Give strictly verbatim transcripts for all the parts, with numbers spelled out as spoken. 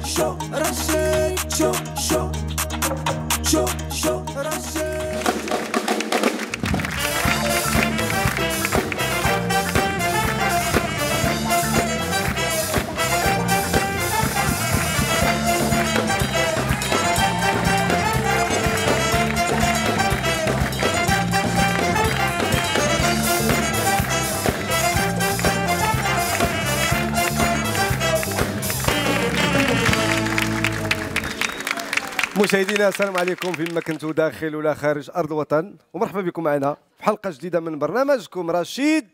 شو رشيد شو شو شو شو رشيد. مشاهدينا السلام عليكم فيما كنتوا داخل ولا خارج ارض الوطن، ومرحبا بكم معنا في حلقه جديده من برنامجكم رشيد.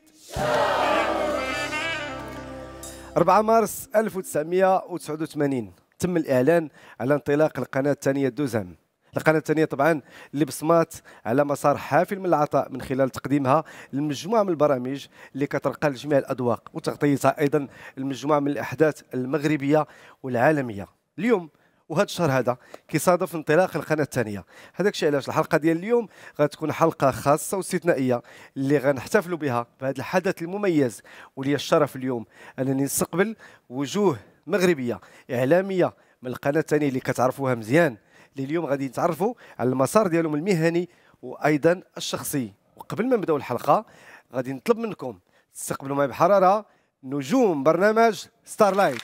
أربعة مارس ألف وتسعمائة وتسعة وثمانين تم الاعلان على انطلاق القناه الثانيه دوزام. القناه الثانيه طبعا اللي بصمات على مسار حافل من العطاء من خلال تقديمها لمجموعه من البرامج اللي كترقى لجميع الاذواق، وتغطيتها ايضا المجموعه من الاحداث المغربيه والعالميه. اليوم وهذا الشهر هذا كيصادف انطلاق القناه الثانيه، هذاك الشيء علاش الحلقه ديال اليوم غتكون حلقه خاصه واستثنائيه اللي غنحتفلوا بها بهذا الحدث المميز، ولي الشرف اليوم انني نستقبل وجوه مغربيه اعلاميه من القناه الثانيه اللي كتعرفوها مزيان، اللي اليوم غادي نتعرفوا على المسار ديالهم المهني وايضا الشخصي. وقبل ما نبداو الحلقه غادي نطلب منكم تستقبلوا معي بحراره نجوم برنامج ستارلايت.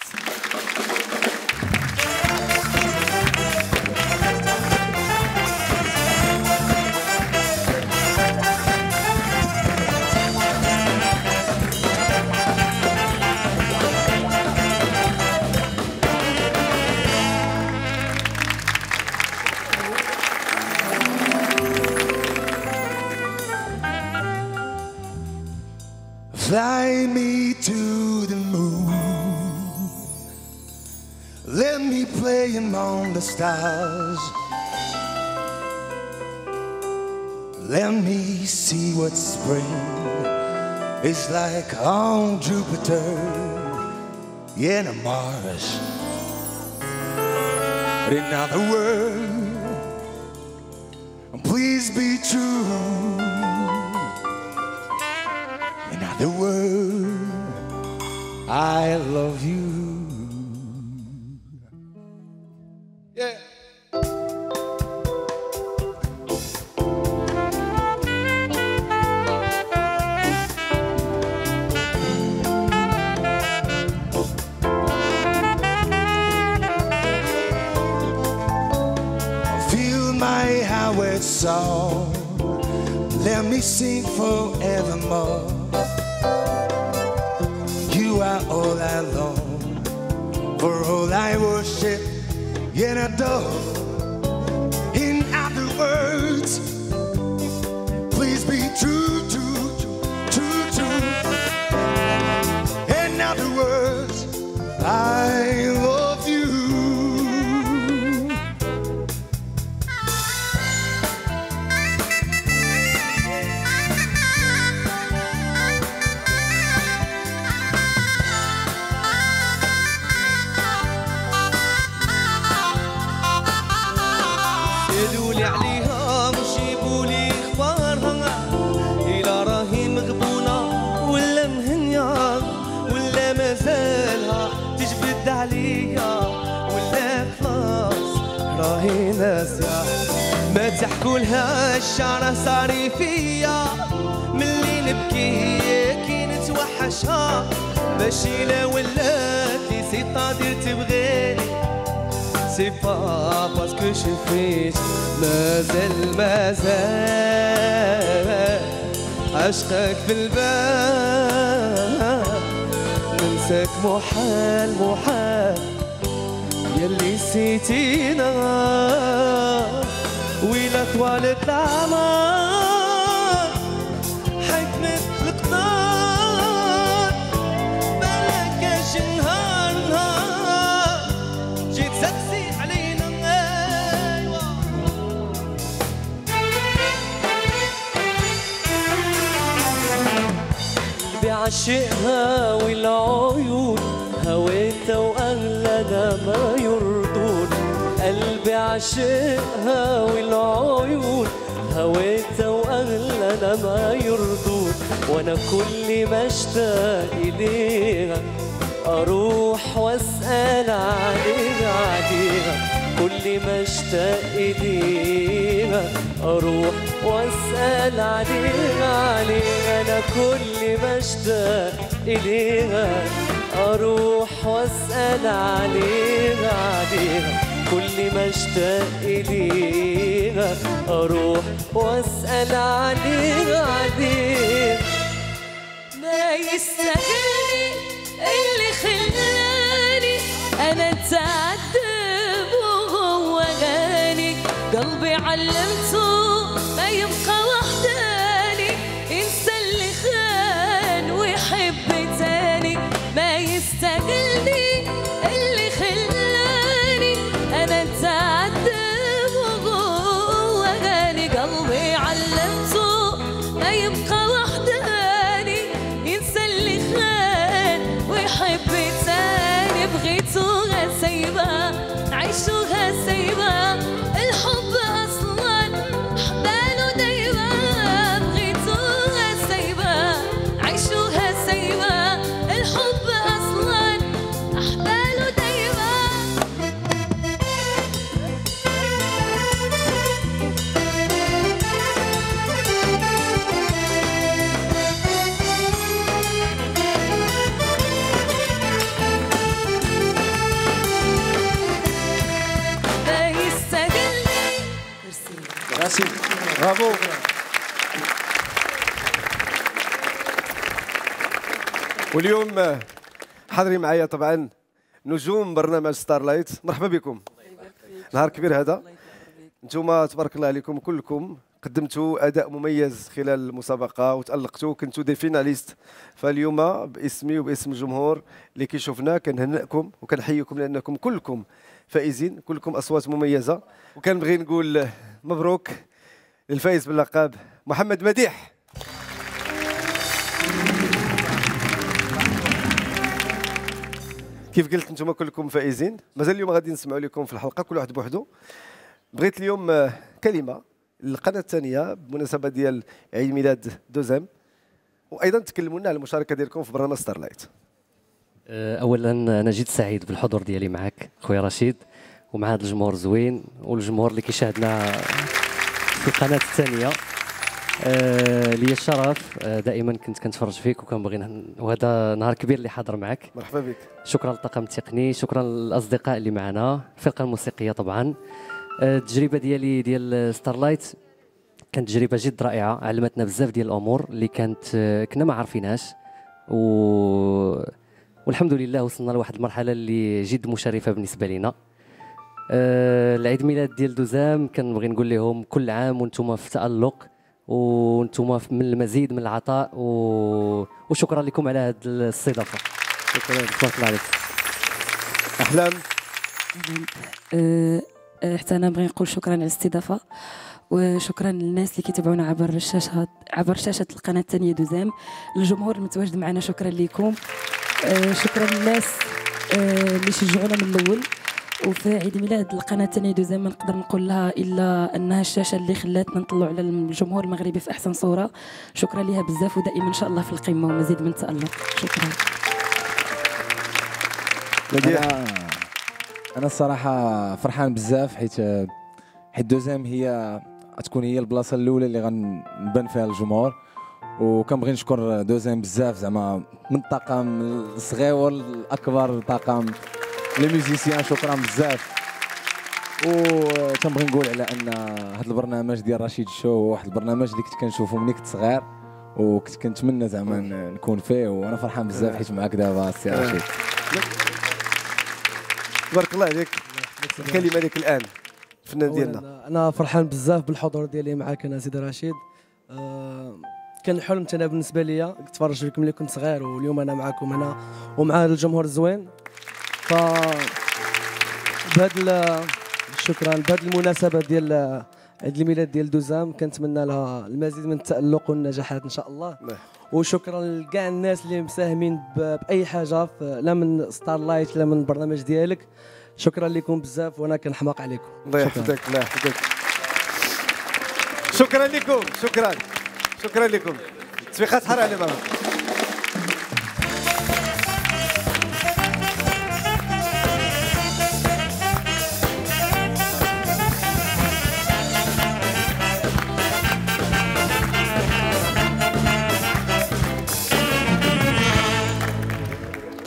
Fly me to the moon, let me play among the stars, let me see what spring is like on Jupiter, yeah, and Mars. In other words, please be true. In other words, I love you. Yeah. Feel my highway song, let me sing forevermore. You are all I long, for all I worship and adore. In other words, please be true, true, true, true, true. In other words, I love you. عليها وجيبوا لي اخبارها، إلا راهي مغبونه ولا مهنيه ولا مازالها تجبد عليا ولا خلاص راهي ناسيه. ما تحكوا لها الشعر صاري فيا ملي نبكي كي نتوحشها، ماشي لا ولات لي سي طادير تبغيني، c'est pas parce que j'ai fait مازال مازال عشقك بالبال، ننساك محال محال يلي نسيتينا، ويلا طوالت الأعمار حكمت القدار، بلاكاش نهار نهار جيت سقسي بعشقها والعيون هويتها واغلى ما يرضون، قلبي عشقها والعيون هويتها واغلى ما يرضون، وانا كل ما اشتاق اليها أروح وأسأل عليها عليها كل ما اشتاق إليها أروح وأسأل عليها عليها أنا كل ما اشتاق إليها أروح وأسأل عليها عليها كل ما اشتاق إليها أروح وأسأل عليها عليها ما يستاهلني اللي خلاني أنا أتعذب وهو غاني قلبي علمته ما يبقى وحداني ينسى اللي خان ويحب تاني ما يستاهلني اللي خلاني أنا أتعذب وهو غاني قلبي علمته ما يبقى وحداني ينسى اللي خان ويحب تاني بغيتوها سايبة عيشوها سايبة الحب أصلا حباله دايبة بغيتوها سايبة عيشوها سايبة الحب أصلا أحباله دايبة ما يستاهلني رشيد برافو. واليوم حاضرين معايا طبعا نجوم برنامج ستارلايت. مرحبا بكم. نهار كبير هذا، انتم تبارك الله عليكم كلكم قدمتوا اداء مميز خلال المسابقه وتالقتوا كنتوا دي فيناليست. فاليوم باسمي وباسم الجمهور اللي كيشوفنا كنهنئكم وكنحييكم لانكم كلكم فائزين، كلكم اصوات مميزه. وكنبغي نقول مبروك للفائز باللقب محمد مديح. كيف قلت انتم كلكم فائزين، مازال اليوم غادي نسمعوا لكم في الحلقه كل واحد بوحده. بغيت اليوم كلمه للقناه الثانيه بمناسبه ديال عيد ميلاد دوزام، وايضا تكلموا لنا على المشاركه ديالكم في برنامج ستارلايت. اولا انا جد سعيد بالحضور ديالي معك خويا رشيد ومع هذا الجمهور زوين والجمهور اللي كيشاهدنا في القناه الثانيه. آه لي الشرف، آه دائما كنت كنتفرج فيك وكنبغي نه... وهذا نهار كبير اللي حاضر معك. مرحبا بك. شكرا للطاقم التقني، شكرا للاصدقاء اللي معنا، الفرقه الموسيقيه طبعا. آه التجربه ديالي ديال ستارلايت كانت تجربه جد رائعه، علمتنا بزاف ديال الامور اللي كانت آه كنا ما عارفينهاش و... والحمد لله وصلنا لواحد المرحله اللي جد مشرفه بالنسبه لنا. آه العيد ميلاد ديال دوزام كنبغي نقول لهم كل عام وانتم في تألق وانتم من المزيد من العطاء و... وشكرا لكم على هذه الاستضافه. شكرا تبارك الله عليك. احلام. أه حتى انا نبغي نقول شكرا على الاستضافه وشكرا للناس اللي كيتابعونا عبر الشاشات عبر شاشه القناه الثانيه دوزام، الجمهور المتواجد معنا شكرا لكم. أه شكرا للناس أه اللي شجعونا من الاول. وفي عيد ميلاد القناه الثانيه دوزام ما نقدر نقول لها الا انها الشاشه اللي خلاتنا نطلعوا على الجمهور المغربي في احسن صوره. شكرا لها بزاف ودائما ان شاء الله في القمه ومزيد من التالق. شكرا. أنا, انا الصراحه فرحان بزاف حيت حيت دوزام هي تكون هي البلاصه الاولى اللي غنبان فيها الجمهور، وكنبغي نشكر دوزام بزاف زعما من الطاقم الصغير والاكبر، الطاقم لي ميوزيسيان شكرا بزاف. وتنبغي نقول على ان هذا البرنامج ديال رشيد شو هو واحد البرنامج اللي كنت كنشوفه ملي كنت صغير وكنت كنتمنى زعما نكون فيه، وانا فرحان بزاف حيت معاك دابا السي رشيد. تبارك الله عليك. الكلمه لك الان الفنان ديالنا. انا فرحان بزاف بالحضور ديالي معاك انا سيدي رشيد. أه كان حلم انا بالنسبه ليا نتفرج فيكم ملي كنت صغير، واليوم انا معكم هنا ومع الجمهور الزوين. ف بهذا شكرا بهذه المناسبه ديال عيد الميلاد ديال دوزام كنتمنى لها المزيد من التالق والنجاحات ان شاء الله. وشكرا لكاع الناس اللي مساهمين باي حاجه لا من ستارلايت لا من البرنامج ديالك. شكرا لكم بزاف وانا كنحماق عليكم. الله يحفظك. الله يحفظك. شكرا لكم. شكرا شكرا لكم. تصفيقات حاره على بابا.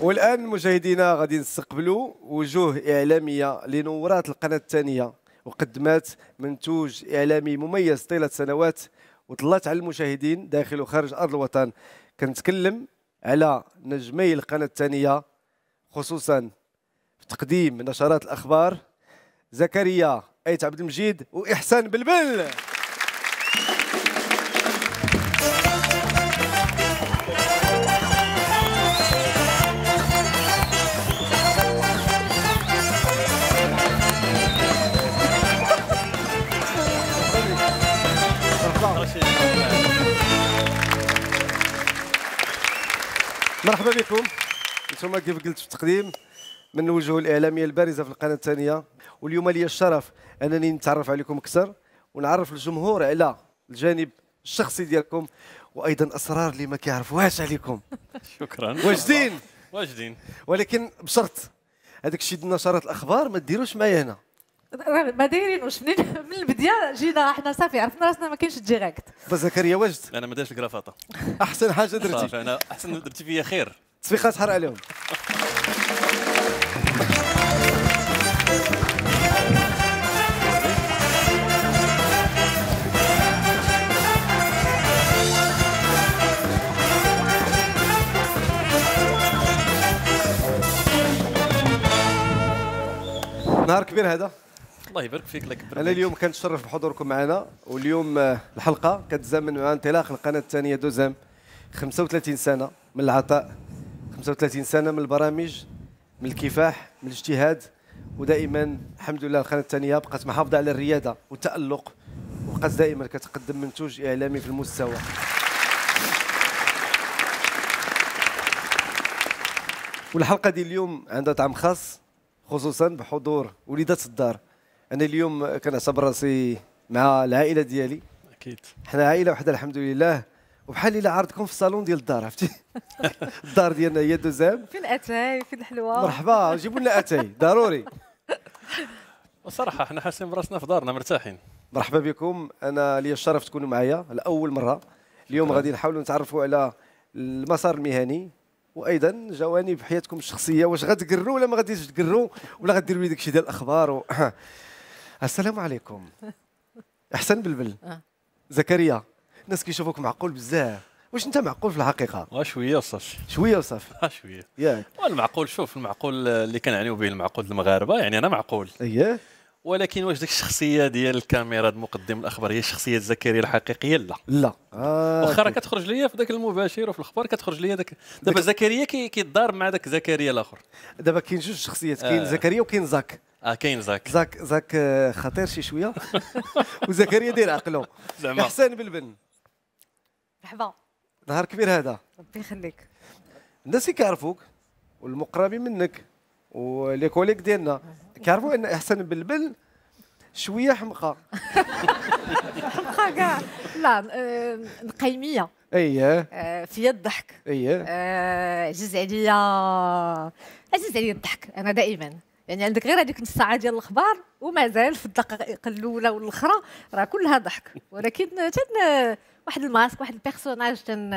والان مشاهدينا غادي نستقبلوا وجوه اعلاميه لنورات القناه الثانيه وقدمات منتوج اعلامي مميز طيله سنوات وطلات على المشاهدين داخل وخارج ارض الوطن. كنتكلم على نجمي القناه الثانيه خصوصا في تقديم نشرات الاخبار زكريا ايت عبد المجيد واحسان بلبل. مرحبا بكم. انتم كيف قلت في التقديم من الوجوه الاعلاميه البارزه في القناه الثانيه، واليوم لي الشرف انني نتعرف عليكم اكثر ونعرف الجمهور على الجانب الشخصي ديالكم وايضا اسرار اللي ما كيعرفوهاش عليكم. شكرا. واجدين واجدين ولكن بشرط هذاك الشيء ديال نشرات الاخبار ما ديروش معايا هنا. ما دايرينوش منين من البدايه جينا حنا صافي عرفنا راسنا ما كاينش ديريكت. زكريا واجد؟ انا ما دارش الكرافطه. احسن حاجه درتي. صافي انا احسن درتي فيا خير. تصفيقات حر عليهم. نهار كبير هذا. الله يبارك فيك. الله يكبر. انا اليوم كنتشرف بحضوركم معنا، واليوم الحلقه كتزامن مع انطلاق القناه الثانيه دوزام خمسة وثلاثين سنه من العطاء، خمسة وثلاثين سنه من البرامج، من الكفاح، من الاجتهاد، ودائما الحمد لله القناه الثانيه بقات محافظه على الرياده والتالق، وبقات دائما كتقدم منتوج اعلامي في المستوى. والحلقه ديال اليوم عندها طعم خاص خصوصا بحضور وليدات الدار. انا اليوم كنعتبر راسي مع العائله ديالي. اكيد حنا عائله وحده الحمد لله، وبحال الا عرضكم في الصالون ديال الدار، عرفتي؟ الدار ديالنا هي دوزام. فين اتاي فين الحلوه. مرحبا، جيبوا لنا اتاي ضروري. وصراحه حنا حاسين براسنا في دارنا مرتاحين. مرحبا بكم، انا لي الشرف تكونوا معايا لاول مره. اليوم غادي نحاولوا نتعرفوا على المسار المهني وايضا جوانب حياتكم الشخصيه، واش غتقروا ولا ما غاديش تقروا ولا غديروا لي داكشي ديال الاخبار و... السلام عليكم. احسن بلبل. زكريا، الناس كيشوفوك معقول بزاف، واش انت معقول في الحقيقه؟ وشويه وصافي. شويه وصافي. شويه ياك. والمعقول، شوف المعقول اللي كنعنيو به المعقول المغاربه، يعني انا معقول. اييه. ولكن واش ديك الشخصيه ديال الكاميرا مقدم الاخبار هي شخصيه زكريا الحقيقيه؟ لا لا. آه واخا راه كتخرج ليا في ذاك المباشر وفي الاخبار كتخرج ليا داك دابا زكريا كيتضارب مع ذاك زكريا الاخر. دابا كاين جوج شخصيات، كاين آه. زكريا وكاين زاك. اه كاين زاك. زاك زاك خطير شي شويه وزكريا داير عقله. زعما احسان بلبن. مرحبا. نهار كبير هذا. ربي يخليك. الناس اللي كيعرفوك والمقربين منك ولي كوليك ديالنا كيعرفوا ان احسان بلبل شويه حمقى. حمقى كاع لا. آه، نقيميه. اييه. آه، فيا الضحك. اييه. آه، عزيز عليا عزيز عليا الضحك انا دائما. يعني عندك غير هذيك نص ساعه ديال الاخبار ومازال في الدقائق الاولى والاخرى راه كلها ضحك، ولكن تن واحد الماسك واحد البيرسوناج تن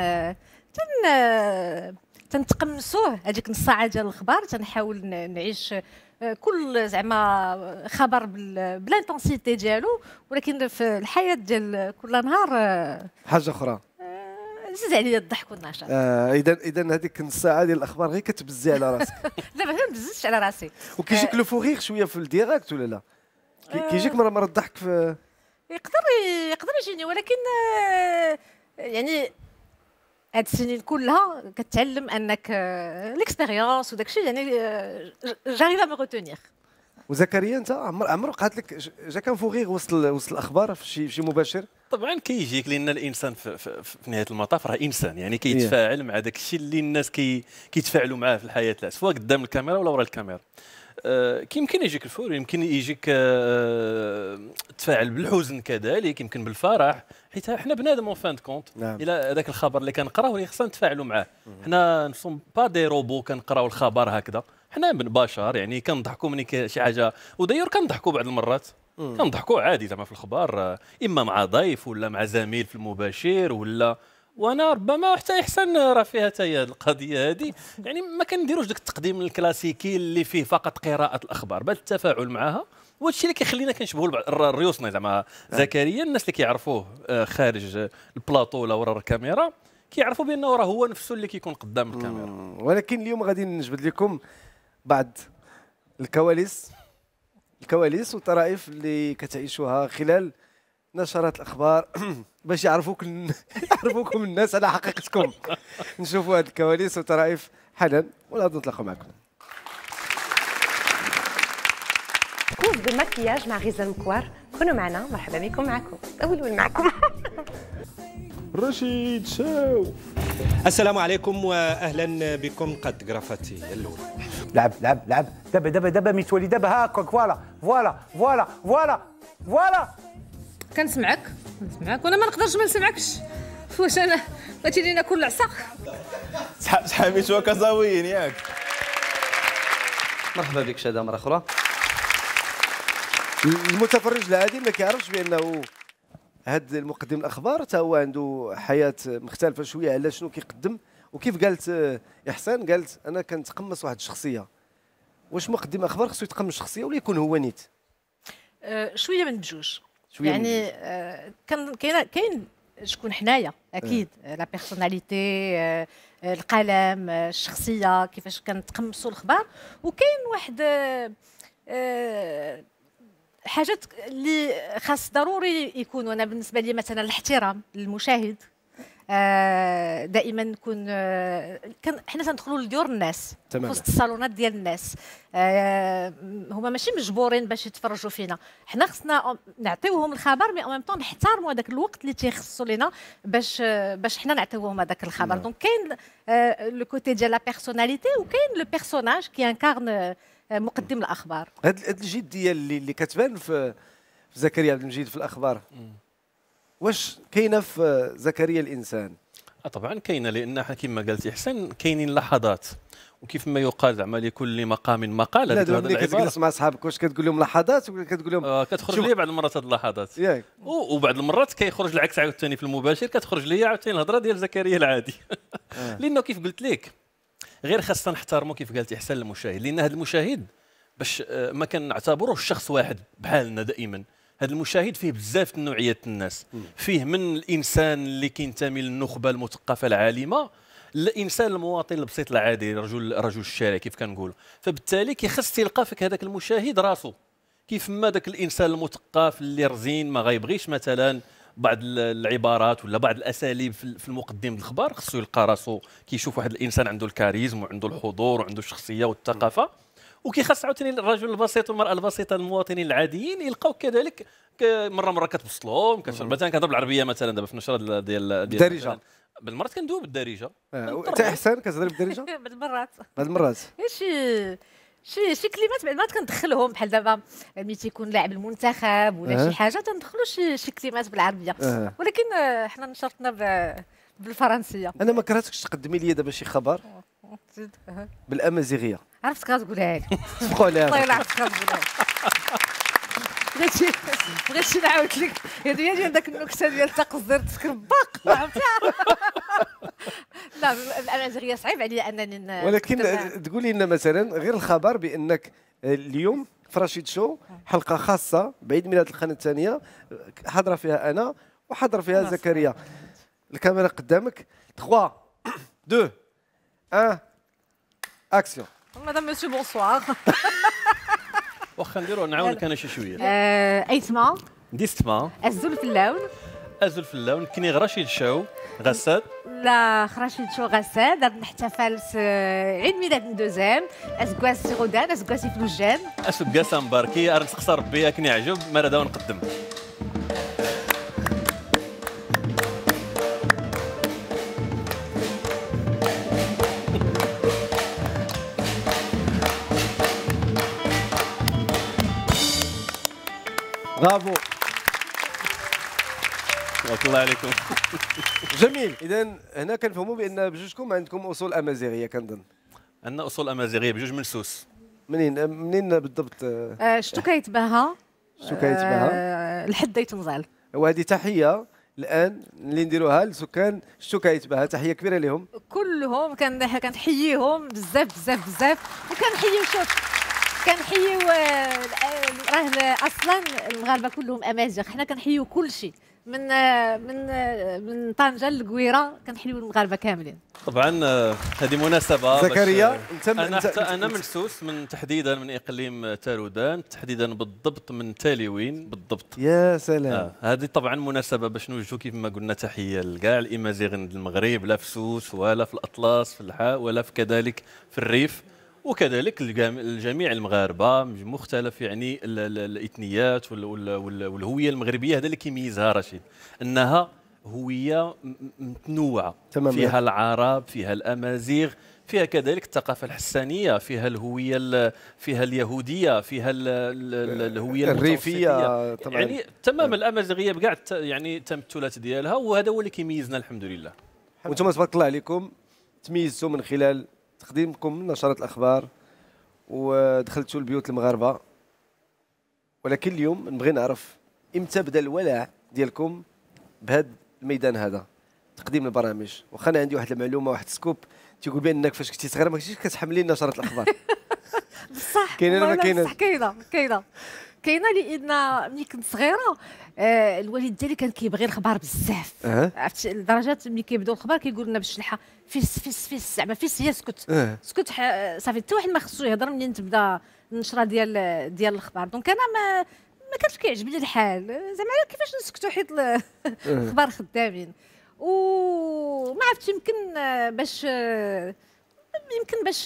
تن تنتقمصوه هذيك نص ساعه ديال الاخبار. تنحاول نعيش كل زعما خبر بالانتنسيتي ديالو، ولكن في الحياه ديال كل نهار حاجه اخرى. عزيز عليا الضحك والنشاط. آه اذا اذا هذيك نص ساعه ديال الاخبار غير كتبزي على راسك. لا ما نبززش على راسي. وكيجيك لو فوغيغ شويه في الديراكت ولا لا؟ كيجيك مره مره الضحك في يقدر يقدر يجيني، ولكن يعني هاد السنين كلها كتعلم انك ليكسبيريونس وداك الشيء، يعني جاريف مو روتونيغ. وزكريا انت عمر عمر وقعت لك جا كان فوغيغ وسط وسط الاخبار في شي شي مباشر؟ طبعا كيجيك، لان الانسان في, في, في نهايه المطاف راه انسان، يعني كيتفاعل مع داك الشيء اللي الناس كي كيتفاعلوا معاه في الحياه، لا سواء قدام الكاميرا ولا ورا الكاميرا. آه يمكن يجيك الفور، يمكن يجيك آه تفاعل بالحزن كذلك، يمكن بالفرح، حيت حنا بنادم اون فان كونت. نعم. الى هذاك الخبر اللي كنقراوه اللي خصنا نتفاعلوا معاه، حنا نسون با دي روبو كنقراو الخبر هكذا، حنا من بشر يعني كنضحكوا من شي حاجه، وداير كنضحكوا بعض المرات، كنضحكوا عادي زعما في الاخبار، اما مع ضيف ولا مع زميل في المباشر ولا وانا ربما حتى احسن راه فيها حتى هي القضيه هذه، يعني ما كنديروش داك التقديم الكلاسيكي اللي فيه فقط قراءه الاخبار بل التفاعل معها، وهذا الشيء اللي كيخلينا كنشبهوا الريوسنا زعما زكريا. الناس اللي كيعرفوه خارج البلاطو ولا ورا الكاميرا كيعرفوا بانه راه هو نفسه اللي كيكون قدام الكاميرا. ولكن اليوم غادي نجبد لكم بعض الكواليس الكواليس والطرائف اللي كتعيشوها خلال نشرات الاخبار باش يعرفوك يعرفوكم الناس على حقيقتكم. نشوفوا هذه الكواليس والطرائف حالا ولا نطلقوا معكم. كوز بالمكياج مع غزال مكوار، كونوا معنا. مرحبا بكم. معكم اول معكم رشيد شاو. السلام عليكم واهلا بكم. قد غرفتي الاولى. لعب لعب لعب دابا دابا دابا ميتولي دابا هاكاك. فوالا فوالا فوالا فوالا فوالا. كنسمعك كنسمعك وانا ما نقدرش ما نسمعكش. واش انا بغيتي لينا كل عصا سحابيت وكزاويين ياك. مرحبا بك شاده مره اخرى. المتفرج العادي ما كيعرفش بانه هاد المقدم الاخبار حتى هو عنده حياه مختلفه شويه على شنو كيقدم. وكيف قالت احسان، قالت انا كنتقمص واحد الشخصيه. واش مقدم اخبار خصو يتقمص شخصيه ولا يكون هو نيت؟ أه شويه من بجوج. شوية يعني أه كان كاين كاين شكون حنايا اكيد أه. لا بيرسوناليتي، أه القلم، أه الشخصيه، كيفاش كنتقمصوا الاخبار. وكاين واحد أه أه حاجات اللي خاص ضروري يكونوا. انا بالنسبه لي مثلا الاحترام للمشاهد. آه دائما نكون آه كان حنا تندخلوا لديور الناس في وسط الصالونات ديال الناس. آه هما ماشي مجبورين باش يتفرجوا فينا، حنا خصنا نعطيوهم الخبر مي او ميم طون نحترموا هذاك الوقت اللي تيخصوا لينا باش آه باش حنا نعطيوهم هذاك الخبر. دونك كاين آه لو كوتي ديال لا بيرسوناليتي وكاين لو بيرسوناج كي انكارن مقدم الاخبار. هاد الجديه اللي اللي كتبان في زكريا عبد المجيد في الاخبار، واش كاينه في زكريا الانسان؟ اه طبعا كاينه، لان كما قالت احسان كاينين لحظات، وكيف ما يقال زعما لكل مقام مقال. لا دابا ملي كتجلس مع صحابك واش كتقول لهم لحظات ولا كتقول لهم آه كتخرج لي بعض المرات هاد اللحظات ياك، وبعض المرات كيخرج العكس عاوتاني في المباشر، كتخرج لي عاوتاني الهضره ديال زكريا العادي. آه. لانه كيف قلت لك غير خاصنا نحترموا كيف قالت احسان المشاهد، لان هذا المشاهد باش ما كنعتبروش شخص واحد بحالنا دائما. هذا المشاهد فيه بزاف نوعيات الناس، فيه من الانسان اللي كينتمي للنخبه المثقفه العالمه، الانسان المواطن البسيط العادي، رجل رجل الشارع كيف كنقولوا. فبالتالي كيخص تلقى فيك هذاك المشاهد راسو كيف ما ذاك الانسان المثقف اللي رزين ما غيبغيش مثلا بعض العبارات ولا بعض الاساليب في المقدم الاخبار، خصو يلقى راسو كيشوف واحد الانسان عنده الكاريزم وعنده الحضور وعنده الشخصيه والثقافه. وكيخاص عاوتاني الرجل البسيط والمراه البسيطه المواطنين العاديين يلقاو كذلك مره مره كتبسط لهم. مثلا كنهضر بالعربيه مثلا دابا في النشره ديال ديال الدارجه، بالمرات كندوي بالدارجه. انت احسن كتهضر بالدارجه بعض المرات بعض المرات شي شي شي كلمات بعد ما كندخلهم، بحال دابا ملي تيكون لاعب المنتخب ولا شي حاجه تندخلوا شي شي كلمات بالعربيه. أه. ولكن حنا نشرتنا بالفرنسيه. انا ما كرهتكش تقدمي لي دابا شي خبر بالامازيغيه. عرفتك غتقولها لي. سبقوا عليها. والله الا عرفتك غتقولها لي. بغيتي بغيتي نعاود لك هي ديال داك النكته ديال تقصدر تكرباق عرفتها. لا الامازيغيه صعيب عليا انني. ولكن تقولي لنا مثلا غير الخبر بانك اليوم في رشيد شو حلقه خاصه بعيد ميلاد القناه الثانيه حاضره فيها انا وحاضر فيها زكريا. الكاميرا قدامك. ثلاثة اثنين واحد اكسيون. مدام مسيو بونسوار. واخا نديرو نعاونك انا شي شويه. ايتما ديستما الزول في اللون ازول في اللون كني رشيد شو غساد لا رشيد شو غساد نحتفل عيد ميلاد دوزام اسكواس غدان اسكواسي فلوجان اسكواس مباركي ار نسقسى ربي كني عجب ما راه نقدم. برافو. بارك الله عليكم. جميل. اذا هنا كنفهموا بان بجوجكم عندكم اصول امازيغيه كنظن. عندنا اصول امازيغيه بجوج من سوس. منين منين بالضبط؟ آه شتو كيتباها؟ شتو كيتباها؟ آه الحد يتنزل. وهذه تحيه الان اللي نديروها لسكان الشكايتبه. تحيه كبيره لهم كلهم. كان كنحييهم بزاف بزاف بزاف، وكنحييو شوف كنحييو راه اصلا المغاربه كلهم امازيغ. حنا كنحييو كل شيء من من من طنجه للقويره، كنحييو المغاربه كاملين. طبعا هذه مناسبه. زكريا انت انا حتى انا منسوس من تحديدا من اقليم تارودان، تحديدا بالضبط من تاليوين بالضبط. يا سلام. آه. هذه طبعا مناسبه باش نوجهوا كيف ما قلنا تحيه لكاع الامازيغ المغرب، لا في سوس ولا في الاطلس في الحاء ولا في كذلك في الريف، وكذلك الجميع المغاربه من مختلف يعني الاثنيات والهويه المغربيه. هذا اللي كيميزها رشيد، انها هويه متنوعه تمام. فيها العرب، فيها الامازيغ، فيها كذلك الثقافه الحسانيه، فيها الهويه فيها اليهوديه، فيها الهويه الريفيه طبعا. يعني تمام الامازيغيه بكاع يعني التمثلات ديالها، وهذا هو اللي كيميزنا الحمد لله. وانتم تبارك الله عليكم تميزتوا من خلال تقديمكم نشرات الاخبار ودخلتوا البيوت المغاربه، ولكن اليوم نبغي نعرف امتى بدا الولع ديالكم بهذا الميدان هذا تقديم البرامج. واخا انا عندي واحد المعلومه، واحد سكوب تيقول بانك فاش كنتي صغيره ما كنتيش كتحملي نشرات الاخبار. بصح كاينه ولا ما كاينه؟ بصح كاينه كاينه كاينه لان ملي كنت صغيره آه الوالد ديالي كان كيبغي الخبار بزاف. أه. عرفتي لدرجه ملي كيبداو الخبار كيقول لنا بالشلحه فيس فيس فيس زعما فيس هي سكت. أه. سكت صافي حتى واحد ما خصو يهضر منين تبدا النشره ديال ديال الاخبار. دونك انا ما ما كانش كيعجبني الحال زعما كيفاش نسكتوا حيت الاخبار خدامين. وما عرفتش يمكن باش يمكن باش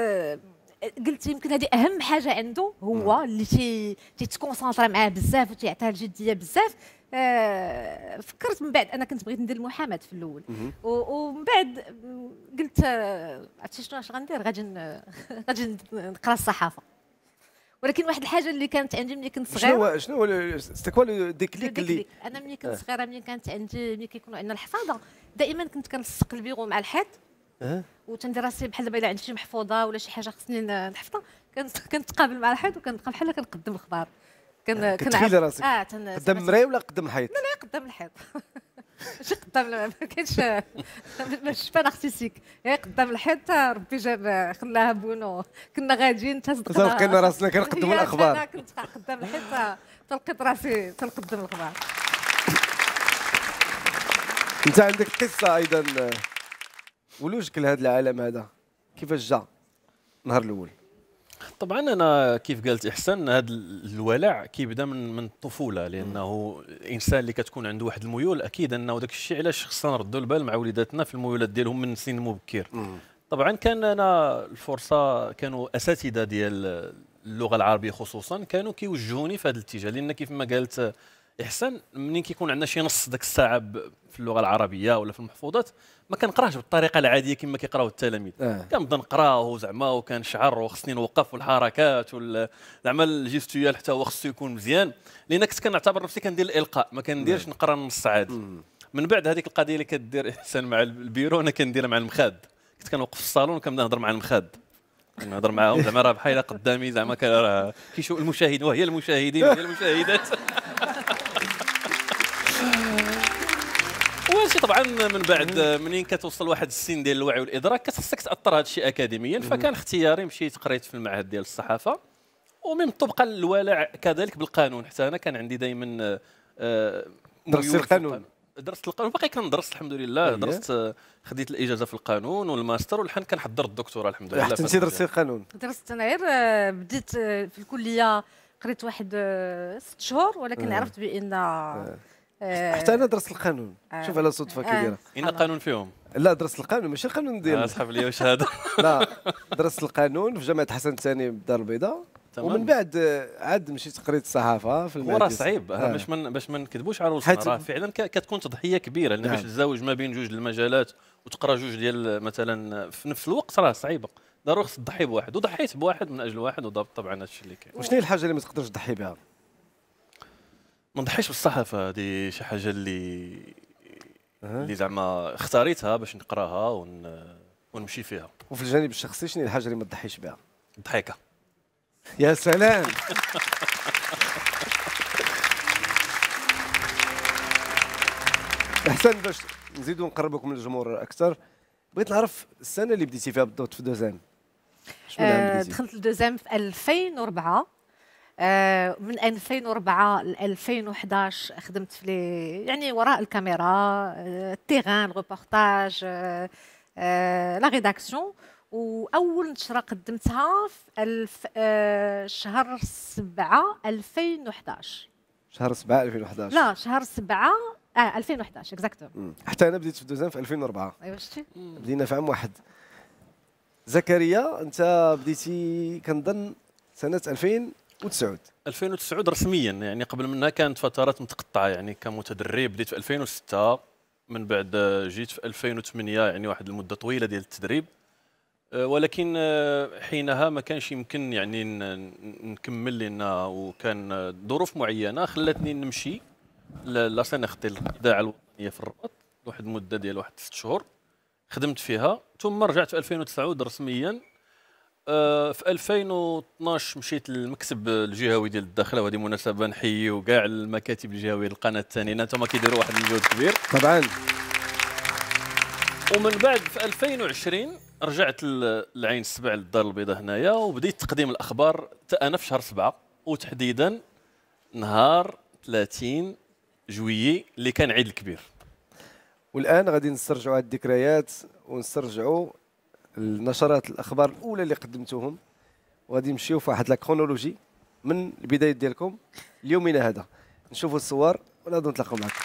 قلت يمكن هذه اهم حاجه عنده هو اللي تي تيتكونسونطرا معاه بزاف وتيعطيها الجديه بزاف. آه فكرت من بعد انا كنت بغيت ندير المحاماه في الاول، ومن بعد قلت عرفتي شنو اش غندير؟ غادي غادي نقرا الصحافه. ولكن واحد الحاجه اللي كانت عندي ملي كنت صغيره، شنو شنو سيتي كوا لو ديكليك اللي انا ملي كنت صغيره ملي كانت عندي ملي كيكونوا عندنا الحفاظه دائما كنت كنلصق البيرو مع الحيط أه؟ وتندير راسي بحال دابا الا عندي شي محفوظه ولا شي حاجه خصني نحفظها كنت كنتقابل مع الحيط وكنبقى بحال كنقدم الخبار. كن كتخيلي راسك اه قدام المرايه ولا قدام الحيط؟ لا لا قدام الحيط. ماشي قدام ما كاينش ماشي بان ارتيستيك، غير قدام الحيط. ربي جاب خلاها بونو كنا غاديين تصدقنا لقينا راسنا كنقدموا الاخبار. انا كنت قدام الحيط تلقيت راسي تنقدم الاخبار. انت عندك قصه ايضا ولوجك لهذا العالم هذا، كيفاش جا النهار الاول؟ طبعا انا كيف قالت احسان هذا الولع كيبدا من من الطفوله، لانه الانسان اللي كتكون عنده واحد الميول اكيد انه داك الشيء علاش خصنا نردوا البال مع وليداتنا في الميولات ديالهم من سن مبكر. طبعا كان انا الفرصه كانوا اساتذه ديال اللغه العربيه خصوصا كانوا كيوجهوني في هذا الاتجاه، لان كيف ما قالت احسان منين كيكون عندنا شي نص داك الساعه في اللغه العربيه ولا في المحفوظات ما كنقراهش بالطريقه العاديه كما كيقراو التلاميذ. آه. كنبدا نقراه زعما وكنشعر وخصني نوقف والحركات زعما الجيستويال حتى هو خصو يكون مزيان، لان كنت كنعتبر نفسي كندير الالقاء ما كنديرش نقرا النص عادي. من بعد هذيك القضيه اللي كدير احسان مع البيرو انا كنديرها مع المخاد، كنت كنوقف في الصالون وكنبدا نهضر مع المخاد نهضر معاهم زعما راه بحال قدامي زعما راه كيشوف المشاهد وهي المشاهدين وهي المشاهدات. وهادشي طبعا من بعد منين كتوصل واحد السن ديال الوعي والادراك كتخصك تاثر هذا الشيء اكاديميا، فكان اختياري مشيت قريت في المعهد ديال الصحافه، ومن طبقا الوالع كذلك بالقانون. حتى انا كان عندي دائما درست القانون درست القانون باقي كندرس الحمد لله. درست خديت الاجازه في القانون والماستر والحين كنحضر الدكتوراه الحمد لله. حتى انت درستي القانون؟ درست انا غير بديت في الكليه قريت واحد ست شهور، ولكن أه. عرفت بان أه. حتى انا درست القانون. أه. شوف على صدفه كبيره. ان قانون فيهم؟ لا درست القانون ماشي القانون ديال اسحب لي واش هذا. لا درست القانون في جامعه حسن الثاني بالدار البيضاء، ومن بعد عاد مشيت قريت الصحافه في المدرسه. وراه صعيب آه. باش من باش ما نكذبوش على روسنا، راه فعلا كتكون تضحيه كبيره، لان باش تزاوج ما بين جوج المجالات وتقرا جوج ديال مثلا في نفس الوقت راه صعيبه. ضروري خصك تضحي بواحد، وضحيت بواحد من اجل واحد، وضبط طبعا هادشي اللي كاين. وشنو هي الحاجه اللي ما تقدرش تضحي بها؟ ما نضحيش بالصحافه، هذه شي حاجه اللي أه. اللي زعما اختاريتها باش نقراها ون... ونمشي فيها. وفي الجانب الشخصي شنو هي الحاجه اللي ما تضحيش بها؟ الضحكه. يا سلام. احسن باش نزيدوا نقربوكم من الجمهور اكثر، بغيت نعرف السنه اللي بديتي فيها بالضبط في دوزام. آه دخلت لدوزام في ألفين وأربعة. آه من ألفين وأربعة ل ألفين وأحد خدمت في لي يعني وراء الكاميرا، آه التيغان، الروبورتاج، آه آه لا ريداكسيون. واول نشره قدمتها في الف آه شهر سبعة ألفين وأحد. شهر سبعة ألفين وأحد. لا شهر سبعة اه ألفين وأحد اكزاكتو. حتى انا بديت في دوزام في ألفين وأربعة. ايوا شتي بدينا في عام واحد. زكريا انت بديتي كنظن سنه ألفين وتسعة. ألفين وتسعة رسميا، يعني قبل منها كانت فترات متقطعه، يعني كمتدرب بديت في ألفين وستة، من بعد جيت في ألفين وثمانية، يعني واحد المده طويله ديال التدريب. ولكن حينها ما كانش يمكن يعني نكمل لنا، وكان ظروف معينه خلاتني نمشي لا سنختي الاذاعه الوطنيه في الرباط واحد المده ديال واحد ست شهور خدمت فيها، ثم رجعت في ألفين وتسعة رسميا. في ألفين واثناش مشيت للمكتب الجهوي ديال الداخله، وهذه مناسبه نحيي كاع المكاتب الجهويه للقناه الثانيه، انتم كيديروا واحد المجهود كبير طبعا. ومن بعد في ألفين وعشرين رجعت لعين السبع للدار البيضاء هنايا، وبديت تقديم الاخبار انا في شهر سبعة، وتحديدا نهار ثلاثين جويي اللي كان عيد الكبير. والان غادي نسترجعوا هذه الذكريات ونسترجعوا النشرات الاخبار الاولى اللي قدمتوهم، وغادي نمشيو في واحد لا كرونولوجي من البدايه ديالكم ليومنا هذا. نشوفوا الصور ونعاودوا نتلاقاو معكم.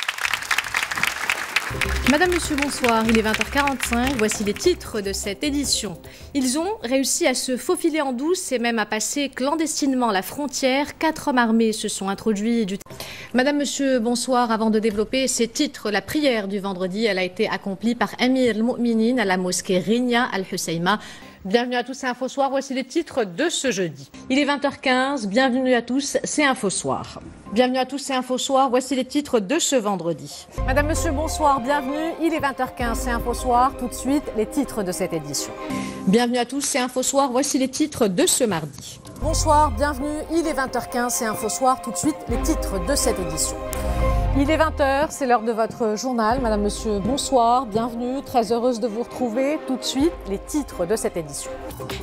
Madame, Monsieur, bonsoir. Il est vingt heures quarante-cinq. Voici les titres de cette édition. Ils ont réussi à se faufiler en douce et même à passer clandestinement la frontière. Quatre hommes armés se sont introduits du... Madame, Monsieur, bonsoir. Avant de développer ces titres, la prière du vendredi, elle a été accomplie par Amir al-Mu'minin à la mosquée Rinia al-Husayma. Bienvenue à tous, c'est Info Soir. Voici les titres de ce jeudi. Il est vingt heures quinze. Bienvenue à tous, c'est Info Soir. Bienvenue à tous, c'est Info Soir. Voici les titres de ce vendredi. Madame, Monsieur, bonsoir. Bienvenue. Il est vingt heures quinze, c'est Info Soir. Tout de suite, les titres de cette édition. Bienvenue à tous, c'est Info Soir. Voici les titres de ce mardi. Bonsoir, bienvenue. Il est vingt heures quinze, c'est Info Soir. Tout de suite, les titres de cette édition. Il est vingt heures, c'est l'heure de votre journal. Madame, Monsieur, bonsoir, bienvenue. Très heureuse de vous retrouver. Tout de suite, les titres de cette édition.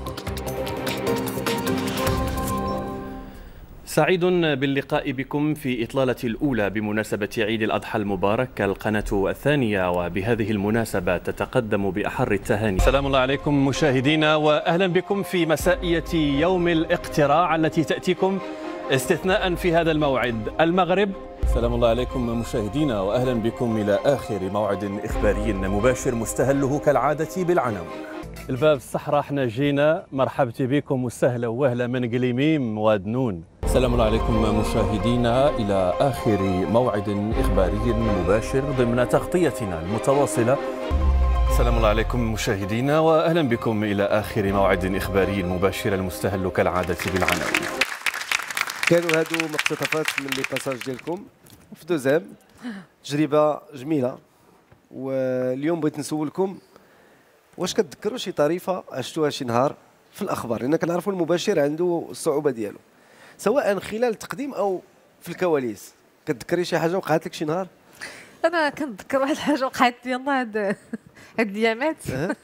سعيد باللقاء بكم في إطلالة الأولى بمناسبة عيد الأضحى المبارك. القناة الثانية وبهذه المناسبة تتقدم بأحر التهاني. سلام الله عليكم مشاهدينا، وأهلا بكم في مسائية يوم الاقتراع التي تأتيكم استثناء في هذا الموعد المغرب. سلام الله عليكم مشاهدينا، وأهلا بكم إلى آخر موعد إخباري مباشر مستهله كالعادة بالعناوين. الباب الصحراء احنا جينا، مرحبتي بكم وسهلا وهلا من قليميم وادنون. السلام الله عليكم مشاهدينا إلى آخر موعد إخباري مباشر ضمن تغطيتنا المتواصلة. السلام الله عليكم مشاهدينا، وأهلا بكم إلى آخر موعد إخباري مباشر المستهل كالعادة بالعناوين. كانوا هادو مقتطفات من لي باساج ديالكم في دوزام، تجربة جميلة. واليوم بغيت نسولكم واش كتذكروا شي طريفة عشتوها شي نهار في الأخبار، لأن كنعرفوا المباشر عنده الصعوبة ديالو سواء خلال التقديم أو في الكواليس. كتذكري شي حاجة وقعت لك شي نهار؟ أنا كنتذكر واحد الحاجة وقعت لي يلاه هاد هاد الأيامات.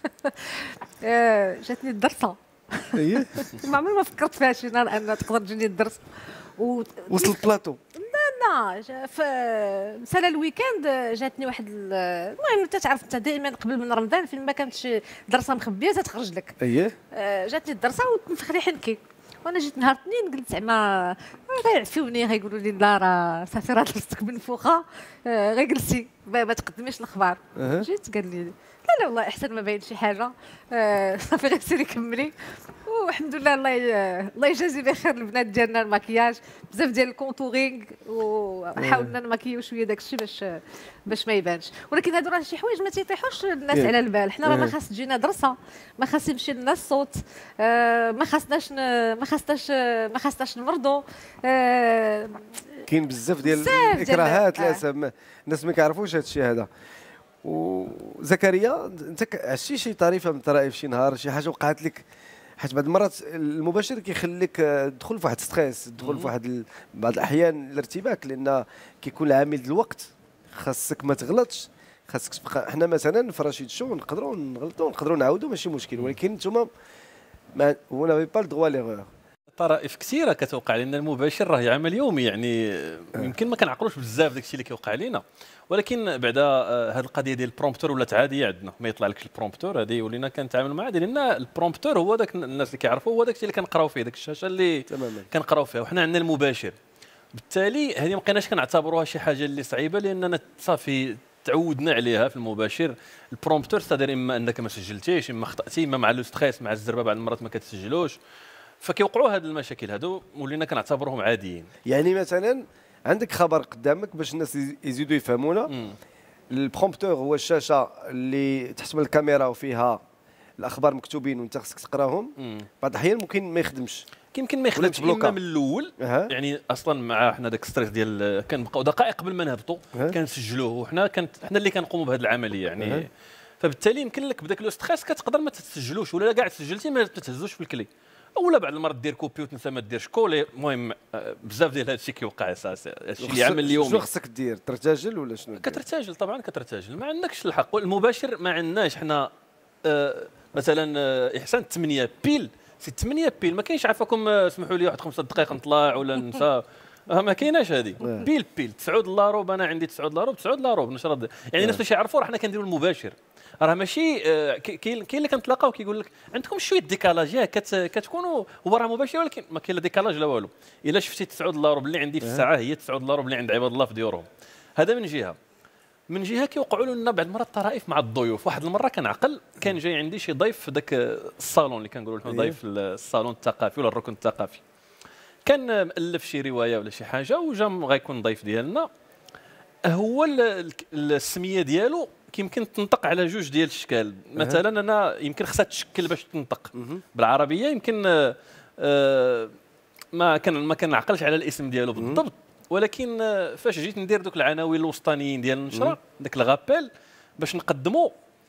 جاتني الدرسة. اييه ما عمري ما فكرت فيها شي نهار أن تقدر تجيني الدرس. و... وصلت بلاطو؟ لا لا، في مساله الويكاند جاتني واحد المهم انت تعرف انت دائما قبل من رمضان فين ما كانتش درسه مخبيه تتخرج لك. اييه جاتني الدرسه وتنفخ لي حنكي، وانا جيت نهار اثنين قلت زعما غيعفيوني غيقولوا لي لا راه صافي راه درستك منفوخه غير جلسي ما تقدميش الاخبار. جيت قال لي لا لا والله احسن ما باين شي حاجه صافي غير سيري كملي. والحمد لله الله الله يجازي بخير البنات ديالنا الماكياج، بزاف ديال الكونتورينغ، وحاولنا نماكيو شويه داك الشيء باش باش ما يبانش. ولكن هادو راه شي حوايج ما تيطيحوش الناس على البال. حنا راه ما خاص تجينا درسه، ما خاص يمشي لنا الصوت، ما خاصناش ما خاصناش ما خاصناش نمرضوا. كاين بزاف ديال الاكراهات للاسف الناس ما كيعرفوش هذا الشيء هذا. وزكريا انت عشتي شي طريفه من الطرائف شي نهار، شي حاجه وقعت لك؟ حيت بعض المرات المباشر كيخليك تدخل في واحد ستريس، تدخل في واحد بعض الاحيان الارتباك، لان كيكون العامل ديال الوقت خاصك ما تغلطش، خاصك تبقى. حنا مثلا في رشيد شو نقدروا نغلطوا نقدروا نعاودوا ماشي مشكل، ولكن نتوما ما هو نافي با الدغوا ليغور. طرائف كثيره كتوقع لنا المباشر راه عمل يومي يعني يمكن ما كنعقلوش بزاف داك الشيء اللي كيوقع لنا، ولكن بعدا هذه القضيه ديال البرومبتور ولات عاديه عندنا، ما يطلع لكش البرومبتور هذه ولينا كنتعامل معاه، لان البرومبتور هو داك الناس اللي كيعرفوا هو داك الشيء اللي كنقراو فيه، داك الشاشه اللي كنقراو فيها، وحنا عندنا المباشر. بالتالي هذه ما بقيناش كنعتبروها شي حاجه اللي صعيبه، لاننا صافي تعودنا عليها في المباشر. البرومبتور صدر اما انك ما سجلتيش، اما خطاتي، اما مع لو ستريس مع الزربه بعض المرات ما كتسجلوش، فكيوقعوا هاد المشاكل هادو ولينا كنعتبروهم عاديين. يعني مثلا عندك خبر قدامك باش الناس يزيدوا يفهمونا، البرومبتور هو الشاشه اللي تحت من الكاميرا وفيها الاخبار مكتوبين وانت خصك تقراهم. بعض الاحيان ممكن ما يخدمش، يمكن ما يخدمش اما من الاول أه. يعني اصلا مع حنا داك ستريس ديال كنبقاو دقائق قبل ما نهبطوا أه. كنسجلوه، وحنا كانت حنا اللي كنقوموا بهذه العمليه يعني أه. فبالتالي يمكن لك بداك لو ستريس كتقدر ما تسجلوش، ولا كاع تسجلتي ما تهزوش في الكلي، اولا بعض المرات دير كوبي وتنسى ما ديرش كولي. المهم بزاف ديال هذا الشيء كيوقع اساسا، هادشي اللي عمل اليوم. شنو خصك دير؟ ترتجل ولا شنو؟ كترتجل طبعا، كترتجل ما عندكش الحق. المباشر ما عندناش حنا آه مثلا آه احسان ثمانية بيل سي ثمانية بيل، ما كاينش عافاكم اسمحوا لي واحد خمسة دقائق نطلع ولا ننسى ما كايناش هذه بيل بيل تسعة دولار روب، انا عندي تسعة دولار روب تسعة دولار روب نشرب يعني الناس باش يعرفوا راه حنا كنديروا المباشر. راه ماشي كاين كاين اللي كنتلاقاو كيقول لك عندكم شويه ديكالاج كتكونوا هو راه مباشر، ولكن ما كاين لا ديكالاج لا والو. الا شفتي تسعة دولار روب اللي عندي في الساعه هي تسعة دولار روب اللي عند عباد الله في ديورهم. هذا من جهه. من جهه كيوقعوا لنا بعض المرات طرائف مع الضيوف. واحد المره كنعقل كان جاي عندي شي ضيف في ذاك الصالون اللي كنقولوا له ضيف الصالون الثقافي ولا الركن الثقافي، كان مؤلف شي روايه ولا شي حاجه وجا غيكون ضيف ديالنا. هو السميه ديالو يمكن تنطق على جوج ديال الاشكال. مثلا انا يمكن خصها تشكل باش تنطق بالعربيه، يمكن آه ما كان ما كنعقلش على الاسم ديالو بالضبط، ولكن فاش جيت ندير دوك العناوين الوسطانيين ديال النشره داك الغابيل باش نقدموا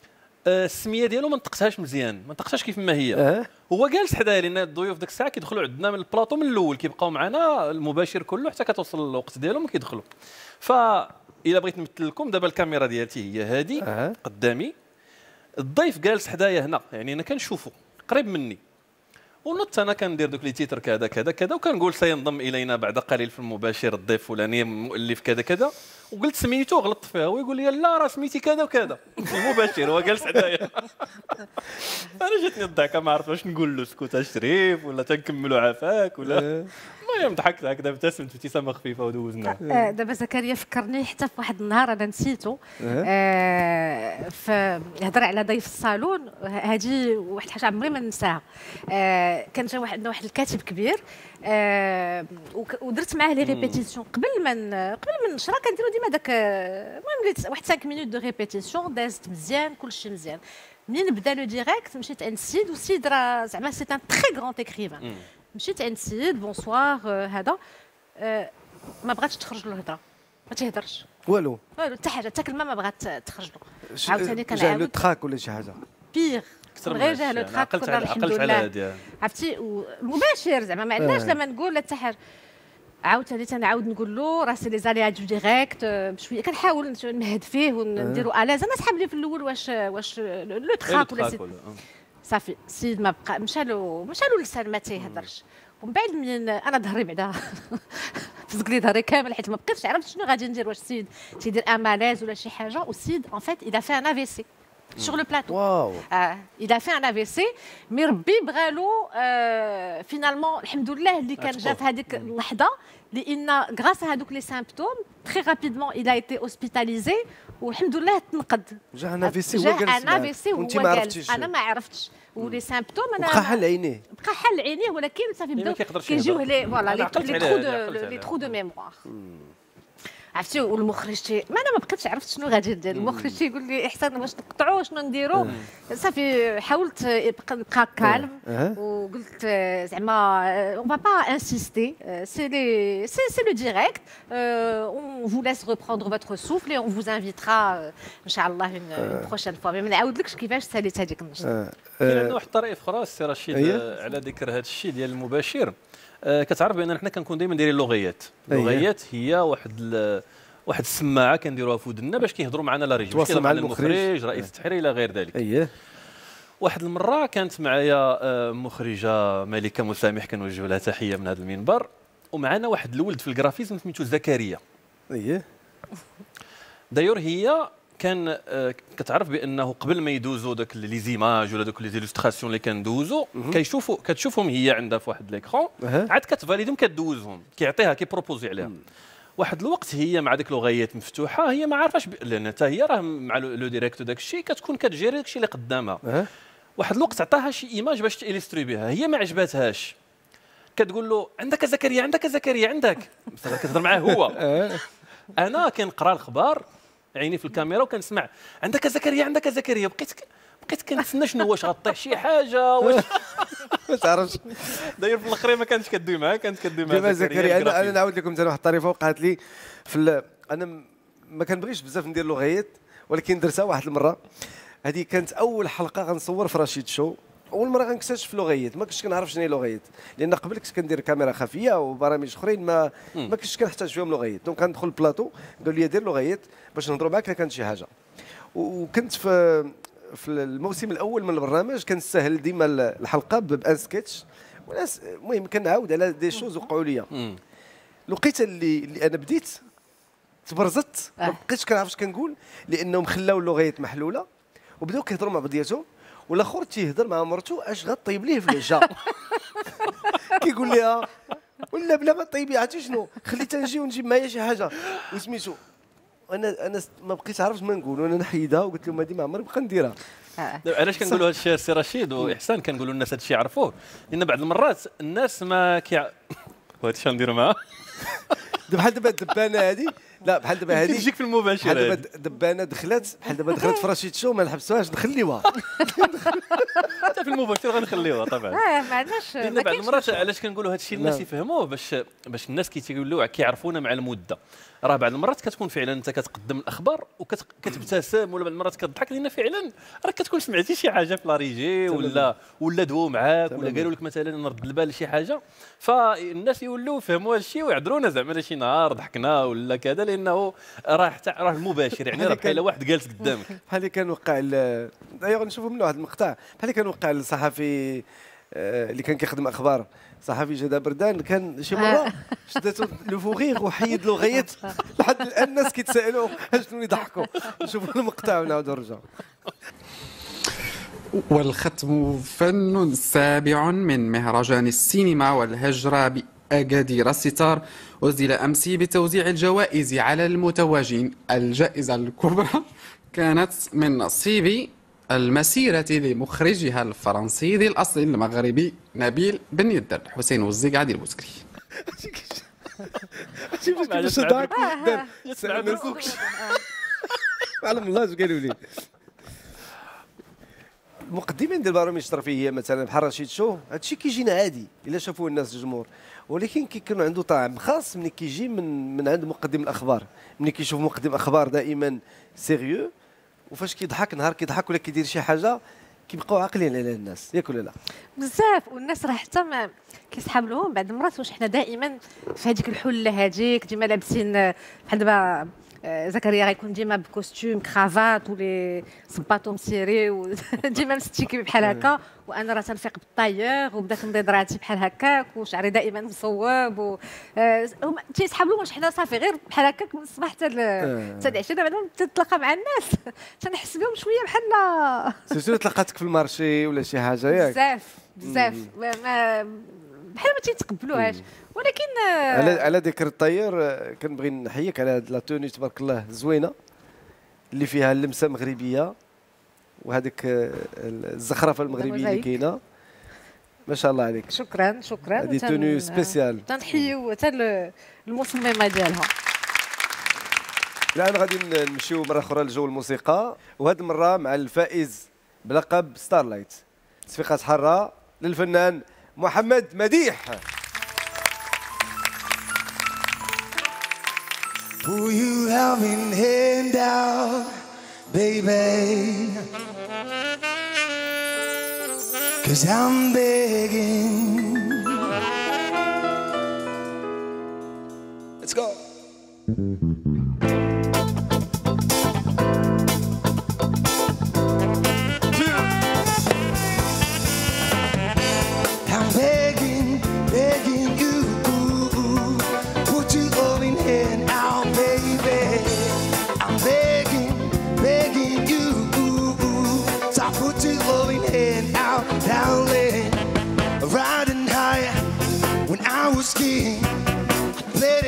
السميه ديالو ما نطقتهاش مزيان، ما نطقتهاش كيف ما هي. أه؟ هو جالس حدايا لان الضيوف ديك الساعه كيدخلوا عندنا من البلاطو من الاول، كيبقاو معنا المباشر كله حتى كتوصل الوقت ديالهم كيدخلوا. ف الا بغيت نمثل لكم دابا الكاميرا ديالتي هي هذه أه؟ قدامي، الضيف جالس حدايا هنا، يعني انا كنشوفه قريب مني، ونط انا كندير دوك لي تيتر كذا كذا كذا، وكنقول سينضم الينا بعد قليل في المباشر الضيف فلاني مؤلف كذا كذا، وقلت سميتو غلطت فيها، ويقول لي لا راه سميتي كذا وكذا في المباشر هو جالس حدايا. انا جاتني الضحكه ما عرفت واش نقول له اسكت شريف ولا تنكملوا عافاك ولا. المهم ضحكت هكذا ابتسمت ابتسامه خفيفه ودوزنا. آه دابا زكريا فكرني حتى في واحد النهار انا نسيتو آه فهضر على ضيف الصالون، هذه واحد الحاجه عمري ما ننساها. آه كان جا واحد واحد الكاتب كبير آه ودرت معاه لي ريبيتيسيون قبل ما قبل ما النشره، كنديروا ديما داك المهم واحد خمسة مينوت دو ريبيتيسيون، دازت مزيان كلشي مزيان. منين بدا لو ديريكت مشيت عند السيد، والسيد راه زعما سي ان تري غران اكريفان. مشيت عند السيد بونسوار هذا آه ما بغاتش تخرج له الهضره، ما تيهضرش والو والو حتى حاجه، حتى كلمه ما بغات تخرج له. عاوتاني كنعاود جا لو تراك ولا شي حاجه بيغ غير جا لو تراك كنا الحمد لله عرفتي مباشر زعما ما عندناش لما نقول حتى حاجه. عاوتاني تنعاود نقول له راه سي لي زاليا دو ديريكت بشويه، كنحاول نمهد فيه ونديرو الاز. انا صحاب لي في الاول واش واش لو تراك ولا سي صافي. السيد ما بقى مشى له مشى له اللسان ما تيهضرش. ومن بعد من انا ظهري بعدا فزق لي ظهري كامل حيت ما بقيتش عرفت شنو غادي ندير، واش السيد تيدير امالاز ولا شي حاجه. والسيد ان فيت الى في ان افي سي sur le plateau. Wow. آه il a fait un A V C مي ربي بغى له آه فينالمون الحمد لله اللي كان جا في هذيك اللحظه، لان غراس هذوك لي سيمبتوم تري رابيدمون il a été hospitalisé والحمد لله تنقذ. جا ان في سي هو جالس ان في سي هو جالس، انا ما عرفتش. ولي سيمبتوم انا بقى حل عينيه بقى حل عينيه، ولكن صافي بداو كيجيوه لي فوالا لي ترو دو لي ترو دو ميموار. عرفتي والمخرج تي ما انا ما بقيتش عرفت شنو غادي ندير. المخرج تيقول لي احسن واش نقطعوا شنو نديروا. صافي حاولت نبقى كالم وقلت زعما اون با با انسيستي سي لي سي سي لو ديريكت اون فو لاس ريبروندر فوتر سوفل اي اون فوز انفيترا ان شاء الله اون بروشين فوا. ما نعاودلكش كيفاش ساليت هذيك النشره. كاين عندنا واحد الطريقه اخرى السي رشيد على ذكر هذا الشيء ديال المباشر. كتعرف بان حنا كنكون دائما دايرين لغيات. اللغيات هي واحد واحد السماعه كنديروها في ودنا باش كيهضروا معنا لا ريجي، تواصل مع المخرج رئيس التحرير الى غير ذلك. اييه. واحد المره كانت معايا مخرجه ملكه مسامح كنوجه لها تحيه من هذا المنبر، ومعنا واحد الولد في الجرافيزم سميتو زكريا. اييه. دايور هي كان كتعرف بانه قبل ما يدوزوا داك لي زيماج ولا دوك لي زيلوستراسيون اللي كندوزوا كيشوفوا كتشوفهم هي عندها في واحد ليكرون، عاد كتفاليدهم كدوزهم كيعطيها كيبروبوزي عليها. واحد الوقت هي مع ديك لوغيات مفتوحه هي ما عارفاش لان حتى هي راه مع لو ديريكت وداك الشيء كتكون كتجيري داك الشيء اللي قدامها. واحد الوقت عطاها شي ايماج باش تيليستري بها، هي ما عجباتهاش، كتقول له عندك زكريا عندك زكريا عندك، مثلا كتهضر معاه هو. انا كنقرا الخبار عيني في الكاميرا وكنسمع عندك زكريا عندك زكريا، بقيت بقيت كنتسنى شنو واش غطيح شي حاجه واش ما تعرفش. داير في الاخرين ما كانتش كدوي معاه، كانت كدوي مع زكريا. زكريا انا انا نعاود لكم مثلا واحد الطريفه وقعت لي في انا ما كنبغيش بزاف ندير لغيات ولكن درتها واحد المره. هذه كانت اول حلقه غنصور في رشيد شو، اول مره غنكتشف لغيات، ما كنتش كنعرف شنو هي لغيات لان قبل كنت كندير كاميرا خفيه وبرامج اخرين ما ما كنتش كنحتاج فيهم لغيات. دونك كندخل البلاطو قالوا لي دير لغيات باش نهضروا معاك كانت شي حاجه. وكنت في في الموسم الاول من البرنامج كنسهل ديما الحلقه بان سكتش وناس المهم كنعاود على دي شوز وقعوا لي. لقيت اللي, اللي انا بديت تبرزت ما بقيتش كنعرف اش كنقول لانهم خلاو اللغيات محلوله وبداو كيهضروا مع بعضياتهم، والاخر تيهضر مع مرته اش غطيب ليه في العشاء. كيقول لها ولا بلا ما طيبي عرفتي شنو خلي تنجي ونجيب معايا شي حاجه وسميتو. انا انا ما بقيت عارف ما نقول وانا نحيدها وقلت لهم هذه ما عمري بقى نديرها. علاش كنقولوا هذا الشيء السي رشيد واحسان كنقولوا الناس هذا الشيء يعرفوه لان بعض المرات الناس ما كي وهذا الشيء نديروا معاه بحال دابا الدبانه هذه لا بحال دابا هذه تجيك في المباشر بحال دابا الدبانه دخلت بحال دابا دخلت في رشيد شو ما نحبسوهاش نخليوها حتى في المباشر غنخليوها طبعا. اه ما عندناش لان بعض المرات علاش كنقولوا هذا الشيء الناس يفهموه باش باش الناس كيتقولوا كيعرفونا مع المده. راه بعض المرات كتكون فعلا انت كتقدم الاخبار وكتبتسم ولا بعض المرات كتضحك لان فعلا راك كتكون سمعتي شي حاجه في لاريجي ولا ولا دووا معاك ولا قالوا لك مثلا نرد البال لشي حاجه، فالناس يولوا يفهموا هذا الشيء ويعذرونا زعما شي نهار ضحكنا ولا كذا لانه راه حتى راه المباشر يعني راه بحال واحد جالس قدامك. بحال اللي كان وقع دايوغ نشوفوا منه واحد المقطع بحال اللي كان وقع للصحفي اللي كان كيخدم اخبار صحفي جدا بردان كان شي مره شداتو لو فوغيغ وحيد له غيط لحد الان الناس كيتسائلوا شنو يضحكوا. نشوفوا المقطع ونعاودوا نرجعوا. والختم فن سابع من مهرجان السينما والهجرة بأكادير الستار أزيل أمس بتوزيع الجوائز على المتوجين. الجائزة الكبرى كانت من نصيب المسيرة لمخرجها الفرنسي ذي الأصل المغربي نبيل بن يدر حسين وزيق عادل البوسكري. علم الله اش قالوا لي. المقدمين ديال البرامج الترفيهيه مثلا بحال رشيد شو هادشي كيجينا عادي الا شافوه الناس الجمهور، ولكن كيكون عنده طعم خاص ملي كيجي من من عند مقدم الاخبار. ملي كيشوف مقدم اخبار دائما سيريو وفاش كيضحك نهار كيضحك ولا كيدير شي حاجه كيبقاو عاقلين على الناس ياك ولا لا؟ بزاف والناس راه حتى ما كيسحاب لهم بعض المرات واش حنا دائما في هذيك الحله هذيك ديما لابسين بحال دابا زكريا غيكون ديما بكوستيم كرافات ولي صباطو مسيري ديما مستيكي بحال هكا، وانا راه تنفيق بالطايغ وبداك نبيض راسي بحال هكاك وشعري دائما مصوب و تيسحاب لهم واش حنا صافي غير بحال هكاك من الصباح حتى حتى العشاء. دابا تتلاقى مع الناس تنحس بهم شويه بحال سيرتو تلاقاتك في المارشي ولا شي حاجه ياك بزاف بزاف بحال ما تيتقبلوهاش. ولكن على على ذكر الطير كنبغي نحييك على هاد لا توني تبارك الله زوينه اللي فيها اللمسه مغربيه وهذيك الزخرفه المغربيه اللي كاينه ما شاء الله عليك. شكرا شكرا. هذه توني سبيسيال تنحيو حتى المصممه ديالها. الان غادي نمشيو مره اخرى لجو الموسيقى وهذه المره مع الفائز بلقب ستارلايت. تصفيقات حاره للفنان محمد مديح. Pull you helping hand down, baby, 'cause I'm begging. Let's go.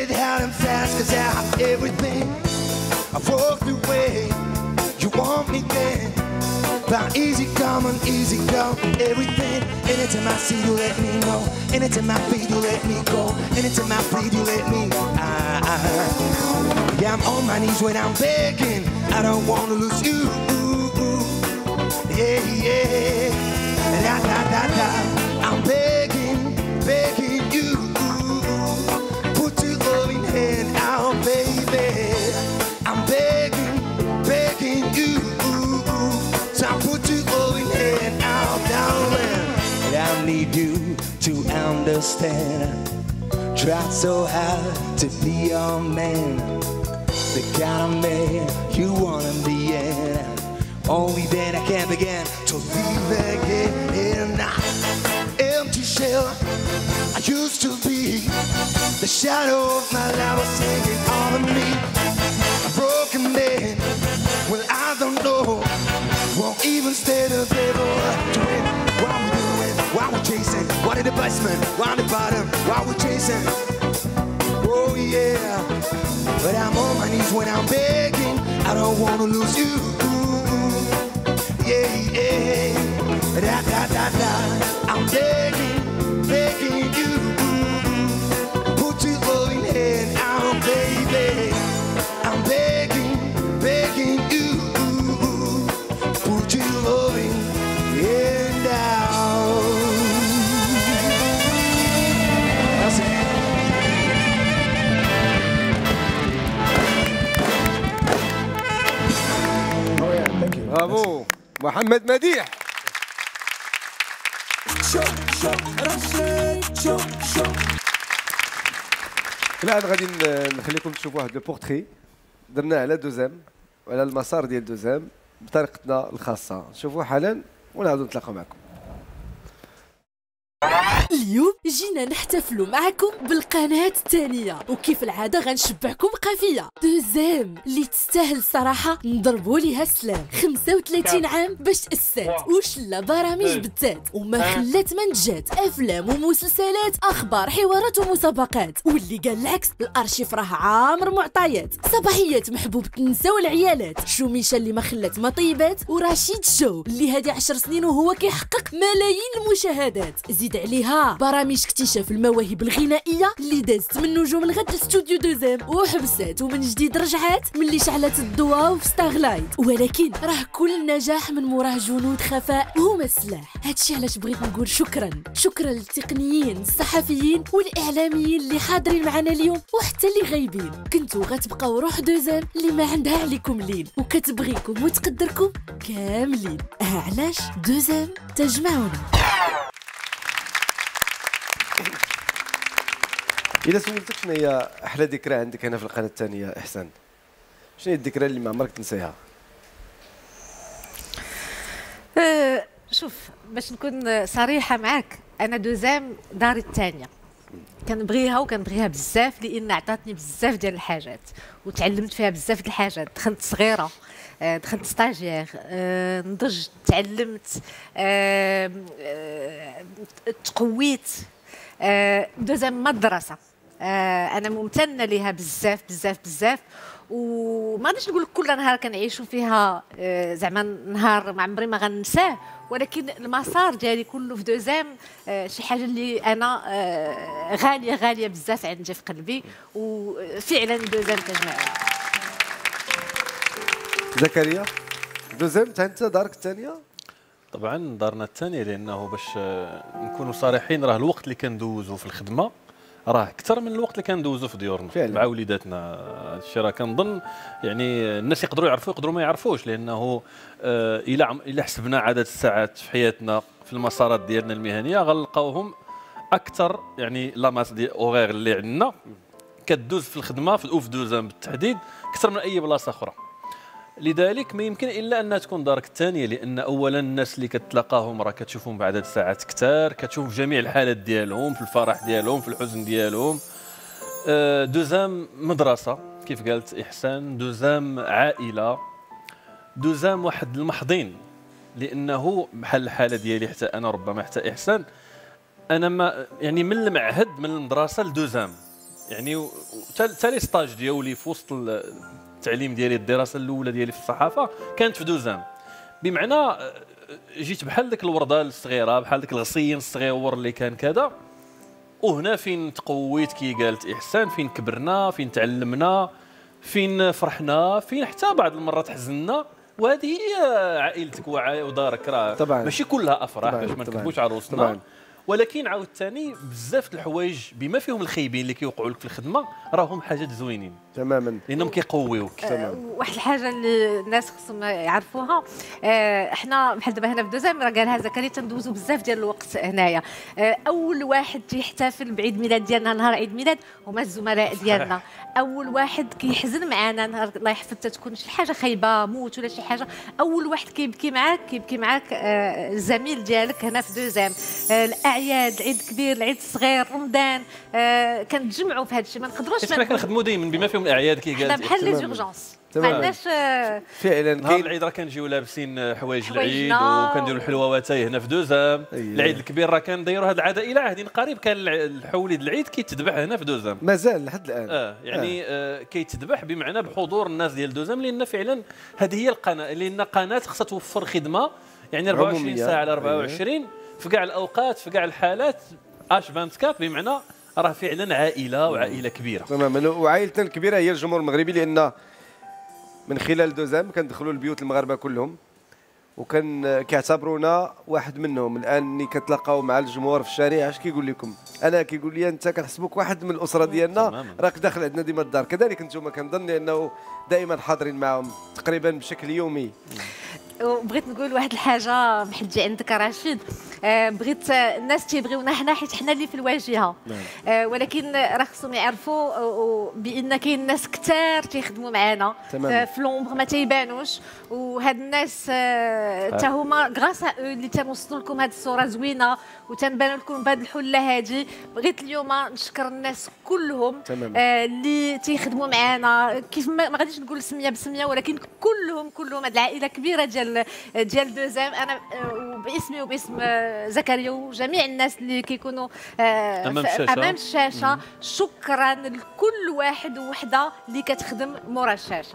it hard and fast, cause I have everything. I've walked the way you want me then. But easy come and easy go, everything. Anytime I see you, let me know. Anytime I feel you, let me go. Anytime I breathe, you let me. Ah, ah. Yeah, I'm on my knees when I'm begging. I don't want to lose you. Yeah, yeah. Da, da, da, da. I'm begging, begging you. Put your loving hand out, baby. I'm begging, begging you. So I put your loving hand out, darling. And I need you to understand. Try so hard to be your man, the kind of man you wanna be in. Only then I can begin to live again in an empty shell. I used to be the shadow of my life was hanging on me. A broken man, well I don't know. Won't even stay the paper to it. What we doing? Why we chasing? What in the basement? Why on the bottom? Why we chasing? Oh yeah. But I'm on my knees when I'm begging. I don't wanna lose you. Yeah, yeah. Da da da da. I'm begging, begging you. Put your loving hand out, baby. I'm begging, begging you. Put your loving hand out. That's it. Oh yeah, thank you. Bravo, محمد مديح. الآن غادي نخليكم تشوفوا واحد لو بورتري درناه على دوزام وعلى المسار ديال دوزام بطريقتنا الخاصة. نشوفوه حالا ونعاودوا نتلاقاو معكم. اليوم جينا نحتفلوا معكم بالقناة الثانية، وكيف العادة غنشبعكم قافية دوزام اللي تستاهل صراحة نضربوا ليها السلام. خمسة وثلاثين عام باش تأسات وشلا برامج بتات وما خلات منتجات، أفلام ومسلسلات، أخبار، حوارات ومسابقات، واللي قال العكس الأرشيف راه عامر معطيات. صباحيات محبوبة النساء والعيالات، شوميشة اللي ما خلات مطيبات، ورشيد شو اللي هادي عشر سنين وهو كيحقق ملايين المشاهدات. زيد عليها برامج اكتشاف المواهب الغنائيه اللي دازت من نجوم الغد لاستوديو دوزام وحبسات ومن جديد رجعات ملي شعلت الضواء في ستارلايت. ولكن راه كل نجاح من موراه جنود خفاء هما سلاح. هادشي علاش بغيت نقول شكرا شكرا للتقنيين الصحفيين والاعلاميين اللي حاضرين معنا اليوم وحتى اللي غايبين. كنتو غتبقاو روح دوزام اللي ما عندها عليكم لين وكتبغيكم وتقدركم كاملين. اه علاش دوزام تجمعنا. إذا سولتك شنو هي أحلى ذكرى عندك هنا في القناة الثانية إحسان؟ شنو هي الذكرى اللي ما عمرك تنساها؟ أه شوف باش نكون صريحة معاك، أنا دوزام داري الثانية كنبغيها وكنبغيها بزاف لأن عطاتني بزاف ديال الحاجات وتعلمت فيها بزاف ديال الحاجات. دخلت صغيرة، دخلت ستاجير، نضجت، تعلمت، تقويت. دوزام مدرسة انا ممتنه ليها بزاف بزاف بزاف، وما غاديش نقول لك كل نهار كنعيشوا فيها زعما نهار ما عمري ما غنساه، ولكن المسار ديالي كله في دوزام شي حاجه اللي انا غاليه غاليه بزاف عندي في قلبي، وفعلا دوزام تجمعنا. زكريا دوزام انت دارك الثانيه؟ طبعا دارنا الثانيه، لانه باش نكونوا صريحين راه الوقت اللي كندوزو في الخدمه راه اكثر من الوقت اللي كندوزو في ديورنا مع وليداتنا. هذا الشيء راه كنظن يعني الناس يقدروا يعرفوا يقدروا ما يعرفوش، لانه آه الى الى حسبنا عدد الساعات في حياتنا في المسارات ديالنا المهنيه غنلقاوهم اكثر، يعني لاماس ديال اوغير اللي عندنا كدوز في الخدمه في الاوف دوزام بالتحديد اكثر من اي بلاصه اخرى. لذلك ما يمكن الا انها تكون دارك الثانيه، لان اولا الناس اللي كتلاقاهم راه كتشوفهم بعدد ساعات كثار، كتشوف جميع الحالات ديالهم في الفرح ديالهم في الحزن ديالهم. دوزام مدرسه كيف قالت احسان، دوزام عائله، دوزام واحد المحضين، لانه بحال الحاله ديالي حتى انا ربما حتى احسان، انا ما يعني من المعهد من المدرسه لدوزام يعني حتى لي ستاج ديالي في وسط التعليم ديالي، الدراسه الاولى ديالي في الصحافه كانت في دوزام، بمعنى جيت بحال ديك الورده الصغيره، بحال ديك الغصين الصغيور اللي كان كذا. وهنا فين تقويت كي قالت احسان، فين كبرنا، فين تعلمنا، فين فرحنا، فين حتى بعض المرات حزننا. وهذه هي عائلتك ودارك، راه ماشي كلها افراح باش ما نكذبوش على روسنا، ولكن عاوتاني بزاف د الحوايج بما فيهم الخايبين اللي كيوقعوا لك في الخدمه راهم حاجات زوينين تماما، لانهم كيقويوك. أه واحد الحاجه اللي الناس خصهم يعرفوها، أه احنا بحال دابا هنا في دوزام راه قالها زكريا تندوزوا بزاف ديال الوقت هنايا. أه اول واحد تيحتفل بعيد ميلاد ديالنا نهار عيد ميلاد هما الزملاء ديالنا. اول واحد كيحزن معانا نهار الله يحفظ تكون شي حاجه خايبه، موت ولا شي حاجه، اول واحد كيبكي معاك كيبكي معاك أه الزميل ديالك هنا في دوزام. أه اعياد، العيد الكبير، العيد الصغير، رمضان، آه كنتجمعوا في هذا الشيء، ما نقدروش حنا كنخدموا دائما بما فيهم الاعياد كي قالت بحال لي زورجونس ما عندناش فعلا. نهار العيد راه كنجيو لابسين حوايج العيد وكنديروا الحلوواتاي هنا في دوزام. العيد الكبير راه كنديروا هذه العاده الى عهد قريب، كان الحوليد العيد كيتذبح هنا في دوزام مازال لحد الان. اه يعني آه. آه كيتذبح بمعنى بحضور الناس ديال دوزام، لان فعلا هذه هي القناه، لان قناه خصها توفر خدمه يعني أربعة وعشرين ساعه على أربعة وعشرين في كاع الاوقات في كاع الحالات اش أربعة وعشرين، بمعنى راه فعلا عائله وعائله كبيره تماما. وعائلتنا الكبيره هي الجمهور المغربي، لان من خلال دوزام كندخلوا البيوت المغاربه كلهم وكان كيعتبرونا واحد منهم. الان ملي كتلاقاو مع الجمهور في الشارع اش كيقول لكم؟ انا كيقول لي انت كنحسبوك واحد من الاسره ديالنا، راك داخل عندنا ديما الدار. كذلك انتم كنظن لانه دائما حاضرين معهم تقريبا بشكل يومي. وبغيت نقول واحد الحاجه بحال تجي عندك رشيد، آه بغيت آه الناس تيبغيونا حنا حيت حنا اللي في الواجهه، آه ولكن راه خصهم يعرفوا آه بان كاين ناس كثار تيخدموا معنا آه في لومبر ما تيبانوش، وهاد الناس حتى آه هما غراس اللي تنوصلوا لكم هاد الصوره زوينه وتنبانوا لكم بهاد الحله هادي. بغيت اليوم نشكر الناس كلهم آه اللي تيخدموا معنا، كيف ما غاديش نقول سميه بسميه ولكن كلهم كلهم هاد العائله كبيره ديال ديال دوزام. انا باسمي وباسم زكريا وجميع الناس اللي كيكونوا امام الشاشه, أمام الشاشة شكرا لكل واحد ووحده اللي كتخدم مورا الشاشه.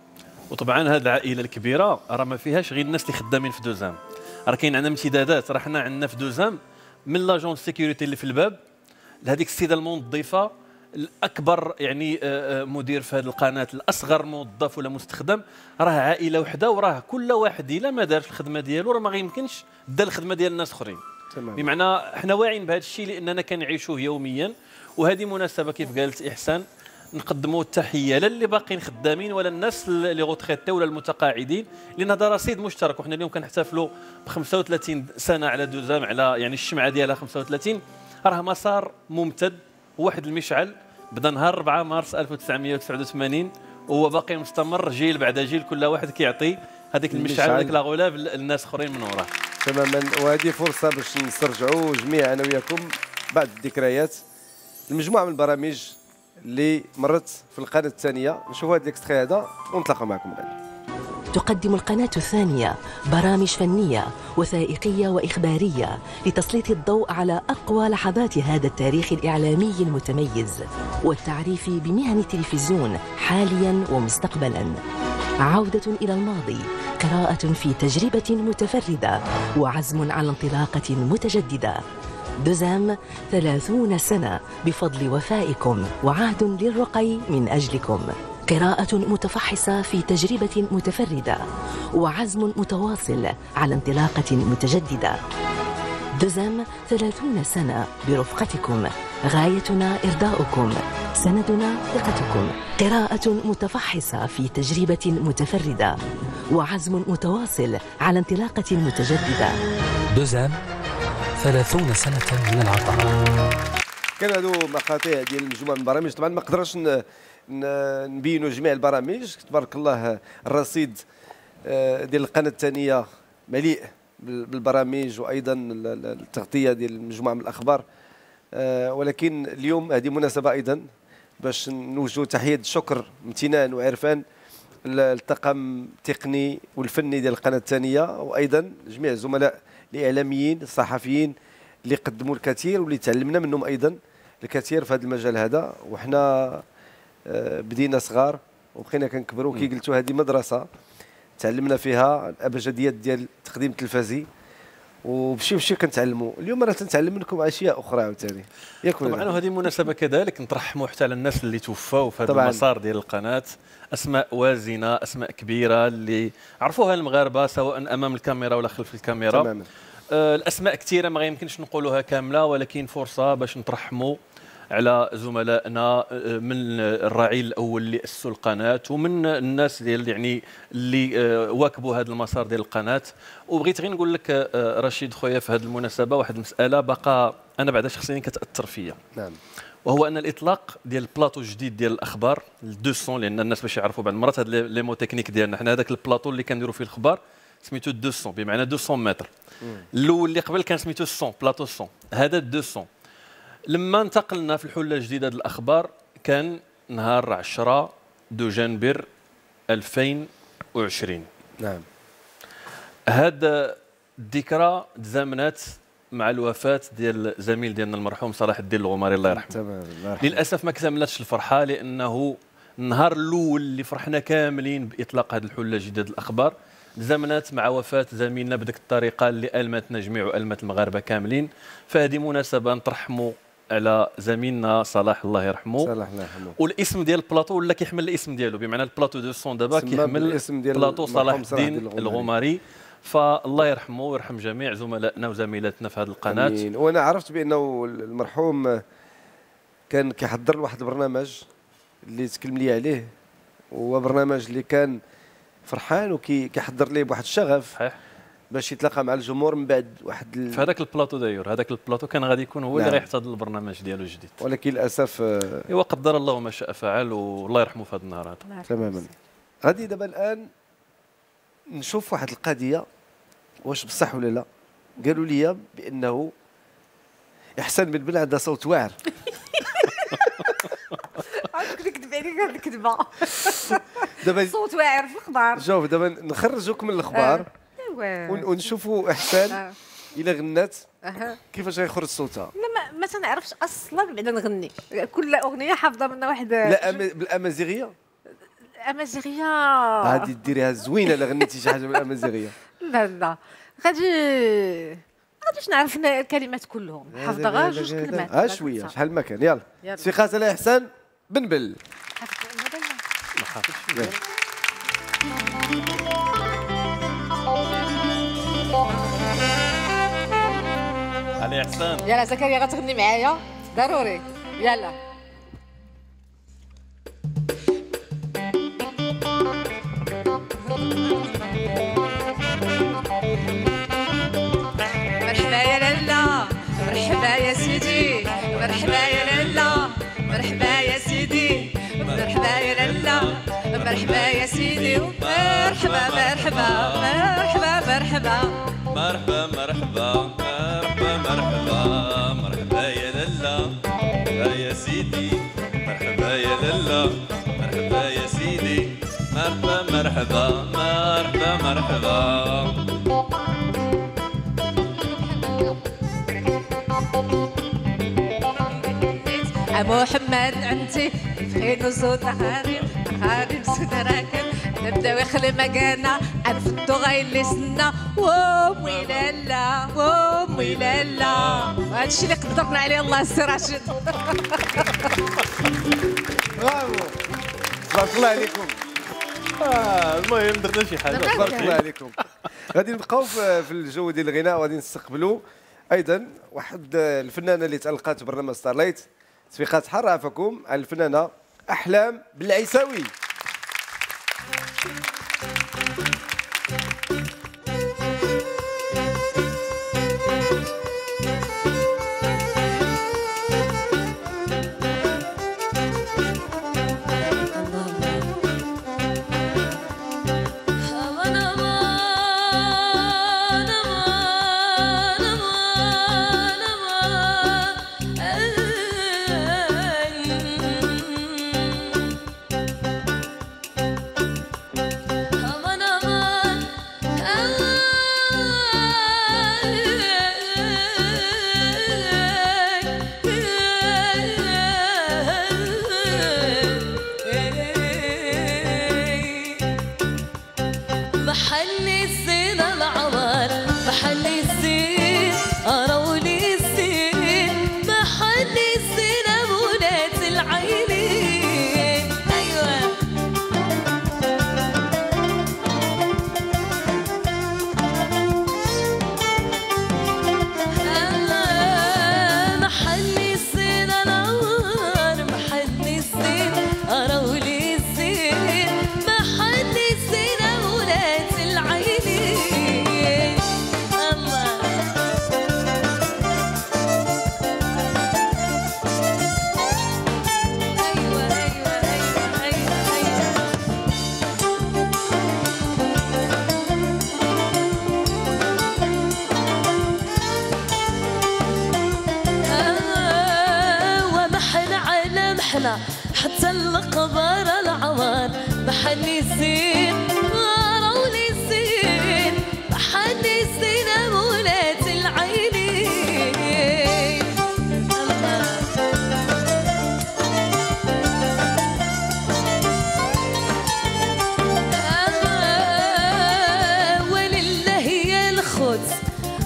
وطبعا هذه العائله الكبيره راه ما فيهاش غير الناس اللي خدامين في دوزام، راه كاين عندنا امتدادات. راه حنا عندنا في دوزام من لاجون سيكوريتي اللي في الباب لهذيك السيده الموظفه الاكبر يعني مدير في هذه القناه، الاصغر موظف ولا مستخدم، راه عائله وحده، وراه كل واحد الا ما دارش الخدمه ديالو راه ما يمكنش دار الخدمه ديال الناس اخرين. بمعنى حنا واعيين بهذا الشيء لاننا كنعيشوه يوميا. وهذه مناسبه كيف قالت احسان نقدموا التحيه لا اللي باقيين خدامين ولا الناس اللي غوتريتي ولا المتقاعدين، لان هذا رصيد مشترك. وحنا اليوم كنحتفلوا ب خمسة وثلاثين سنه على دوزام، على يعني الشمعه ديالها خمسة وثلاثين، راه مسار ممتد. واحد المشعل بدا نهار أربعة مارس ألف وتسعمائة وتسعة وثمانين وهو باقي مستمر، جيل بعد جيل كل واحد كيعطي هذيك المشعل هذيك لا غلاف للناس اخرين من وراه. تماما. وهذه فرصه باش نسترجعوا جميع انا وياكم بعض الذكريات، المجموعه من البرامج اللي مرت في القناه الثانيه. نشوفوا هذا الاكستري هذا ونتلاقاو معكم الان. تقدم القناة الثانية برامج فنية وثائقية وإخبارية لتسليط الضوء على أقوى لحظات هذا التاريخ الإعلامي المتميز والتعريف بمهن التلفزيون حاليا ومستقبلا. عودة إلى الماضي، قراءة في تجربة متفردة وعزم على انطلاقة متجددة. دوزام ثلاثون سنة بفضل وفائكم وعهد للرقي من أجلكم. قراءة متفحصة في تجربة متفردة وعزم متواصل على انطلاقة متجددة. دوزام ثلاثون سنة برفقتكم، غايتنا إرضاؤكم، سندنا ثقتكم. قراءة متفحصة في تجربة متفردة وعزم متواصل على انطلاقة متجددة. دوزام ثلاثون سنة من العطاء. كان هذو مقاطع ديال مجموعة من البرامج. طبعا ما قدرش نبينوا جميع البرامج، تبارك الله الرصيد ديال القناه الثانيه مليء بالبرامج وايضا التغطيه ديال مجموعه من الاخبار. ولكن اليوم هذه مناسبه ايضا باش نوجهوا تحيه الشكر امتنان وعرفان للطاقم التقني والفني ديال القناه الثانيه، وايضا جميع الزملاء الاعلاميين الصحفيين اللي قدموا الكثير واللي تعلمنا منهم ايضا، الكثير في هذا المجال هذا، وحنا بدينا صغار وبقينا كنكبروا. كي قلتوا هذه مدرسه تعلمنا فيها الابجديات ديال التقديم التلفزي، وبشي بشي كنتعلموا. اليوم راه تنتعلم منكم اشياء اخرى عاوتاني. ياك طبعا وهذه مناسبه كذلك نترحموا حتى على الناس اللي توفاوا في هذا المسار ديال القناه، اسماء وازنه، اسماء كبيره اللي عرفوها المغاربه سواء امام الكاميرا ولا خلف الكاميرا. تماما. آه الاسماء كثيره ما يمكنش نقولوها كامله، ولكن فرصه باش نترحموا على زملائنا من الرعيل الاول اللي اسسوا القناه ومن الناس ديال يعني اللي واكبوا هذا المسار ديال القناه. وبغيت غير نقول لك رشيد خويا في هذه المناسبه واحد المساله باقا انا بعدا شخصيا كتاثر فيا. نعم. وهو ان الاطلاق ديال البلاطو جديد ديال الاخبار مئتين، لان الناس باش يعرفوا بعض المرات هاد لي مو تكنيك ديالنا حنا، هذاك البلاطو اللي كنديروا فيه الاخبار سميتو مئتين بمعنى مئتين متر. الاول اللي قبل كان سميتو مئة بلاطو مئة، هذا مئتين. لما انتقلنا في الحله الجديده ديال الاخبار كان نهار عشرة دو جانبر ألفين وعشرين. نعم. هذا الذكرى تزامنات مع الوفاه ديال زميل ديالنا المرحوم صلاح الدين الغماري الله يرحمه. تمام الله يرحمه. للاسف ما كتملتش الفرحه، لانه النهار الاول اللي فرحنا كاملين باطلاق هذه الحله الجديده ديال الاخبار تزامنت مع وفاه زميلنا بديك الطريقه اللي المتنا جميع والمت المغاربه كاملين. فهذه مناسبه نترحموا على زميلنا صلاح الله يرحمه. صلاح الله يرحمه. والاسم ديال البلاطو ولا كيحمل الاسم ديالو، بمعنى البلاطو مئتين دابا كيحمل الاسم ديال بلاطو صلاح الدين الغماري. فالله يرحمه ويرحم جميع زملائنا وزميلاتنا في هذه القناه. أمين. وانا عرفت بانه المرحوم كان كيحضر لواحد البرنامج اللي تكلم لي عليه، هو برنامج اللي كان فرحان وكيحضر ليه بواحد الشغف صحيح باش يتلاقى مع الجمهور من بعد واحد ال... في هذاك البلاطو داير هذاك البلاطو كان غادي يكون هو نعم. اللي غيحتضن البرنامج ديالو الجديد، ولكن للاسف ايوا قدر الله ما شاء فعل والله يرحمه في هذا النهار هذا. تماما. غادي دابا الان نشوف واحد القضيه واش بصح ولا لا. قالوا لي بانه احسان بن بن عندها صوت واعر. عاد نكذب عليك هذه الكذبه. دابا صوت واعر في الاخبار. شوف دابا نخرجوك من الاخبار ونشوفوا احسان الى غنات كيفاش غيخرج صوتها. لا ما, ما تنعرفش اصلا بعدا نغني، كل اغنيه حافظه منها واحد. لا أم... بالامازيغيه الامازيغيه غادي ديريها زوينه الا غنيتي شي حاجه بالامازيغيه. لا لا غادي غاديش نعرف الكلمات كلهم، حافظه غير جوج كلمات. ها شويه شحال ما كان. يلا ثقات على احسان بنبل. ما حافظش. علي احسان. يلا زكريا غتغني معايا ضروري. يلا مرحبا يا لالا مرحبا يا سيدي مرحبا يا لالا مرحبا يا سيدي مرحبا يا لالا مرحبا يا سيدي مرحبا مرحبا مرحبا مرحبا مرحبا مرحبا مرحبا مرحبا مرحبا يا لالا يا سيدي مرحبا يا لالا مرحبا يا سيدي مرحبا مرحبا مرحبا مرحبا. محمد انتي فين وزود نهاري نهاري مسود راكن نبداو يخلي مكانا نفدو غايلي سنا وامي لالا وامي لالا. هادشي اللي قدرنا عليه الله يستر راشد. برافو تبارك الله عليكم. اه المهم درنا شي حاجه. تبارك الله عليكم. غادي نبقاو في الجو ديال الغناء وغادي نستقبلوا ايضا واحد الفنانه اللي تالقات في برنامج ستارلايت. تصفيقات حارة عفاكم على الفنانة أحلام بالعيساوي. Oh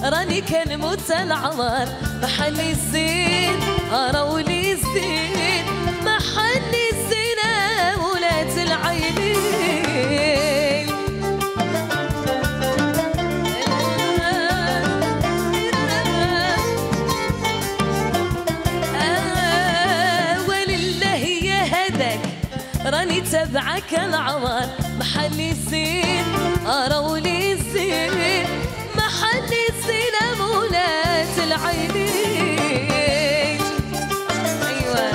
راني كنموت العمر محلي الزين راولي الزين محلي الزين ولات العينين آه ولله يا هداك راني تبعك العمر محلي الزين راولي الزين محلي الزين مولات العينين. ايوه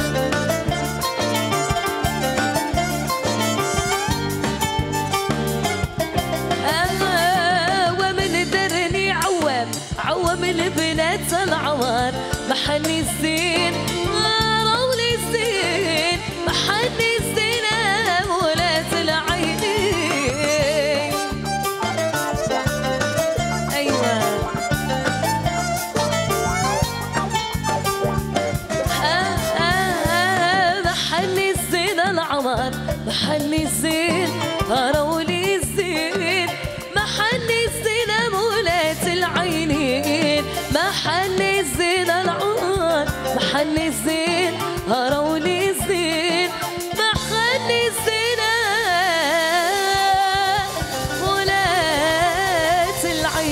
آه ومن درني عوام عوام البنات العمر محلي الزين راولي الزين محلي الزين مولات العينين. ايوه آه آه محلي الزين العمر محلي الزين راولي الزين محلي الزين مولات العينين محلي الزين العمر محلي الزين راولي الزين محلي الزين مولات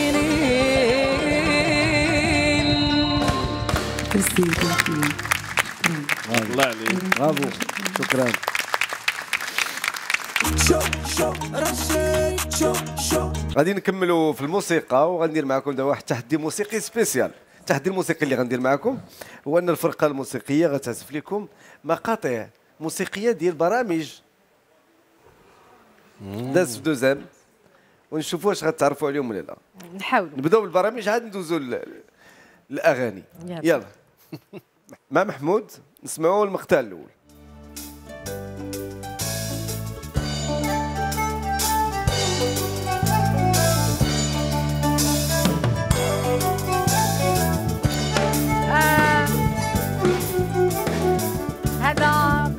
العينين. الله عليك برافو شكرا. غادي نكملوا في الموسيقى وغندير معكم دابا واحد التحدي موسيقي سبيسيال. التحدي الموسيقي اللي غندير معكم هو ان الفرقه الموسيقيه غتعزف لكم مقاطع موسيقيه ديال برامج داز في دوزام ونشوفوا واش غتعرفوا عليهم ولا لا. نحاولوا نبداو بالبرامج عاد ندوزوا للاغاني. يلا مع محمود نسمعوا المقطع الاول. هذا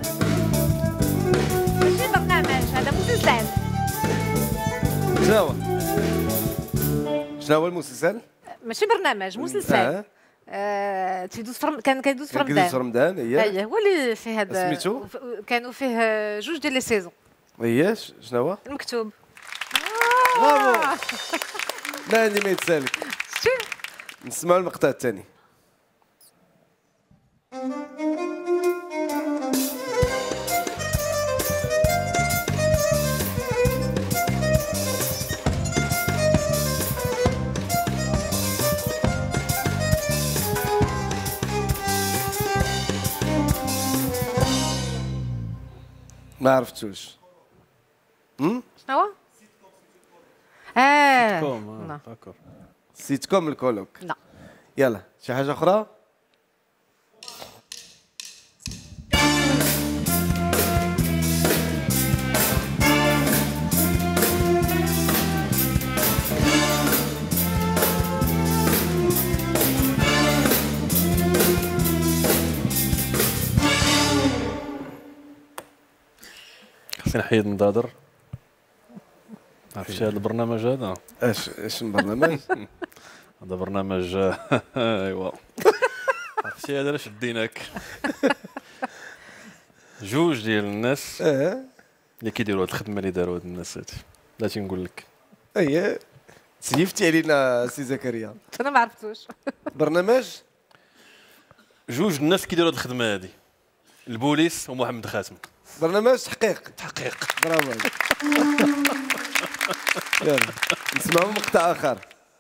ماشي برنامج هذا مسلسل. شنو هو؟ شنو هو المسلسل؟ ماشي برنامج مسلسل. آه. آه، تيدوز فرم... كان كيدوز في كان رمضان. كيدوز في رمضان اييه. اييه هو اللي فيه هذا سميتو؟ كانوا فيه جوج ديال لي سيزون. اييه شنو هو؟ المكتوب. برافو ما عندي ما يتسالك. نسمعوا المقطع الثاني. ما عرفتوش. شنو هو؟ اه كوم لا. داكور سيت كوم الكولوك. لا. يلا شي حاجه اخرى. خصني نحيد نضادر. عرفتي هذا البرنامج هذا؟ اش اش البرنامج؟ هذا برنامج ايوا عرفتي هذا علاش ديناك. جوج ديال الناس اللي كيديروا هذه الخدمه اللي داروا هاد الناس هادي بلاتي نقول لك. اييه سيفتي علينا سي زكريا. انا ما عرفتوش. برنامج جوج الناس كيديروا هذه الخدمه هذه البوليس ومحمد خاتم. برنامج تحقيق. تحقيق برافو. يلا نسمعوا مقطع اخر.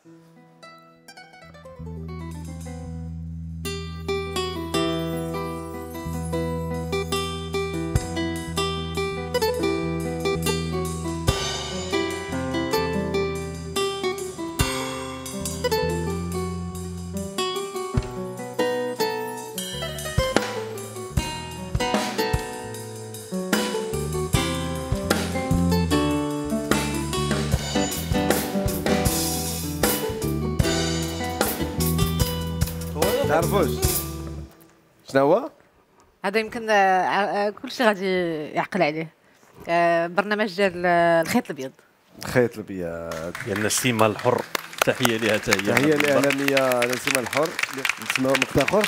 تعرفوش شنو هو؟ هذا يمكن كل شيء غادي يعقل عليه. برنامج ديال الخيط الابيض. الخيط الابيض ديال نسيمه الحر. تحيه لها حتى هي. تحيه الاعلاميه نسيمه الحر. نسمعوا مقطع اخر.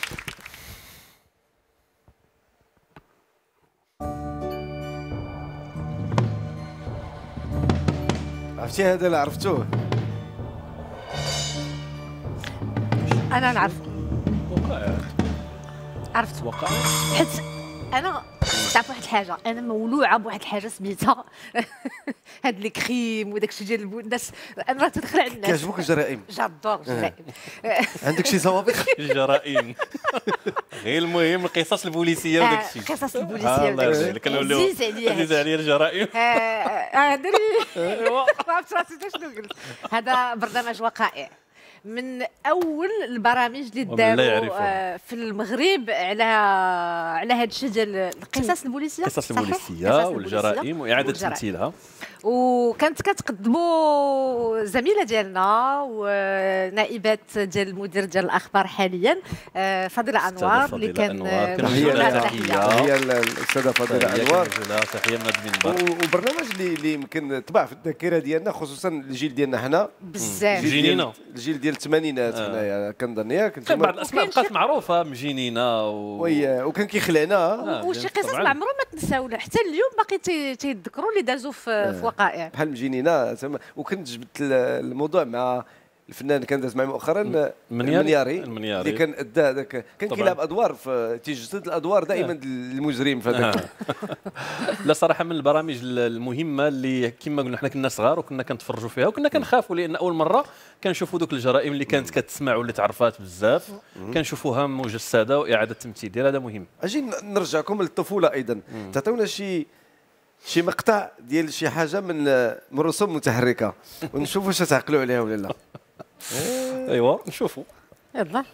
عرفتي هذا اللي عرفتوه؟ انا نعرف. وقع عرفت وقع حيت انا تعرف واحد الحاجه، انا مولوعه بواحد الحاجه سميتها هاد لي كريم وداك الشيء ديال الناس، انا راه تدخل على الناس. كيعجبوك الجرائم؟ جادور الجرائم. عندك شي سوابق؟ الجرائم غير المهم القصص البوليسيه وداك الشيء. القصص البوليسيه الله يرضي عليك. عزيز عليا عزيز عليا الجرائم. اه دري ما عرفتش راسي شنو قلت. هذا برنامج وقائع من اول البرامج اللي داروا في المغرب على على هذا الشيء ديال القصص البوليسيه. القصص البوليسيه والجرائم واعاده تمثيلها. وكانت كتقدموا زميله ديالنا ونائبات ديال المدير ديال الاخبار حاليا فضيله انوار اللي كان هي الاستاذه فضيله انوار. تحيه من هذا المنبر. وبرنامج اللي اللي يمكن طبع في الذاكره ديالنا خصوصا الجيل ديالنا حنا بزاف. جينينا الجيل ديال الثمانينات حنايا كنظن ياك. كان بعض الاسماء بقات معروفه مجينينا و... وكان كيخلعنا. وشي قصص ما عمرهم ما تنساونا حتى اليوم باقي تيذكروا اللي دازوا في وقائع بحال مجينينا. وكنت جبت الموضوع مع الفنان كان داز معي مؤخرا المنياري المنياري اللي كان ادى هذاك كان كيلعب ادوار في تيجسد الادوار دائما المجرم في هذاك. لا صراحه من البرامج المهمه اللي كما قلنا حنا كنا صغار وكنا كنتفرجوا فيها وكنا كنخافوا لان اول مره كنشوفوا دوك الجرائم اللي كانت كتسمع واللي تعرفات بزاف كنشوفوها مجسده واعاده تمثيل ديال هذا مهم. اجي نرجعكم للطفوله ايضا. تعطيونا شي شي مقطع ديال شي حاجه من من رسوم متحركه ونشوفوا واش تعقلوا عليها ولا لا. ايوا نشوفوا يلا.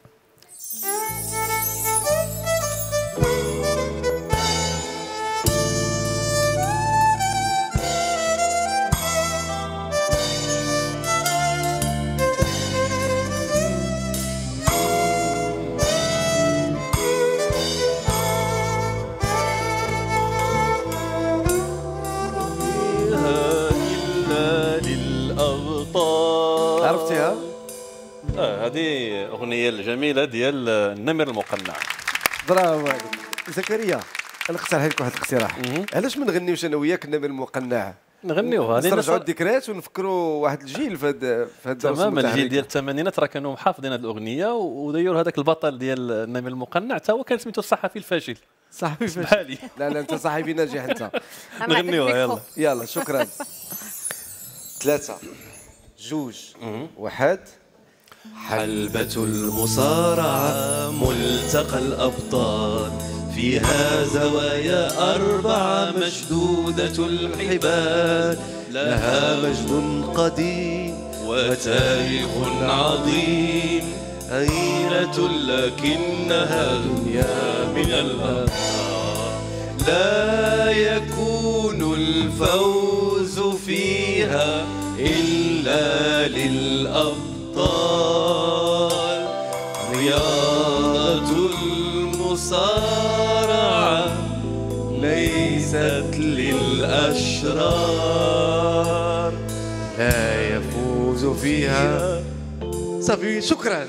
عرفتيها؟ اه هذه اغنيه الجميله ديال النمر المقنع. برافو عليك زكريا. انا اقترح لك واحد الاقتراح. علاش ما نغنيوش انا وياك النمر المقنع؟ نغنيوها نرجعوا الذكريات ونفكروا واحد الجيل في هذا في هذا تماما. الجيل ديال الثمانينات راه كانوا محافظين هذه الاغنيه وداير هذاك البطل ديال النمر المقنع حتى هو كان سميتو الصحفي الفاشل. صحفي فاشل بحالي. لا لا انت صحفي ناجح انت. نغنيوها يلا. يلا شكرا. ثلاثة جوج واحد. حلبة المصارعة ملتقى الأبطال فيها زوايا أربعة مشدودة الحبال لها مجد قديم وتاريخ عظيم هينة لكنها دنيا من الأبطال لا يكون الفوز فيها إلا للأبطال رياضة المصارعة ليست للأشرار لا يفوز فيها. صافي شكرا.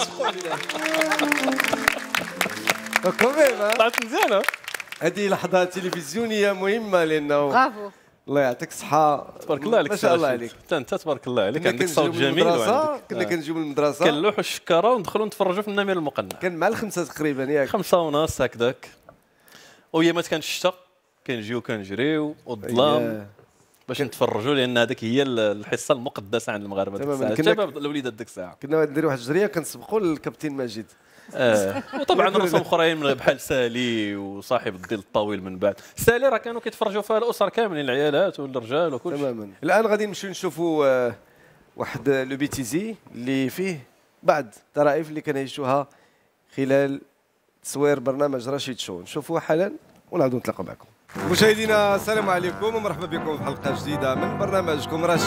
كمان طلعت مزيانة. هذه لحظة تلفزيونية مهمة لأنه برافو الله يعطيك الصحة. تبارك الله عليك. ما شاء الله عليك. انت تبارك الله عليك عندك صوت جميل وعندك كنا كنجيو من المدرسة كنلوحوا الشكارة وندخلوا نتفرجوا في النمر المقنع. كان مع الخمسة تقريبا ياك خمسة ونص هكذاك. وأيامات كان الشتا كنجيو كنجريو والظلام باش نتفرجوا لان هذيك هي الحصه المقدسه عند المغاربه ديك الساعه الشباب الوليدات ديك الساعه كنا نديروا واحد الجريه كنسبقوا للكابتن ماجد. اه وطبعا رسوم اخرين بحال سالي وصاحب الظل الطويل من بعد. سالي راه كانوا كيتفرجوا فيها الاسر كاملين العيالات والرجال وكل شيء. تماما. الان غادي نمشيو نشوفوا آه واحد لو بيتيزي اللي فيه بعض الطرائف اللي كنعيشوها خلال تصوير برنامج رشيد شو. نشوفوه حالا ونعاودوا نتلاقاو معكم. مشاهدينا السلام عليكم ومرحبا بكم في حلقه جديده من برنامجكم رش.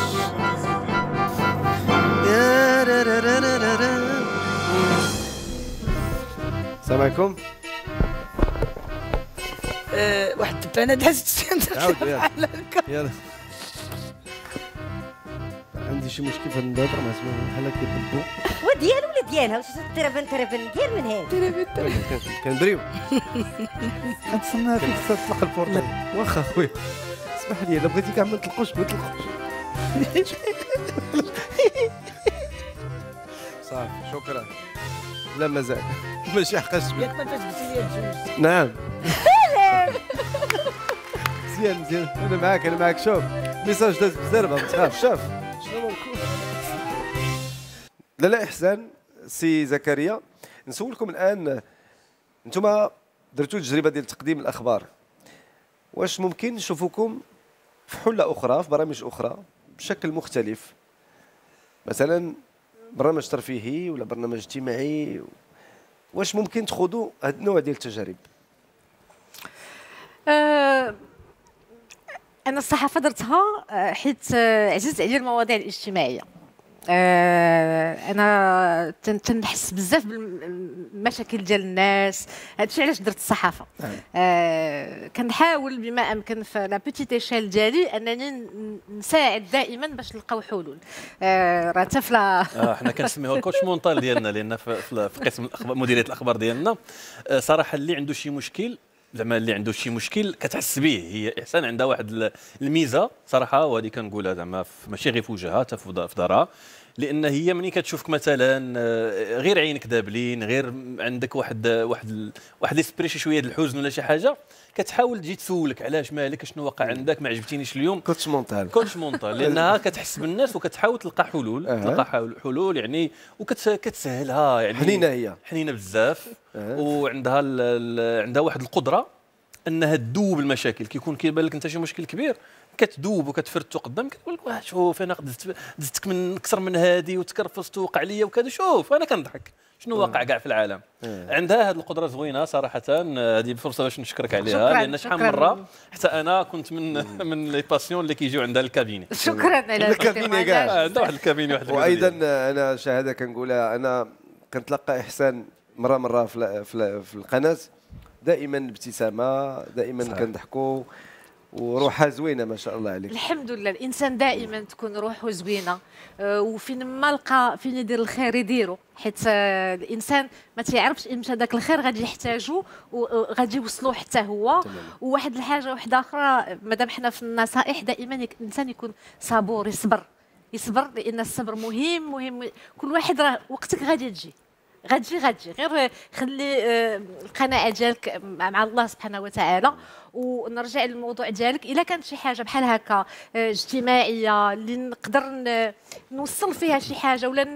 السلام عليكم. أه واحد الدبانه دازت عاود يلا يلا عندي عندي شي مشكل في النظر مع زمان بحال كيطبوا. وديال ولا ديالها واش تربن تربن ديال من هاد تربن تربن كنبريو كنتسنى فيك تطلق البورطي. واخا خويا اسمح لي الا بغيتي كاع ما نطلقوش ما نطلقوش. صافي شكرا. لا مازال ماشي حقاش ياك ما فاش قلتي لي الجوج. نعم مزيان مزيان انا معاك انا معاك. شوف ميساج داز بزربه ما تخافش. شوف شنو ممكن. لا لا احسان سي زكريا نسولكم الان انتم درتوا تجربه ديال تقديم الاخبار، واش ممكن نشوفوكم في حله اخرى في برامج اخرى بشكل مختلف، مثلا برنامج ترفيهي ولا برنامج اجتماعي؟ واش ممكن تخوضوا هذا النوع ديال التجارب؟ أه انا الصحافه درتها حيت عزيز عليا المواضيع الاجتماعيه. أه انا تنحس بزاف بالمشاكل ديال الناس، هادشي علاش درت الصحافه. أه كنحاول بما امكن في لا بوتيت ايشيل ديالي انني نساعد دائما باش نلقاو حلول. أه راه حتى في اه حنا كنسميوها الكوتش مونطال ديالنا، لان في, في قسم الاخبار مديريه الاخبار ديالنا أه صراحه اللي عنده شي مشكل زعما اللي عنده شي مشكل كتحس به. هي احسان عندها واحد الميزه صراحه، وهذه كنقولها زعما ماشي غير في وجهها حتى في دارها، لان هي ملي كتشوفك مثلا غير عينك دابلين، غير عندك واحد واحد واحد ليسبري شي شويه ديال الحزن ولا شي حاجه، كتحاول تجي تسولك علاش مالك شنو وقع عندك ما عجبتينيش اليوم. كوتش مونطال كوتش مونطال لانها كتحس بالناس وكتحاول تلقى حلول. أه. تلقى حلول يعني وكتسهلها يعني حنينه هي حنينه بزاف. أه. وعندها عندها واحد القدره انها تذوب المشاكل. كيكون كيبان لك انت شي مشكل كبير كتذوب وكتفرتو قدامك، كتقول لك واه شوف انا دزتك من اكثر من هذه وتكرفصت ووقع ليا وكذا، شوف انا كنضحك شنو واقع كاع في العالم. أه. عندها هذه القدره زوينه صراحه، هذه فرصه باش نشكرك عليها لان شحال من مره حتى انا كنت من من لي باسيون اللي كيجيو عندها الكابيني. شكرا على الكابيني كاع عندها واحد الكابيني واحد. وايضا انا شهاده كنقولها، انا كنتلقى احسان مره مره في في القناه دائما ابتسامه، دائما كنضحكوا وروحها زوينه ما شاء الله عليك. الحمد لله الانسان دائما تكون روحه زوينه، وفين ما لقى فين يدير الخير يديرو، حيت الانسان ما تيعرفش امتى داك الخير غادي يحتاجو وغادي يوصلوه حتى هو. وواحد الحاجه واحده اخرى مادام حنا في النصائح دائما الانسان يكون صبور، يصبر يصبر لان الصبر مهم مهم. كل واحد راه وقتك غادي تجي غتجي غتجي غير خلي القناعه ديالك مع الله سبحانه وتعالى. ونرجع للموضوع ديالك، الا كانت شي حاجه بحال هكا اجتماعيه اللي نقدر نوصل فيها شي حاجه ولا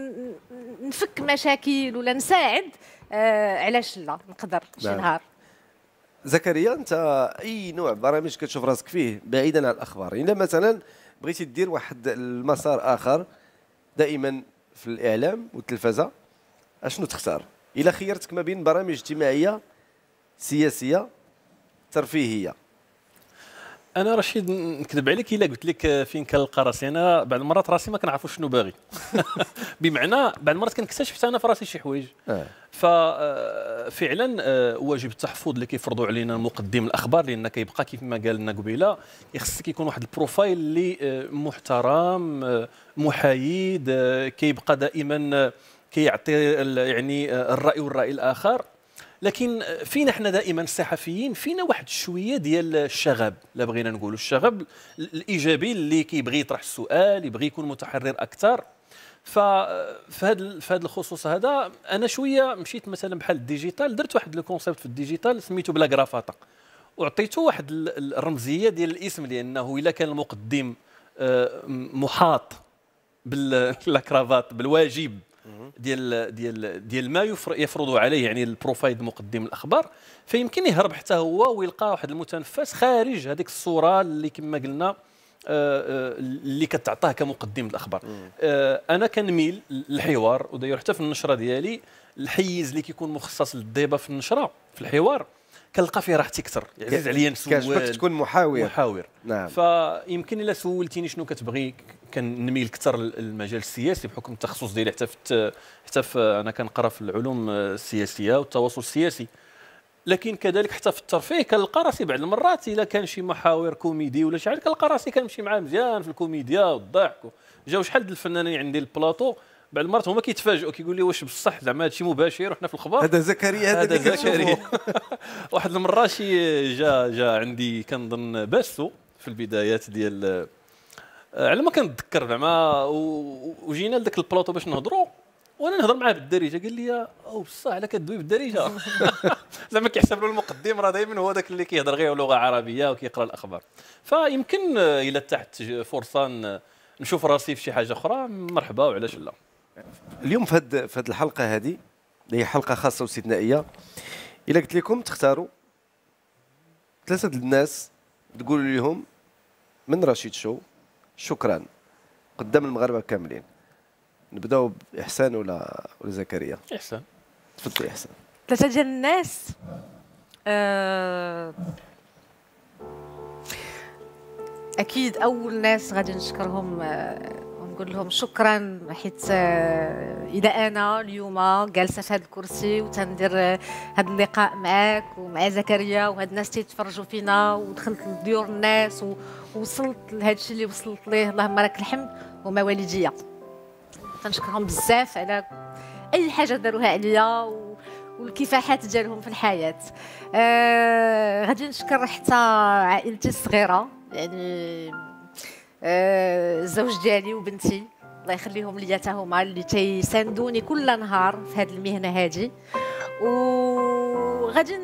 نفك مشاكل ولا نساعد، علاش لا نقدر شي نهار. زكريا انت اي نوع برامج كتشوف راسك فيه بعيدا عن الاخبار؟ الا مثلا بغيتي دير واحد المسار اخر دائما في الاعلام والتلفزه، اشنو تختار؟ الا خيرتك ما بين برامج اجتماعيه سياسيه ترفيهيه. انا رشيد نكذب عليك الا قلت لك فين كنلقى راسي، انا بعض المرات راسي ما كنعرفش شنو باغي. بمعنى بعض المرات كنكتشف حتى انا في راسي شي حوايج. آه. ففعلا واجب التحفظ اللي كيفرضوا علينا مقدم الاخبار، لان كيبقى كيف ما قال لنا قبيله يخصك يكون واحد البروفايل اللي محترم محايد، كيبقى دائما كيعطي يعني الراي والراي الاخر. لكن فينا احنا دائما الصحفيين فينا واحد شويه ديال الشغب، لا بغينا نقولوا الشغب الايجابي اللي كيبغي يطرح السؤال، يبغي يكون متحرر اكثر. ففي هذا في هذا الخصوص هذا انا شويه مشيت مثلا بحال الديجيتال، درت واحد لو كونسيبت في الديجيتال سميتو بلا كرافطه، وعطيته واحد الرمزيه ديال الاسم، لانه الا كان المقدم محاط بالكرافات بالواجب ديال ديال ديال ما يفرض عليه يعني البروفايل مقدم الاخبار، فيمكن يهرب حتى هو ويلقى واحد المتنفس خارج هذيك الصوره اللي كما قلنا اللي كتعطاه كمقدم الاخبار. انا كنميل للحوار، وداير حتى في النشره ديالي الحيز اللي كيكون مخصص للضيبه في النشره في الحوار كنلقى فيه راحتي اكثر. عزيز عليا نسول، كتعجبك تكون محاور محاور نعم. فيمكن الا سولتيني شنو كتبغي كنميل اكثر للمجال السياسي بحكم التخصص ديالي، حتى في حتى في انا كنقرا في العلوم السياسيه والتواصل السياسي. لكن كذلك حتى في الترفيه كنلقى راسي بعض المرات الا كان شي محاور كوميدي ولا شي حاجه كنلقى راسي كنمشي معاه مزيان في الكوميديا والضحك. جاو شحال د الفنانين عندي البلاطو بعض المرات هما كيتفاجئوا كيقول لي واش بصح زعما هادشي مباشر وحنا في الخبر. هذا زكريا هذا هذا اللي زكريا. كنشوفو. واحد المره شي جا جا عندي كنظن باسو في البدايات ديال على ما كنتذكر زعما وجينا لذاك البلاطو باش نهضروا وانا نهضر معاه بالدارجه قال لي او بصح على كدوي بالدارجه. زعما كيحسب له المقدم راه دائما هو ذاك اللي كيهضر غير لغه عربيه وكيقرا الاخبار. فيمكن الى تحت فرصه نشوف راسي في شي حاجه اخرى مرحبا وعلاش لا. اليوم في هذه في هذه الحلقه هذه اللي هي حلقه خاصه واستثنائيه، الا قلت لكم تختاروا ثلاثه الناس تقولوا لهم من رشيد شو شكرا قدام المغاربه كاملين، نبداو باحسان ولا ولا زكريا؟ احسان. تفضل احسان. ثلاثه ديال الناس أه اكيد اول ناس غادي نشكرهم ونقول لهم شكرا حيت اذا انا اليوم جالسه في هذا الكرسي وتندير هذا اللقاء معاك ومع زكريا وهاد الناس تيتفرجوا فينا ودخلت لديور الناس ووصلت لهذا الشيء اللي وصلت ليه اللهم لك الحمد هما والديا. تنشكرهم بزاف على اي حاجه داروها عليا والكفاحات ديالهم في الحياه. آه غادي نشكر حتى عائلتي الصغيره، يعني آه الزوج ديالي وبنتي الله يخليهم ليا حتى هما اللي تيساندوني كل نهار في هذه المهنه هذه. وغادي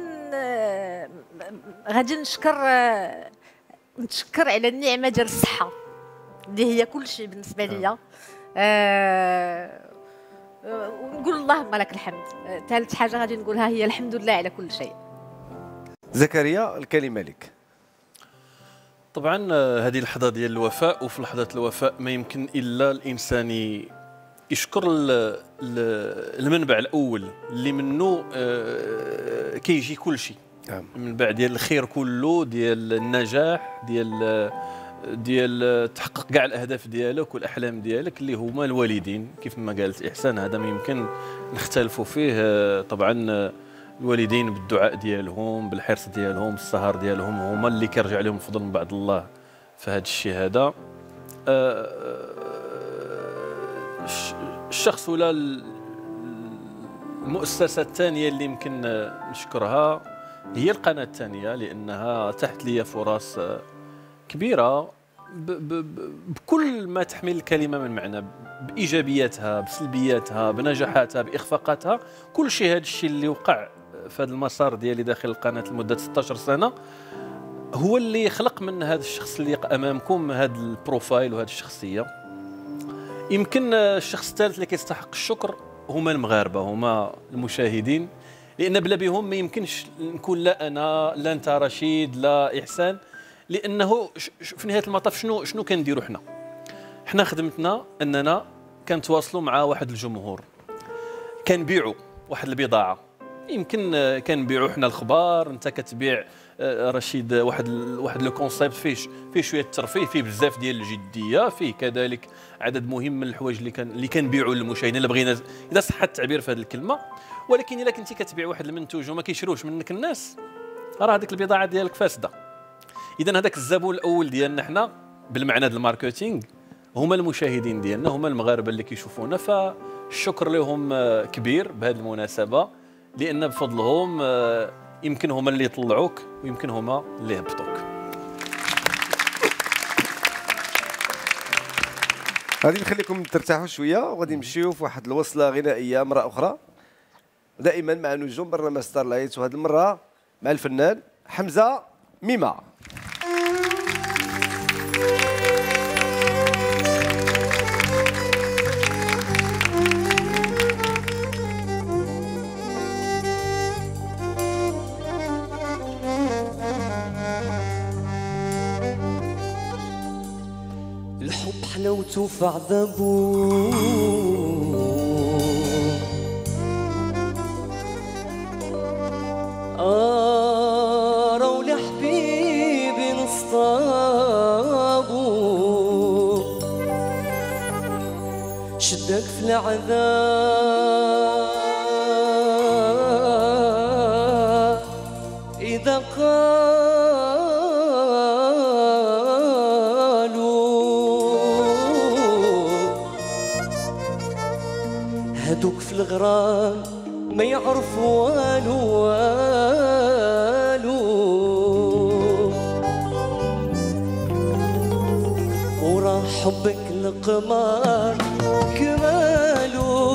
غادي نشكر نتشكر على النعمه ديال الصحه اللي هي كل شيء بالنسبه ليا. آه ونقول اللهم لك الحمد. ثالث حاجه غادي نقولها هي الحمد لله على كل شيء. زكريا الكلمه لك. طبعا هذه اللحظه ديال الوفاء، وفي لحظه الوفاء ما يمكن الا الانسان يشكر المنبع الاول اللي منه كيجي كل شيء. المنبع ديال الخير كله، ديال النجاح، ديال ديال تحقق كاع الاهداف ديالك والاحلام ديالك اللي هما الوالدين. كيف ما قالت احسان هذا ما يمكن نختلفوا فيه. طبعا الوالدين بالدعاء ديالهم بالحرص ديالهم السهر ديالهم هما اللي كيرجع لهم الفضل من بعد الله في هذا الشيء هذا. الشخص ولا المؤسسه الثانيه اللي يمكن نشكرها هي القناه الثانيه، لانها تحت لي فرص كبيره بكل ما تحمل الكلمه من معنى، بايجابياتها بسلبياتها بنجاحاتها باخفاقاتها. كل شيء هذا الشيء اللي وقع في هذا المسار ديالي داخل القناه لمده ستة عشر سنه هو اللي خلق من هذا الشخص اللي امامكم هذا البروفايل وهذه الشخصيه. يمكن الشخص الثالث اللي كيستحق الشكر هما المغاربه، هما المشاهدين، لان بلا بهم ما يمكنش نكون لا انا لا انت رشيد لا احسان. لانه في نهايه المطاف شنو شنو كنديروا حنا؟ حنا خدمتنا اننا كنتواصلوا مع واحد الجمهور، كنبيعوا واحد البضاعه. يمكن كنبيعوا حنا الخبار، انت كتبيع رشيد واحد واحد لو كونسيبت فيه فيه شويه الترفيه، فيه بزاف ديال الجديه، فيه كذلك عدد مهم من الحوايج اللي كان اللي كنبيعوا للمشاهدين اللي بغينا اذا صح التعبير في هذه الكلمه. ولكن الا كنتي كتبيع واحد المنتوج وما كيشروش منك الناس راه هذيك البضاعه ديالك فاسده. اذا هذاك الزبون الاول ديالنا حنا بالمعنى ديال الماركتينغ هما المشاهدين ديالنا، هما المغاربه اللي كيشوفونا. فالشكر لهم كبير بهذه المناسبه، لان بفضلهم يمكن هما اللي يطلعوك ويمكن هما اللي يهبطوك. غادي نخليكم ترتاحوا شويه وغادي نمشيو في واحد الوصله غنائيه مره اخرى دائما مع نجوم برنامج ستارلايت، وهذه المره مع الفنان حمزه ميمه. الحب حلاوته في عذابه، آه رولي حبيبي نصطابه، شدك في العذاب هادوك في الغرام ما يعرفوا والو والو، وراه حبك القمر كمالو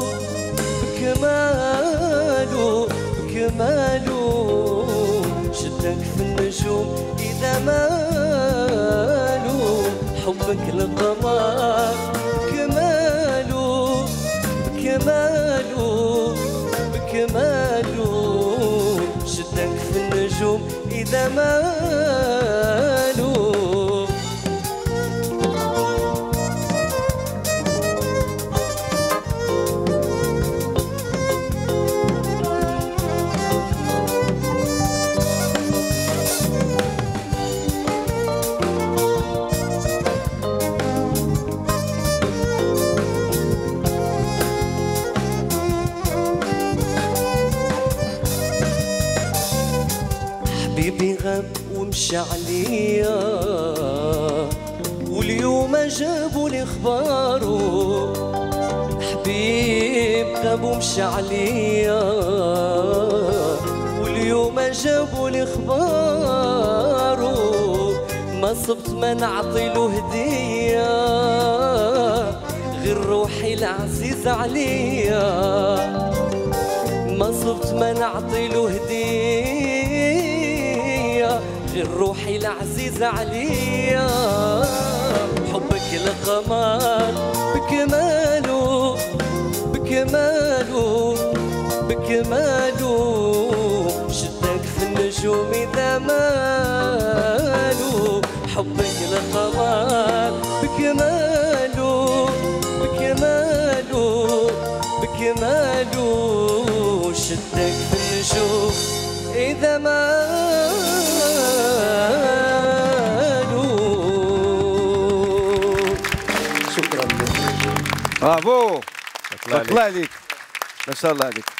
بكمالو بكمالو، شدك في النجوم إذا مالو، حبك القمر كمالو بكمالو بكمالو، شدك في النجوم إذا مالو. حبيبي غاب ومشى عليا، واليوم جابوا لي اخبارو، حبيب غاب ومشى عليا، واليوم جابوا لي اخبارو، ما صبت ما نعطيلو هديه غير روحي العزيز عليا، ما صبت ما نعطيلو هديه غير روحي العزيزة عليا، حبك القمر بكمالو بكمالو بكمالو، شدك في النجوم إذا مالو، حبك القمر بكمالو بكمالو بكمالو، شدك في النجوم إذا مالو. شكرا لك. برافو بارك الله عليك ما شاء الله عليك.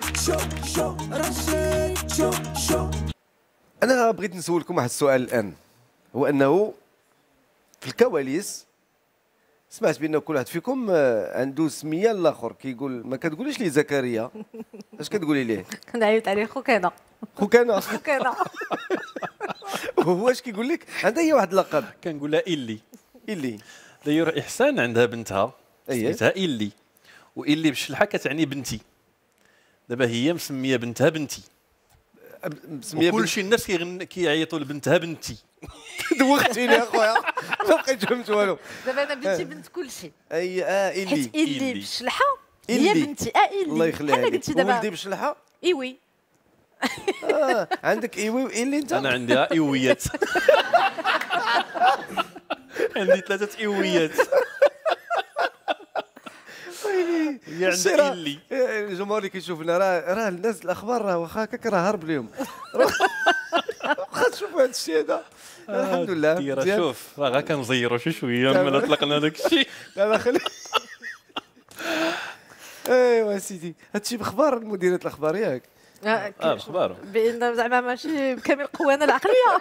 أنا بغيت نسولكم واحد السؤال الآن، هو أنه في الكواليس سمعت بأن كل واحد فيكم عنده سمية للآخر، كيقول ما كتقوليش لي زكريا، اش كتقولي ليه؟ كنعيط عليه خوك انا خوك انا خوك انا وهو اش كيقول لك؟ عندها هي واحد اللقب كنقول لها إلي إلي. داير إحسان عندها بنتها أيه. سميتها إلي، وإلي بالشلحة كتعني بنتي، دابا هي مسمية بنتها بنتي، مسمية وكل شي الناس كيعيطوا لبنتها بنتي. دوختيني اخويا ما بقيت فهمت والو. دابا انا بنتي بنت كل شيء. اي اه إلي حيت إلي بالشلحة هي بنتي. اه إلي الله يخليها بحال لك. قلتي دابا ولدي بالشلحة ايوي. آه. عندك ايوي وإلي انت؟ انا عندي ايويات. عندي ثلاثة ايويات. هي عندها إلي. الجمهور اللي كيشوفنا راه راه الناس الاخبار راه واخا هكاك راه هرب لهم. واخا تشوفوا هذا الشيء هذا الحمد لله. مزيان. شوف راه غا كنزيروا شي شويه ملي طلقنا داك الشيء. لا لا خلي. ايوا سيدي هادشي بخبار مديرة الاخبار ياك؟ اه بخبار بان زعما ماشي بكامل قوانا العقليه.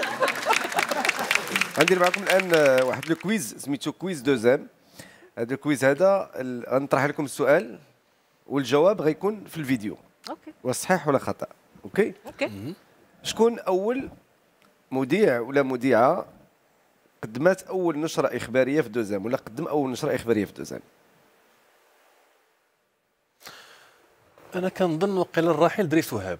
غندير معكم الان واحد لو كويز سميتو كويز دوزام. هذا الكويز هذا غنطرح لكم السؤال والجواب غيكون في الفيديو. اوكي. وصحيح ولا خطا؟ اوكي؟ اوكي. شكون اول مذيع ولا مذيعه قدمت اول نشره اخباريه في دوزام ولا قدم اول نشره اخباريه في دوزام؟ انا كنظن وقيل الراحل دريس وهاب.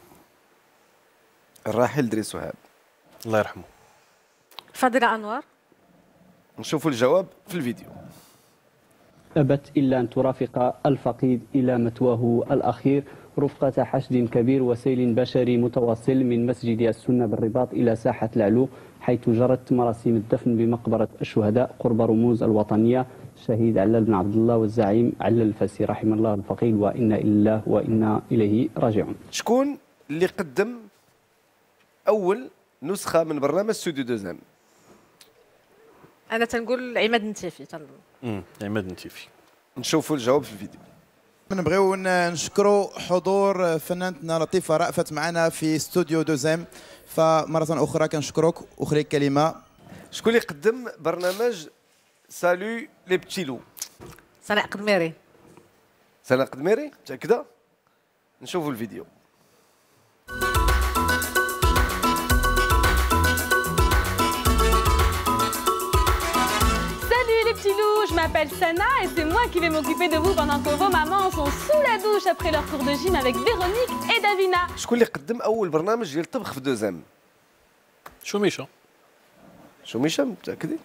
الراحل دريس وهاب الله يرحمه. فاضله انوار. نشوفوا الجواب في الفيديو. أبت إلا أن ترافق الفقيد إلى مثواه الأخير رفقة حشد كبير وسيل بشري متواصل من مسجد السنة بالرباط إلى ساحة العلو، حيث جرت مراسم الدفن بمقبرة الشهداء قرب رموز الوطنية الشهيد علال بن عبد الله والزعيم علال الفاسي رحم الله الفقيد، وإنا إليه وإنا إليه راجعون. شكون اللي قدم أول نسخة من برنامج ستوديو دوزام؟ انا تنقول عماد النتيفي تنظن. امم عماد النتيفي. نشوفوا الجواب في الفيديو. نبغيو نشكروا حضور فنانتنا لطيفه رأفت معنا في استوديو دوزام، فمره اخرى كنشكروك وخليك كلمه. شكون اللي قدم برنامج سالو لي بتشي لو؟ صلاح قدميري. سناء قدميري متاكده؟ نشوفوا الفيديو. Les petits loups, je m'appelle Sana et c'est moi qui vais m'occuper de vous pendant que vos mamans sont sous la douche après leur cours de gym avec Véronique et Davina. شكون اللي قدم اول برنامج ديال الطبخ في دوزام؟ شوميشه. شوميشه متاكدين؟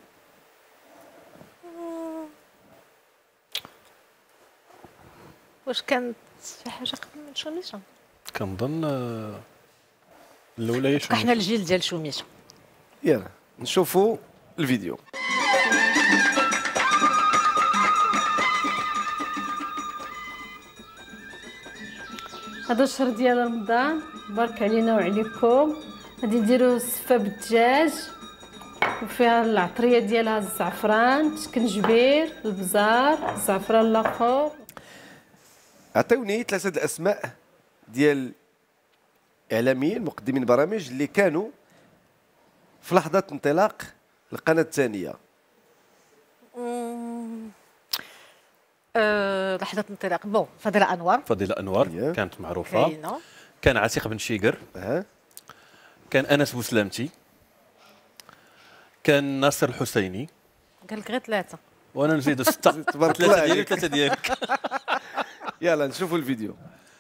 واش كانت شي حاجه قبل من شوميشه؟ كنظن الاولى هي شوميشه. حنا الجيل ديال شوميشه. يلا نشوفوا الفيديو. هذا الشهر ديال رمضان بارك علينا وعليكم. غادي نديرو السفه بالدجاج وفيها العطريه ديالها الزعفران، السكنجبير، البزار، الزعفران الاخر. عطيوني ثلاثه الاسماء ديال اعلاميين مقدمين برامج اللي كانوا في لحظه انطلاق القناه الثانيه. أه لحظة انطلاق بون فضيلة أنور. فضيلة أنور yeah. كانت معروفة. كاينة. كان عتيق بن شيقر. أه. كان أنس بوسلامتي. كان ناصر الحسيني. قال لك غير ثلاثة. وأنا نزيد ستة. تبارك الله ثلاثة ديالي وثلاثة ديالك. يلا نشوفوا الفيديو.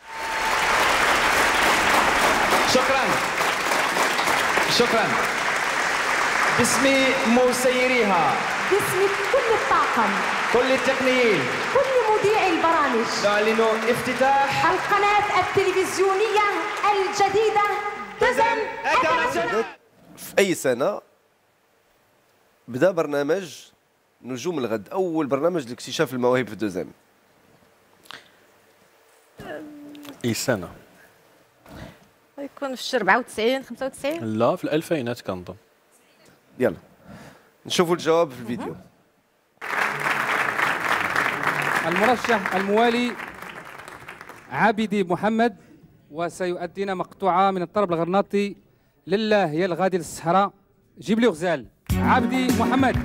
شكرا شكرا. باسم مسيريها، باسم كل الطاقم، كل التقنيين، كل مذيعي البرامج، نعلن افتتاح القناة التلفزيونية الجديدة دوزام انترناسيونال. في أي سنة بدأ برنامج نجوم الغد، أول برنامج لاكتشاف المواهب في دوزام؟ أي سنة؟ يكون في شهر أربعة وتسعين خمسة وتسعين؟ لا في الألفينات كنظن. يلا نشوفوا الجواب في الفيديو. المرشح الموالي عابدي محمد، وسيؤدينا مقطوعة من الطرب الغرناطي لله يا الغادي للصحراء جيب لي غزال. عابدي محمد.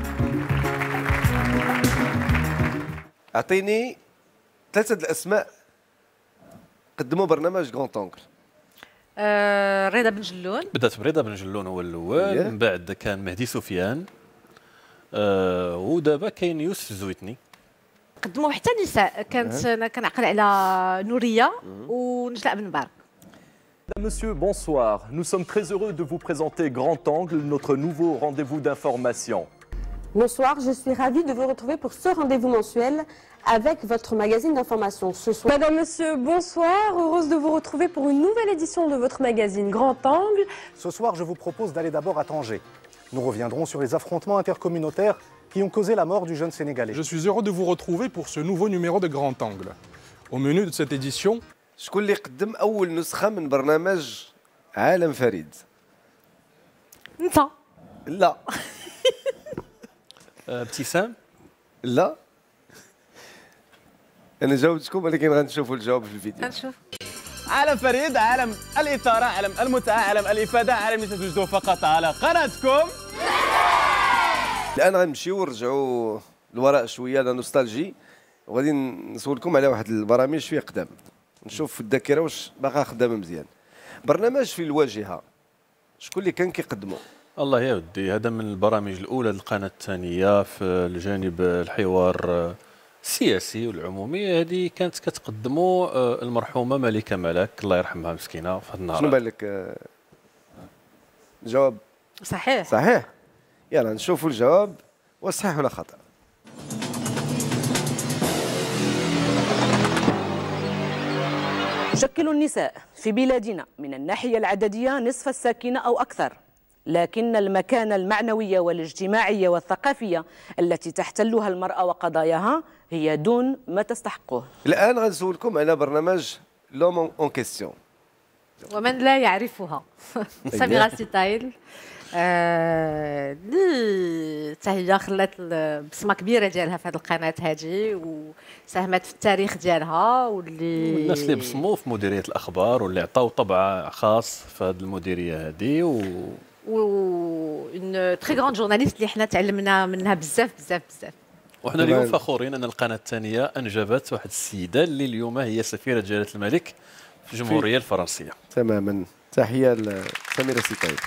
أعطيني ثلاثة الأسماء قدموا برنامج غون طونكل. آه رضا بن جلون. بدات برضا بن جلون هو الاول، من بعد كان مهدي سفيان، آه ودابا كاين يوسف الزويتني. قدموا حتى نساء، كانت انا كنعقل على نوريه ونجلاء بن مبارك. Monsieur, bonsoir. Nous sommes très heureux de vous présenter Grand Angle, notre nouveau rendez-vous d'information. Bonsoir, je suis ravie de vous retrouver pour ce rendez-vous mensuel avec votre magazine d'information. Ce soir... Madame, Monsieur, bonsoir. Heureuse de vous retrouver pour une nouvelle édition de votre magazine Grand Angle. Ce soir, je vous propose d'aller d'abord à Tanger. Nous reviendrons sur les affrontements intercommunautaires qui ont causé la mort du jeune Sénégalais. Je suis heureux de vous retrouver pour ce nouveau numéro de Grand Angle. Au menu de cette édition... شكون اللي قدم أول نسخة من برنامج عالم فريد؟ أنت. لا. ابتسام؟ لا. أنا جاوبتكم ولكن غنشوفوا الجواب في الفيديو. غنشوف. عالم فريد، عالم الإثارة، عالم المتعة، عالم الإفادة، عالم اللي تتوجدوا فقط على قناتكم. الآن غنمشيو ونرجعوا لوراء شوية لنوستالجي، وغادي نسولكم على واحد البرامج فيه قدام. نشوف في الذاكره واش باقا خدامه مزيان. برنامج في الواجهه شكون اللي كان كيقدمه؟ الله يا ودي، هذا من البرامج الاولى للقناه الثانيه في الجانب الحوار السياسي والعمومي. هذه كانت كتقدمه المرحومه ملكه ملاك الله يرحمها مسكينه في هذا النهار. شنو بان لك الجواب؟ صحيح صحيح. يلا نشوفوا الجواب واش صحيح ولا خطا. تشكل النساء في بلادنا من الناحية العددية نصف الساكنة أو أكثر، لكن المكانة المعنوية والاجتماعية والثقافية التي تحتلها المرأة وقضاياها هي دون ما تستحقه. الآن غنسولكم على برنامج لوم اون كيستيون. ومن لا يعرفها سميرة ستايل اللي حتى هي خلات بصمه كبيره ديالها في هذه القناه هذه وساهمت في التاريخ ديالها واللي الناس اللي بصموا في مديريه الاخبار واللي عطاو طبع خاص في هذه المديريه هذه و و اون تري غراند جورناليست اللي حنا تعلمنا منها بزاف بزاف بزاف. وحنا اليوم فخورين ان القناه الثانيه انجبت واحد السيده اللي اليوم هي سفيره جلاله الملك في الجمهوريه الفرنسيه. تماما. تحيه لسميره سيطايب.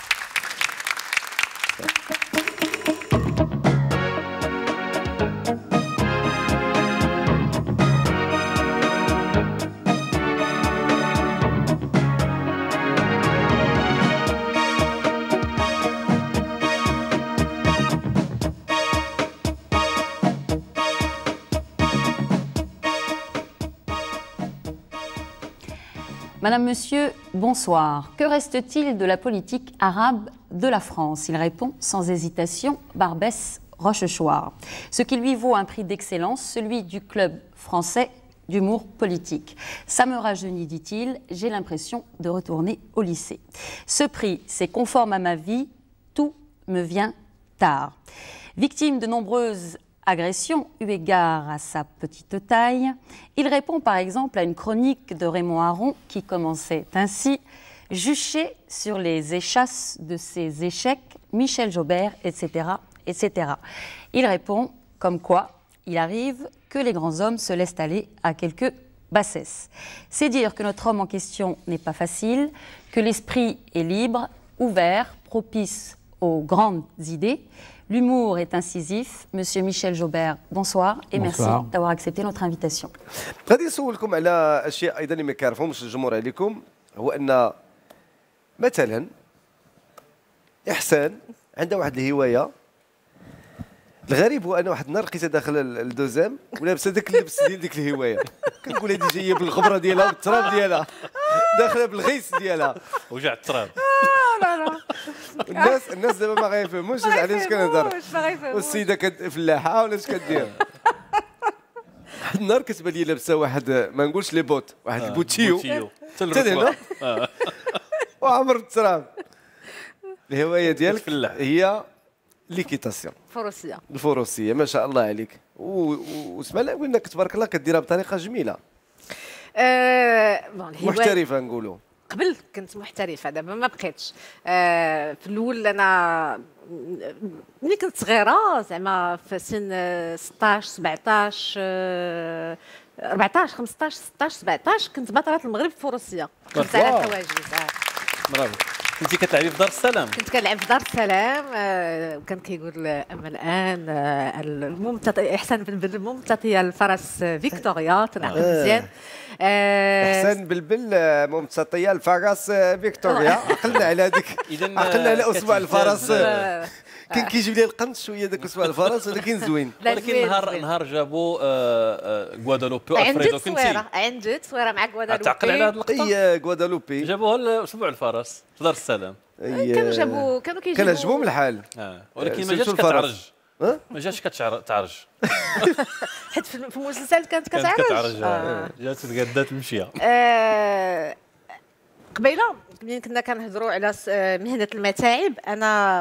Madame, Monsieur, bonsoir. Que reste-t-il de la politique arabe de la France? Il répond sans hésitation, Barbès Rochechouart. Ce qui lui vaut un prix d'excellence, celui du club français d'humour politique. Ça me rajeunit, dit-il, j'ai l'impression de retourner au lycée. Ce prix, c'est conforme à ma vie, tout me vient tard. Victime de nombreuses agression eu égard à sa petite taille, il répond par exemple à une chronique de Raymond Aron qui commençait ainsi « Juché sur les échasses de ses échecs, Michel Jaubert, et cetera et cetera » Il répond comme quoi il arrive que les grands hommes se laissent aller à quelques bassesses. C'est dire que notre homme en question n'est pas facile, que l'esprit est libre, ouvert, propice aux grandes idées. L'humour est incisif. Monsieur Michel Jaubert, bonsoir et bonsoir. Merci d'avoir accepté notre invitation. غادي نسولكم على اشياء ايضا اللي ما كيعرفهمش الجمهور عليكم، هو ان مثلا احسان عنده واحد الهوايه. الغريب هو ان واحد النهار لقيتها داخل الدوزام ولابسه داك اللبس ديال ديك الهوايه. كنقول هذه جايه بالغبره ديالها والتراب ديالها، داخله بالغيس ديالها. وجع التراب. لا لا الناس الناس دابا ما غايفهموش علاش كنهضر. والسيده فلاحه ولا اش كدير؟ واحد النهار كتبان لي لابسه واحد ما نقولش لي بوت، واحد البوتيو حتى هنا وعمر التراب. الهوايه ديالك هي ليكيتاسيون الفروسيه. الفروسيه ما شاء الله عليك. وسمع لي انك تبارك الله كديرها بطريقه جميله. أه محترفه نقولوا. قبل كنت محترفه، دابا ما بقيتش. أه في الاول انا ملي كنت صغيره زعما في سن ستطاش سبعطاش أه أربعطاش خمسطاش ستطاش سبعطاش كنت بطله المغرب في الفروسيه. كنت على الحواجز. برافو. كنتي كتلعبي في دار السلام؟ كنت كنلعب في دار السلام. آه وكان كيقول اما الان آه الممتطيه احسان بن بن الممتطيه الفرس فيكتوريا تنعقد مزيان. آه احسان بلبل ممتطيه الفرس فيكتوريا. عقلنا على هذيك، عقلنا على اسبوع الفرس. كان كيجيب لي القنص شويه ذاك اسبوع الفرس ولكن زوين. ولكن نهار نهار جابوا غوادالوبي وألفريدو كنتي عندي تصويره مع غوادالوبي. تعقل على هذه اللقطه؟ اي غوادالوبي جابوها لاسبوع الفرس في دار السلام. كانوا جابوا كانوا كيجيبوا كان عجبهم الحال. اه ولكن ما جاتش كتعرج. ما جاتش كتعرج حيت في المسلسل كانت كتعرج. كانت كتعرج. آه. جات تقادات المشيه. آه قبيله ملي كنا كنهضروا على مهنه المتاعب، انا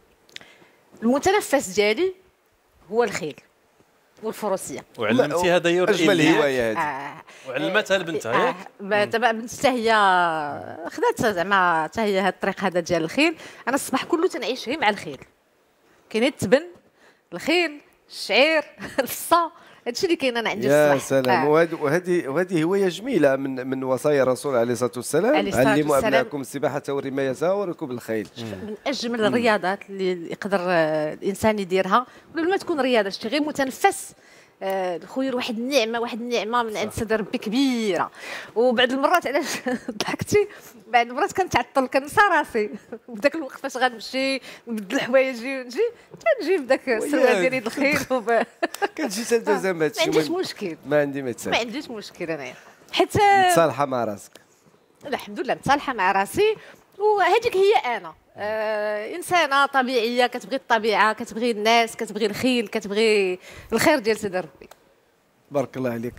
المتنفس ديالي هو الخيل والفروسيه. وعلمتي هذا هي اجمل هوايه هذه. آه. وعلمتها لبنتها ياك؟ دابا بنتي حتى هي خدات زعما حتى هي هذا الطريق هذا ديال الخيل. انا الصباح كله تنعيش غير مع الخيل. كاين التبن، الخيل، الشعير، الفصه، هادشي اللي كاين انا عندي الصباح. يا سلام. وهذه وهذه هوايه جميله من من وصايا الرسول عليه الصلاه والسلام. علموا ابنائكم السباحه والرمايه وركوب الخيل. من اجمل الرياضات اللي يقدر الانسان يديرها، ولا ما تكون رياضه شتي غير متنفس. خويا واحد النعمه واحد النعمه من عند سيدي ربي كبيره. وبعد المرات علاش ضحكتي، بعد المرات كنتعطل كنسى راسي بداك الوقت فاش غنمشي نبدل حوايجي ونجي تنجي بداك السروال ديالي الخيل. كتجي تلتزم بهذا الشيء. ما عنديش مشكل. ما عندي ما ما عنديش مشكل انايا حيت متصالحه مع راسك. لا الحمد لله متصالحه مع راسي، وهذيك هي انا. آه انسانه طبيعيه كتبغي الطبيعه، كتبغي الناس، كتبغي الخيل، كتبغي الخير ديال سيدي ربي. بارك الله عليك.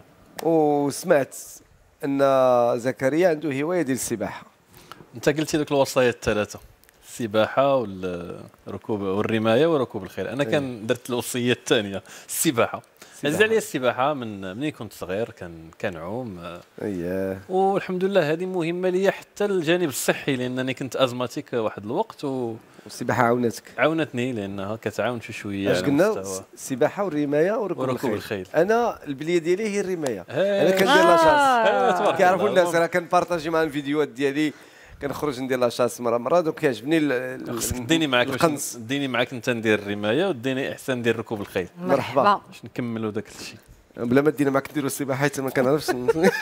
وسمعت ان زكريا عنده هوايه ديال السباحه. انت قلتي ذوك الوصايا الثلاثه، السباحه والركوب والرمايه وركوب الخيل. انا كان درت الوصيه الثانيه، السباحه. عزيز عليا السباحه من ملي كنت صغير كان كنعوم. اييه. والحمد لله هذه مهمه ليا حتى الجانب الصحي لانني كنت ازماتيك واحد الوقت و والسباحه عاونتك. عاونتني لانها كتعاون شي شويه. اش قلنا السباحه والرمايه وركوب, وركوب الخيل. انا البليه ديالي هي الرمايه. انا كندير لاشاس. كيعرفوا الناس راه كنبارطاجي معاهم الفيديوهات ديالي كنخرج ندير لاشاس مره مره دوك كيعجبني. ديني معاك القنص. ديني معاك انت ندير الرمايه وديني احسن ندير ركوب الخيل. مرحبا. باش نكملوا داك الشيء. بلا ما دينا معاك نديروا السباحه حيت ما كنعرفش.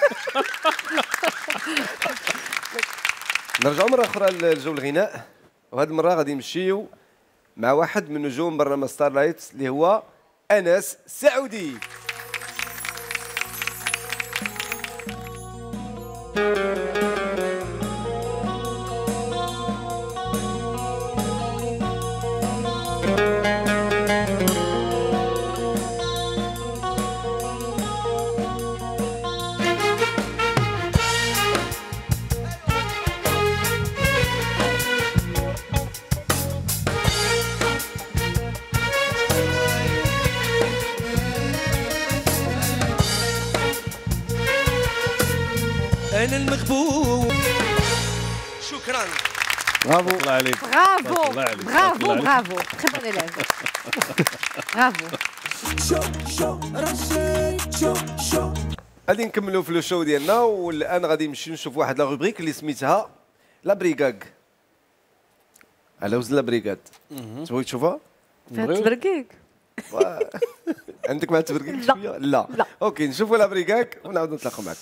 نرجعوا مره اخرى لجو الغناء وهذه المره غادي نمشيو مع واحد من نجوم برنامج ستار لايت اللي هو أنس سعودي. أنا المخبوب. شكرا. برافو. الله عليك. برافو برافو برافو. خبر العلم. برافو. غادي نكملوا في لو شو ديالنا والان غادي نمشيو نشوف واحد لا روبريك اللي سميتها لا بريغاك. على وزن لا بريغاد. تبغي تشوفها؟ تبرقيك. عندك مع التبرقيك شويه؟ لا. لا. اوكي نشوفوا لا بريغاك ونعاودوا نتلاقاو معكم.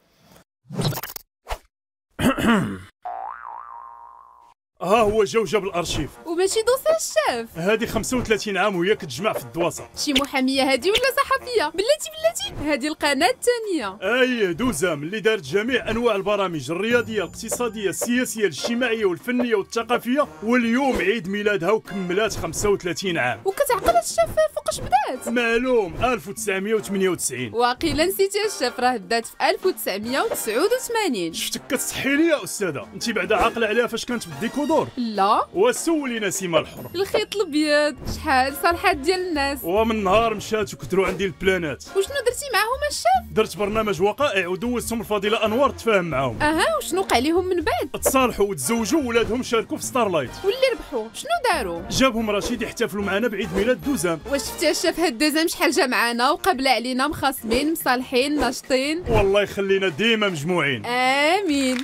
ها هو جا وجاب الارشيف وماشي دوسي الشاف. هذه خمسة وثلاثين عام وهي كتجمع في الدواسه. شي محاميه هادي ولا صحفيه؟ بلاتي بلاتي هذه القناه الثانيه. اي دوزام اللي دارت جميع انواع البرامج الرياضيه الاقتصاديه السياسيه الاجتماعيه والفنيه والثقافيه واليوم عيد ميلادها وكملات خمسة وثلاثين عام. وكتعقل الشاف فوقاش بدات؟ معلوم ألف وتسعمية وثمانية وتسعين. واقيلا نسيتي الشاف راه بدات في ألف وتسعمية وتسعة وثمانين. شفتك كتصحي لي يا استاذه انت بعدا عاقله عليها فاش كانت بالديكودور؟ لا. وسولي نسيمه الحر. الخيط الابيض شحال صالحات ديال الناس. ومن نهار مشات وكثروا عندي البلانات. وشنو درتي معاهم الشاف؟ درت برنامج وقائع ودوزتهم الفضيله انوار تفاهم معاهم. اها وشنو وقع لهم من بعد؟ تصالحوا وتزوجوا ولادهم شاركوا في ستارلايت. واللي ربحوا شنو داروا؟ جابهم رشيد يحتفلوا معنا بعيد ميلاد دوزام. واش شفتي الشاف هاد دوزام شحال جا معانا وقبل علينا مخاصمين مصالحين ناشطين. والله يخلينا ديما مجموعين. امين.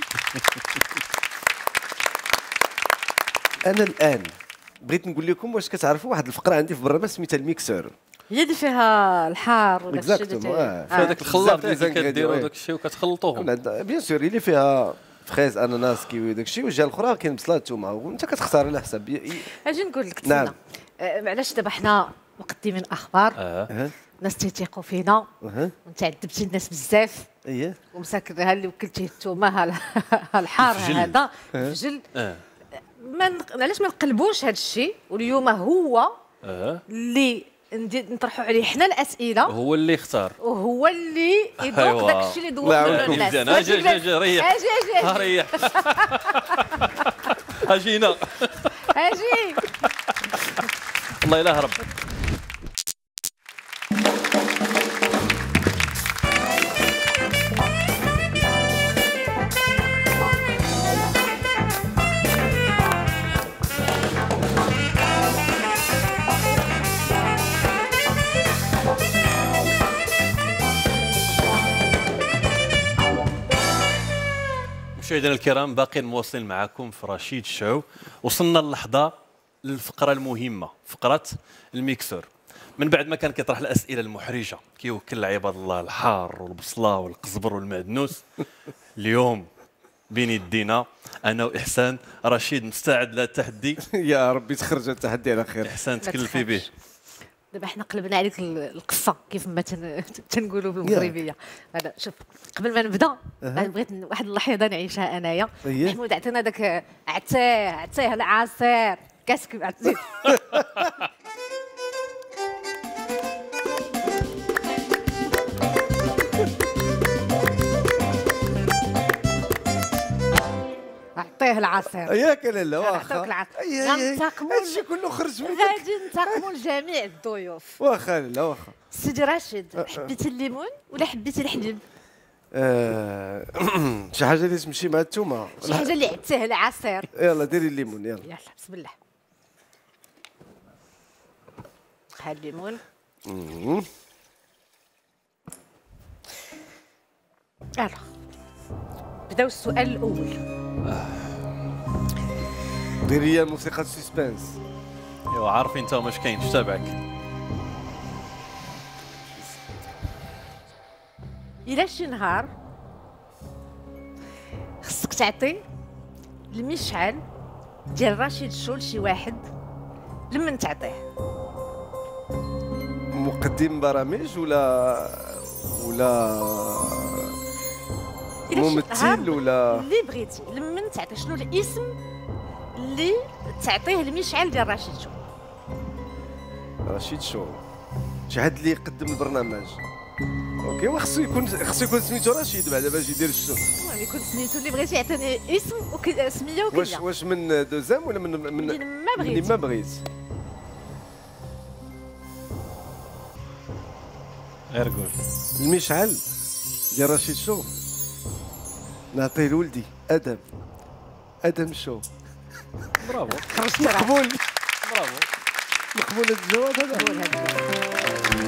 انا الان بغيت نقول لكم واش كتعرفوا واحد الفقره عندي في البرنامج سميتها الميكسور. هي اللي فيها الحار ولا الشيء اللي في هذاك الخلاط اللي كديروا داك الشيء وكتخلطوهم. بيان سور اللي فيها فريز اناناس كيوي داك الشيء والجهه الاخرى كاين بصله الثومه وانت كتختار على حسب. اجي نقول لك نعم. معلاش دابا حنا مقدمين اخبار أه. الناس تيثيقوا فينا أه. وانت عذبتي الناس بزاف. اييه ومساكنها اللي وكلتيه الثومه الحار هذا الفجل. أه. ما علاش ما نقلبوش هذا الشيء واليوم هو أه. اللي نطرحوا عليه حنا الاسئله هو اللي اختار وهو اللي يذوق داك الشيء اللي ذوقنا الناس. اجي اجي اجي ريح اجي اجي ريح اجينا اجي الله اله رب. مشاهدينا الكرام باقي مواصلين معكم في رشيد شو. وصلنا اللحظه للفقره المهمه فقره الميكسور. من بعد ما كان كيطرح الاسئله المحرجه كيوكل عباد الله الحار والبصله والقزبر والمعدنوس اليوم بين يدينا انا واحسان رشيد مستعد للتحدي. يا ربي تخرج التحدي على خير. احسان تكلفي به. دابا حنا قلبنا عليك القصه كيف ما تنقولوا بالمغربيه. هذا شوف قبل ما نبدا بغيت واحد اللحظه نعيشها انايا. محمود عطينا داك عتاه عتاه العصير كاسك عتيه. عطيه العصير. ياك لالا واخا. غنتقموا هادشي كله خرج من غادي ننتقموا لجميع الضيوف. واخا لالا واخا سيدي راشد، حبيتي الليمون ولا حبيتي الحليب؟ آه، شي حاجه اللي تمشي مع الثومه، شي حاجه اللي عدتيها العصير. يلا ديري الليمون يلا. يلا بسم الله. ها الليمون. يلا بداو السؤال الاول. ديري لي موسيقى السسبانس. ايوا عارفين انت واش كاين، اش تابعك؟ الى شي نهار خصك تعطي المشعل ديال رشيد شو لشي واحد لمن تعطيه؟ مقدم برامج ولا ولا ممثل ولا اللي بغيتي، لمن تعطي شنو الاسم اللي تعطيه المشعل ديال رشيد شو؟ رشيد شو شي حد اللي يقدم البرنامج. اوكي وخصو يكون خصو يكون سميتو رشيد بعدا باش يدير الشو. المهم يكون سميتو اللي بغيتي، يعطيني اسم وسميه وكذا. واش واش من دوزام ولا من من من ما بغيتي؟ من ما بغيت. غير قول. المشعل ديال رشيد شو نعطيه لولدي ادم ادم شو. برافو خرجتي مقبول. برافو مقبول هذا الجواب هذا.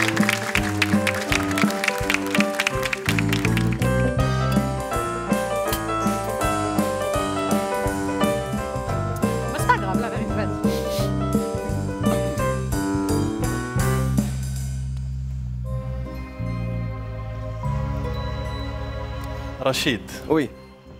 بس pas grave, la vérité. رشيد. وي.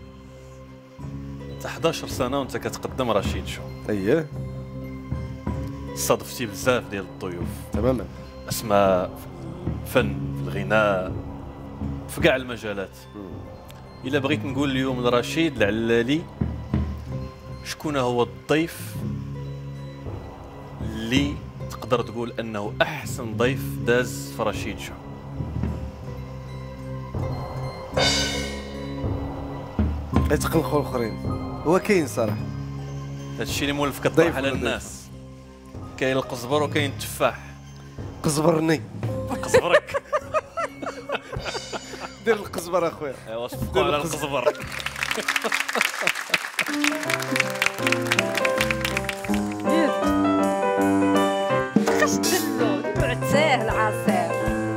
انت حداش سنه وانت كتقدم رشيد شو. اييه. صادفتي بزاف ديال الضيوف. تماما. اسماء في الفن، في الغناء، في كاع المجالات. الا بغيت نقول اليوم لرشيد العلالي شكون هو الضيف اللي تقدر تقول انه احسن ضيف داز في رشيد شو؟ يتقلقوا الاخرين. هو كاين صراحه. هادشي اللي مولف كطيح على الناس. كاين القزبر وكاين التفاح. قزبرني. قزبرك. دير القزبر اخويا. ايوا صفقوا على القزبر. خشت له بعتاه العصير.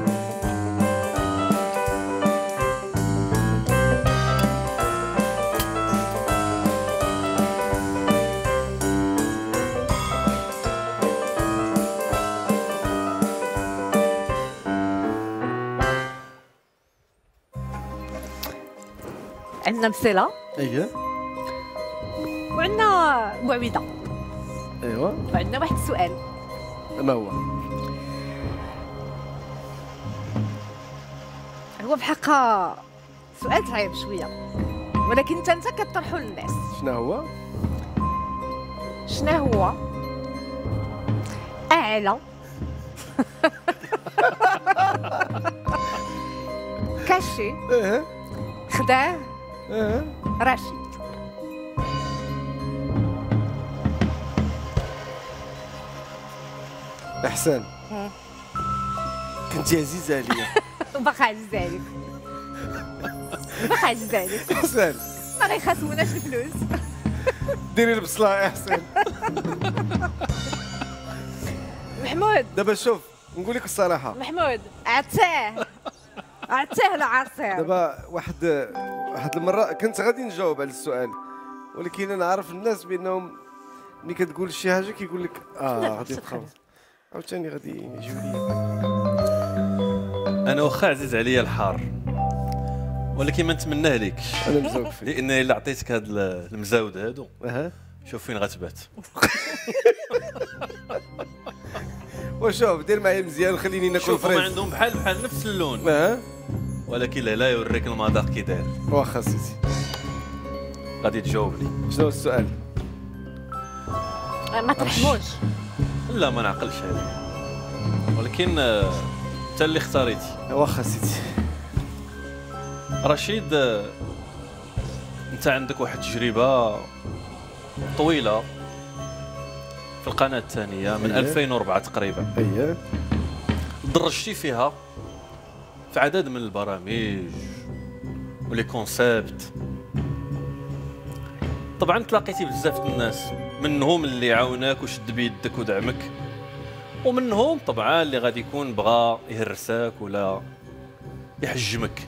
عندنا بسيلة. اييه. وعندنا معويدة. ايوا. وعندنا واحد السؤال. ما هو؟ هو بحقها سؤال صعيب شوية، ولكن انت انت كطرحو للناس. شنو هو؟ شنو هو أعلى كاشي خداه رشيد؟ احسن. كنتي عزيزه عليا. وباقا عزيزه عليك. باقا عزيزه عليك. احسن. ما غيخاصموناش الفلوس. ديري البصله احسن. محمود. دابا شوف نقول لك الصراحه. محمود عتاه عتاه العصير. دابا واحد واحد المره كنت غادي نجاوب على السؤال، ولكن انا عارف الناس بانهم ملي كتقول شي حاجه كيقول لك اه غادي تخلص عاوتاني غادي يجيو ليا. انا واخا عزيز عليا الحار ولكن ما نتمناه لكش. انا مزوق فيك لان الا عطيتك هاد المزاود هادو اها شوف فين غتبات. وشوف دير معايا مزيان خليني ناكل شوف فريز. هما عندهم بحال بحال نفس اللون اه ولكن لا يوريك المذاق كي داير. واخا سيدي غادي تجاوب لي. شنو السؤال؟ ما ترحموش. لا ما نعقلش عليه ولكن انت اللي اختاريتي. واخا سيدي. رشيد انت عندك واحد التجربه طويله في القناه الثانيه من أيه. ألفين وأربعة تقريبا. اييه. درجتي فيها في عدد من البرامج ولي كونسيبت. طبعا تلاقيتي بزاف د الناس، منهم اللي عاوناك وشد بيدك ودعمك، ومنهم طبعا اللي غادي يكون بغى يهرسك ولا يحجمك.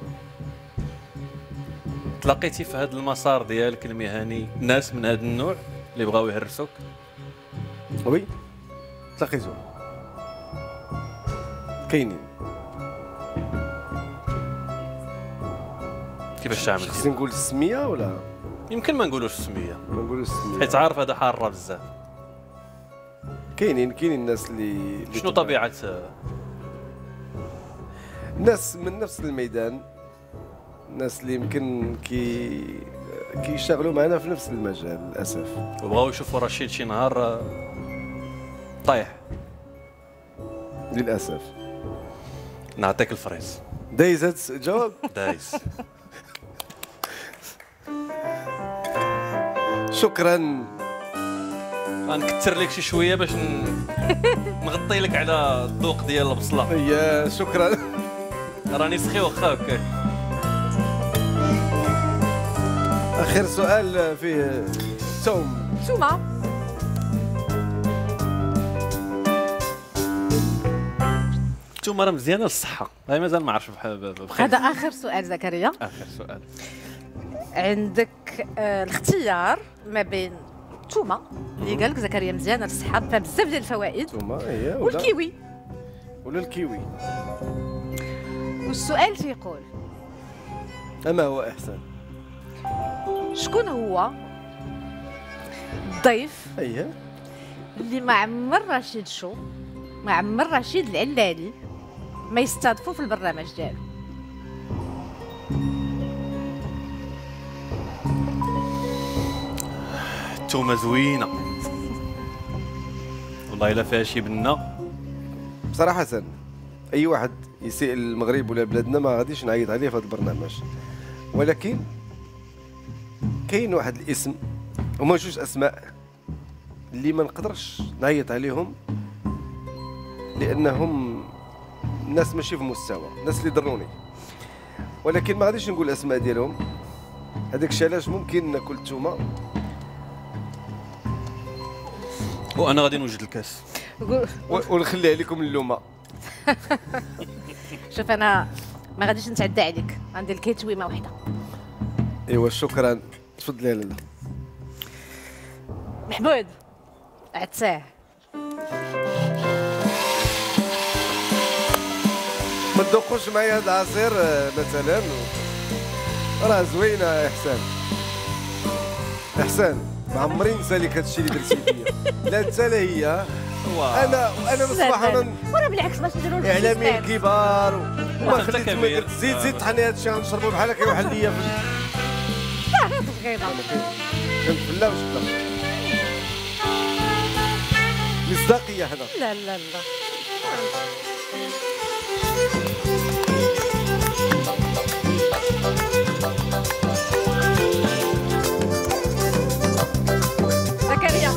تلاقيتي في هذا المسار ديالك المهني ناس من هذا النوع اللي بغاو يهرسوك؟ وي تلاقيتهم كاينين. كيفاش تعمل؟ خصني نقول السميه ولا يمكن ما نقولوش السميه؟ ما نقولوش السميه حيت عارف هذا حاره بزاف. كاينين كاينين الناس اللي شنو طبيعه الناس من نفس الميدان، الناس اللي يمكن كي كيشتغلوا معنا في نفس المجال للاسف، وبغاو يشوفوا رشيد شي نهار طايح للاسف. نعطيك الفريز. دايز هاد الجواب؟ دايز. شكرا. غنكثر لك شي شويه باش نغطي لك على الذوق ديال البصله. يا شكرا. راني سخي واخا هكاك. اخر سؤال فيه توم. توما. توما راه مزيانه للصحه، هاي مازال ما عرفتش بخير. هذا اخر سؤال زكريا. اخر سؤال. عندك آه الاختيار ما بين توما اللي قال لك زكريا مزيانه للصحه فيها بزاف ديال الفوائد، توما هي والكيوي ولا الكيوي. والسؤال تيقول اما هو احسن؟ شكون هو الضيف اييه اللي ما عمر رشيد شو ما عمر رشيد العلالي ما يستضيفوا في البرنامج ديالو؟ توما زوينه والله الا فيها شي بنه. بصراحه اي واحد يسيء المغرب ولا بلادنا ما غاديش نعيط عليه في هذا البرنامج، ولكن كاين واحد الاسم هما جوج اسماء اللي ما نقدرش نعيط عليهم لانهم ناس ماشي في مستوى، ناس اللي ضروني، ولكن ما غاديش نقول الاسماء ديالهم. هذاك الشيء علاش ممكن ناكل التومه وانا غادي نوجد الكاس ونخليها لكم اللومه. شوف انا ما غاديش نتعدى عليك، عندي الكيتويمه وحده. ايوا شكرا. تفضلي يا لاله. محمود عتاه ما تذوقوش معايا هذا العصير مثلا؟ راه زوينه يا احسان. احسان ما عمري نسى لك هذا الشيء اللي درتي فيا، لا انت لا هي. انا انا مصباح انا ورا بالعكس باش نديروا اعلاميين كبار وما خليت ما درت زيد زيد طحني هذا الشيء غنشربوا بحال هكا واحد ليا في لا غير صغيره كنفلا واش بلا مصداقيه هنا. لا لا لا زكريا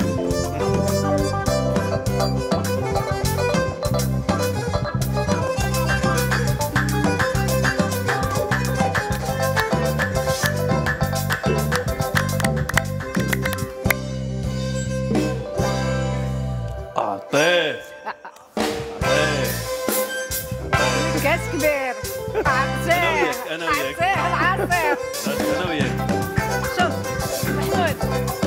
اعطيه كاس كبير. عطيه انا وياك عطيه العصير. انا وياك. شوف محمود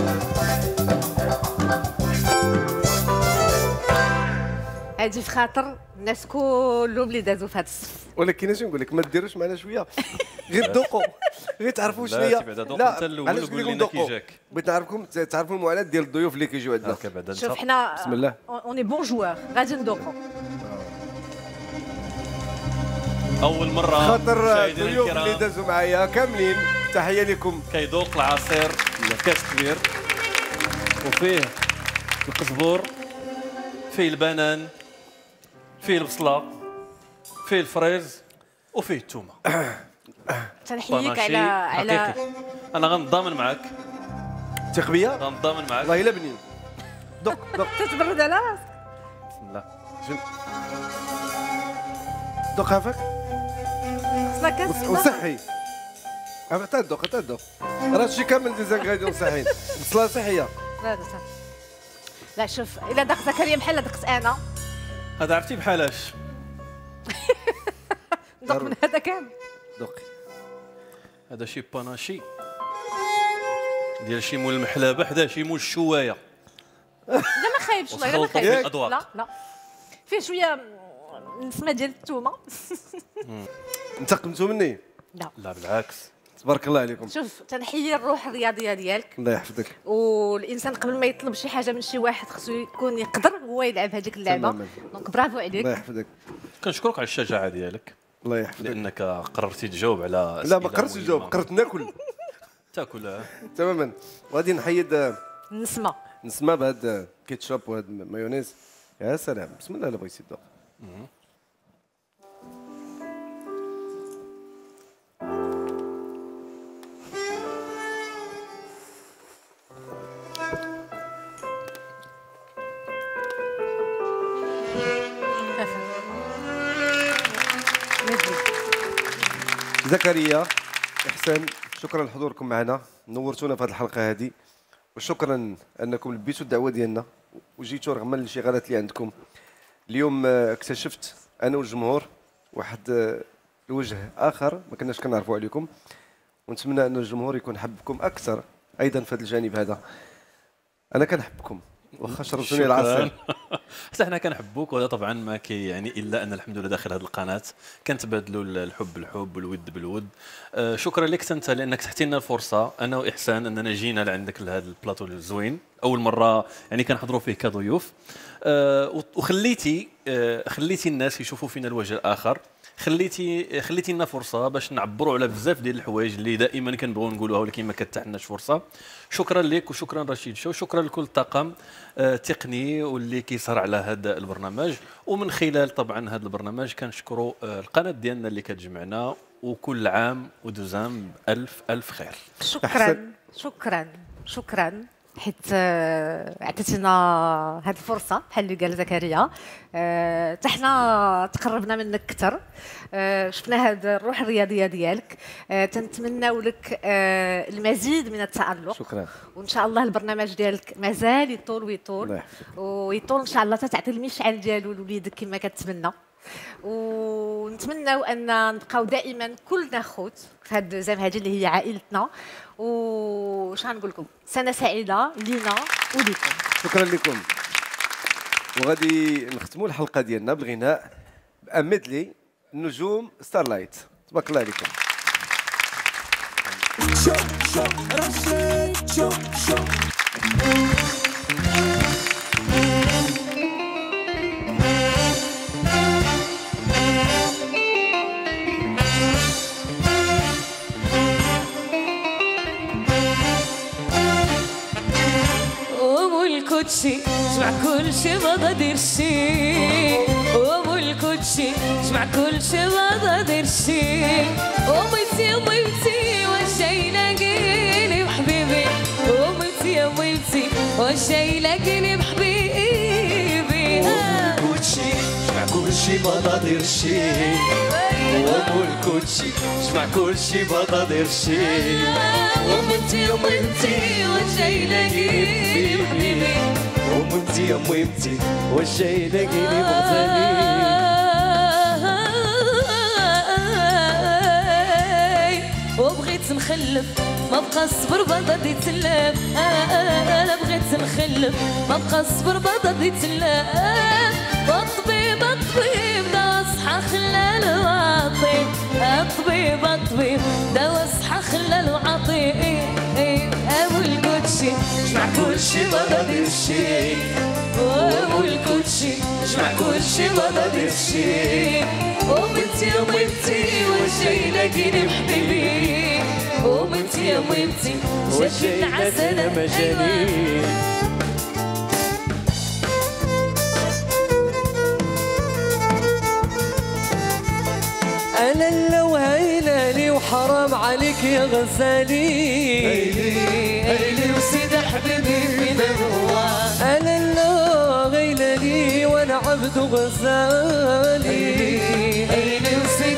هادي في خاطر الناس كلهم اللي دازوا في هذا الصف، ولكن اش نقول لك ما ديروش معنا شويه غير ذوقوا غير تعرفوا شنو هي. لا انت الاول قول لنا كي جاك. بغيت نعرفكم تعرفوا المعاناه ديال الضيوف اللي كيجيو عندنا. شوف حنا بسم الله اوني بون جوار غادي ندوقوا. اول مره خاطر الضيوف اللي دازوا معايا كاملين تحيه لكم. كيذوق العصير كاس كبير وفيه القزبور، فيه البنان، فيه البصله، فيه الفريز، وفيه الثومه. تنحييك على على انا غنضامن معاك. تقبيه غنضامن معاك. والله الا بنين. دوق دوق تتبرد على راسك. بسم الله. دوق عافاك خصنا كاس وصحي. حتى دوق حتى دوق راه شي كامل دي زانغريديون صحيين. بصله صحيه. لا لا صح. لا شوف الا داق زكريا بحال دقت انا هذا عرفتي بحالاش ندوق من هذا كامل. دوقي. هذا شي باناشي ديال شي مول المحلابه حدا شي مول الشوايه. لا ما خايبش والله لا ما خايبش. لا لا فيه شويه نسمه ديال الثومه. انتقمتوا مني؟ لا لا بالعكس تبارك الله عليكم. شوف تنحيي الروح الرياضيه ديالك. الله يحفظك. والانسان قبل ما يطلب شي حاجه من شي واحد خصو يكون يقدر هو يلعب هذيك اللعبه. دونك برافو عليك. الله يحفظك. كنشكرك على الشجاعه ديالك. الله يحفظك. لانك قررتي تجاوب على لا ما قررتش نجاوب، قررت ناكل. تاكل تماما. وغادي نحيد نسمه نسمه بهذا كيتشوب وهذا مايونيز. يا سلام بسم الله. الا بغيتي تذوق. زكريا، إحسان، شكرا لحضوركم معنا، نورتونا في هذه الحلقة هذه، وشكرا أنكم لبيتوا الدعوة ديالنا وجيتوا رغم الانشغالات اللي عندكم. اليوم اكتشفت أنا والجمهور واحد الوجه آخر ما كناش كنعرفوا عليكم، ونتمنى أن الجمهور يكون حبكم أكثر أيضا في هذا الجانب هذا. أنا كنحبكم واخا شربتوني العصير. حتى حنا كنحبوك، وهذا طبعا ما كي يعني الا ان الحمد لله داخل هذه القناه كنتبادلوا الحب بالحب والود بالود. آه شكرا لك انت لانك تحتي لنا الفرصه انا واحسان اننا جينا لعندك لهذا البلاطو الزوين اول مره يعني كنحضروا فيه كضيوف. آه وخليتي آه خليتي الناس يشوفوا فينا الوجه الاخر، خليتي خليتي لنا فرصه باش نعبروا على بزاف ديال الحوايج اللي دائما كنبغيو نقولوها ولكن ما كتاحناش فرصه. شكرا لك وشكرا رشيد شو، شكرا لكل الطاقم التقني واللي كيسهر على هذا البرنامج. ومن خلال طبعا هذا البرنامج كنشكروا القناه ديالنا اللي كتجمعنا، وكل عام ودوزام الف الف خير. شكرا شكرا شكرا حيت عطيتينا هذه الفرصه بحال اللي قال زكريا. حتى حنا تقربنا منك اكثر، شفنا هذه الروح الرياضيه ديالك. تنتمناو لك المزيد من التالق. شكرا. وان شاء الله البرنامج ديالك مازال يطول ويطول ويطول ان شاء الله تعطي المشعل ديالو لوليدك كما كتمنى. ونتمناو ان نبقاو دائما كلنا خوت في هذه الدوزام هذه اللي هي عائلتنا. وش غنقول لكم، سنه سعيده لينا وليكم. شكرا لكم. وغادي نختموا الحلقه ديالنا بالغناء بميدلي نجوم ستارلايت. تبارك الله عليكم. شو شو رشيد شو شو كوتشي جمع كل شي ما غادير شي، وابو الكوتشي جمع كل شي ما غادير شي. وميتي يا ميتي واش جاي لاقيني بحبيبي، وميتي يا ميتي واش جاي لاقيني بحبيبي. الكوتشي جمع كل شي ما غادير شي، وابو الكوتشي جمع كل شي ما غادير شي. وميتي يا ميتي واش جاي لاقيني بحبيبي، وميمتي يا ميمتي واش جاي لاقيني مغزالي. وبغيت نخلف ما بقى الصبر بغا يتلف، انا بغيت نخلف ما بقى الصبر بغا يتلف. الطبيب الطبيب داوا صحة خلى العطيب، الطبيب الطبيب داوا صحة خلى العطيب. ابو الكوتشي جمع كل شي ما غادير شي، ابو الكوتشي جمع كل شي ما غادير شي. ومنتي يا ميمتي واش جاي لاقيني بحبيبي، ومنتي يا ميمتي واش جاي لاقيني مجاني. أنا لو هيلالي وحرام عليك يا غزالي، هيلي هيلي وسيد حبيبي فين هو. أنا لو غيلالي وأنا عبد غزالي، هيلي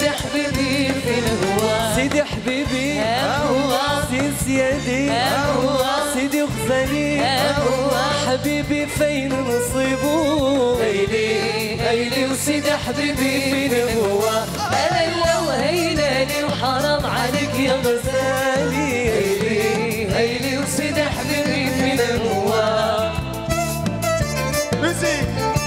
حبيبي فين هو سيدي حبيبي ها هو سي سيادي ها هو سيدي غزالي ها هو حبيبي فين نصيبو هيلي هيلي وسيدي حبيبي فين هو انا لو هيلالي وحرام عليك يا غزالي هيلي هيلي وسيدي حبيبي فين هو ميوزيك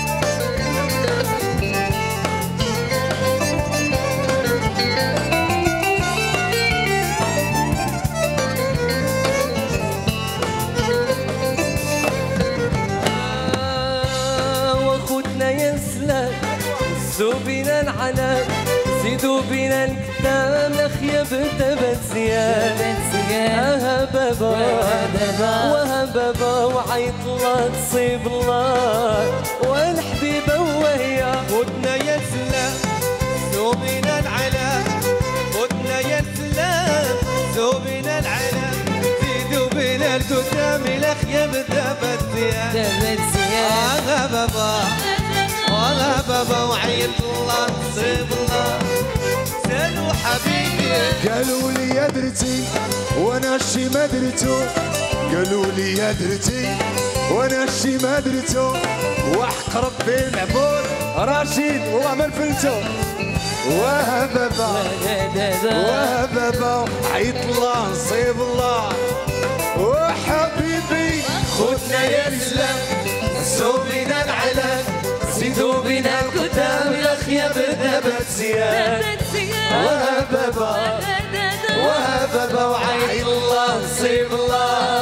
واخوتنا يا سلام زو بينا العلام زيدوا بينا الكتاب لخيا بتبت زياد ها بابا وها بابا وعيط الله تصيب الله والحبيبه وهي خدنا يا سلام زو بينا العلام خدنا يا سلام زو بينا العلام زيدوا بينا الكتاب لخيا بتبت زياد ها بابا ولا بابا وعيط الله تصيب الله سالوا حبيبي قالوا لي يا درتي وانا الشي ما درتو قالوا لي يا درتي وانا الشي ما درتو وحق ربي المعبود رشيد وعمل فلتو واه بابا واه بابا عيط الله نصيب الله وحبيبي خدنا يا سلام زو بينا العلام زيدوا بينا الكتاب لخيا بدبت زياد وها بابا وها بابا وعيط الله نصيب الله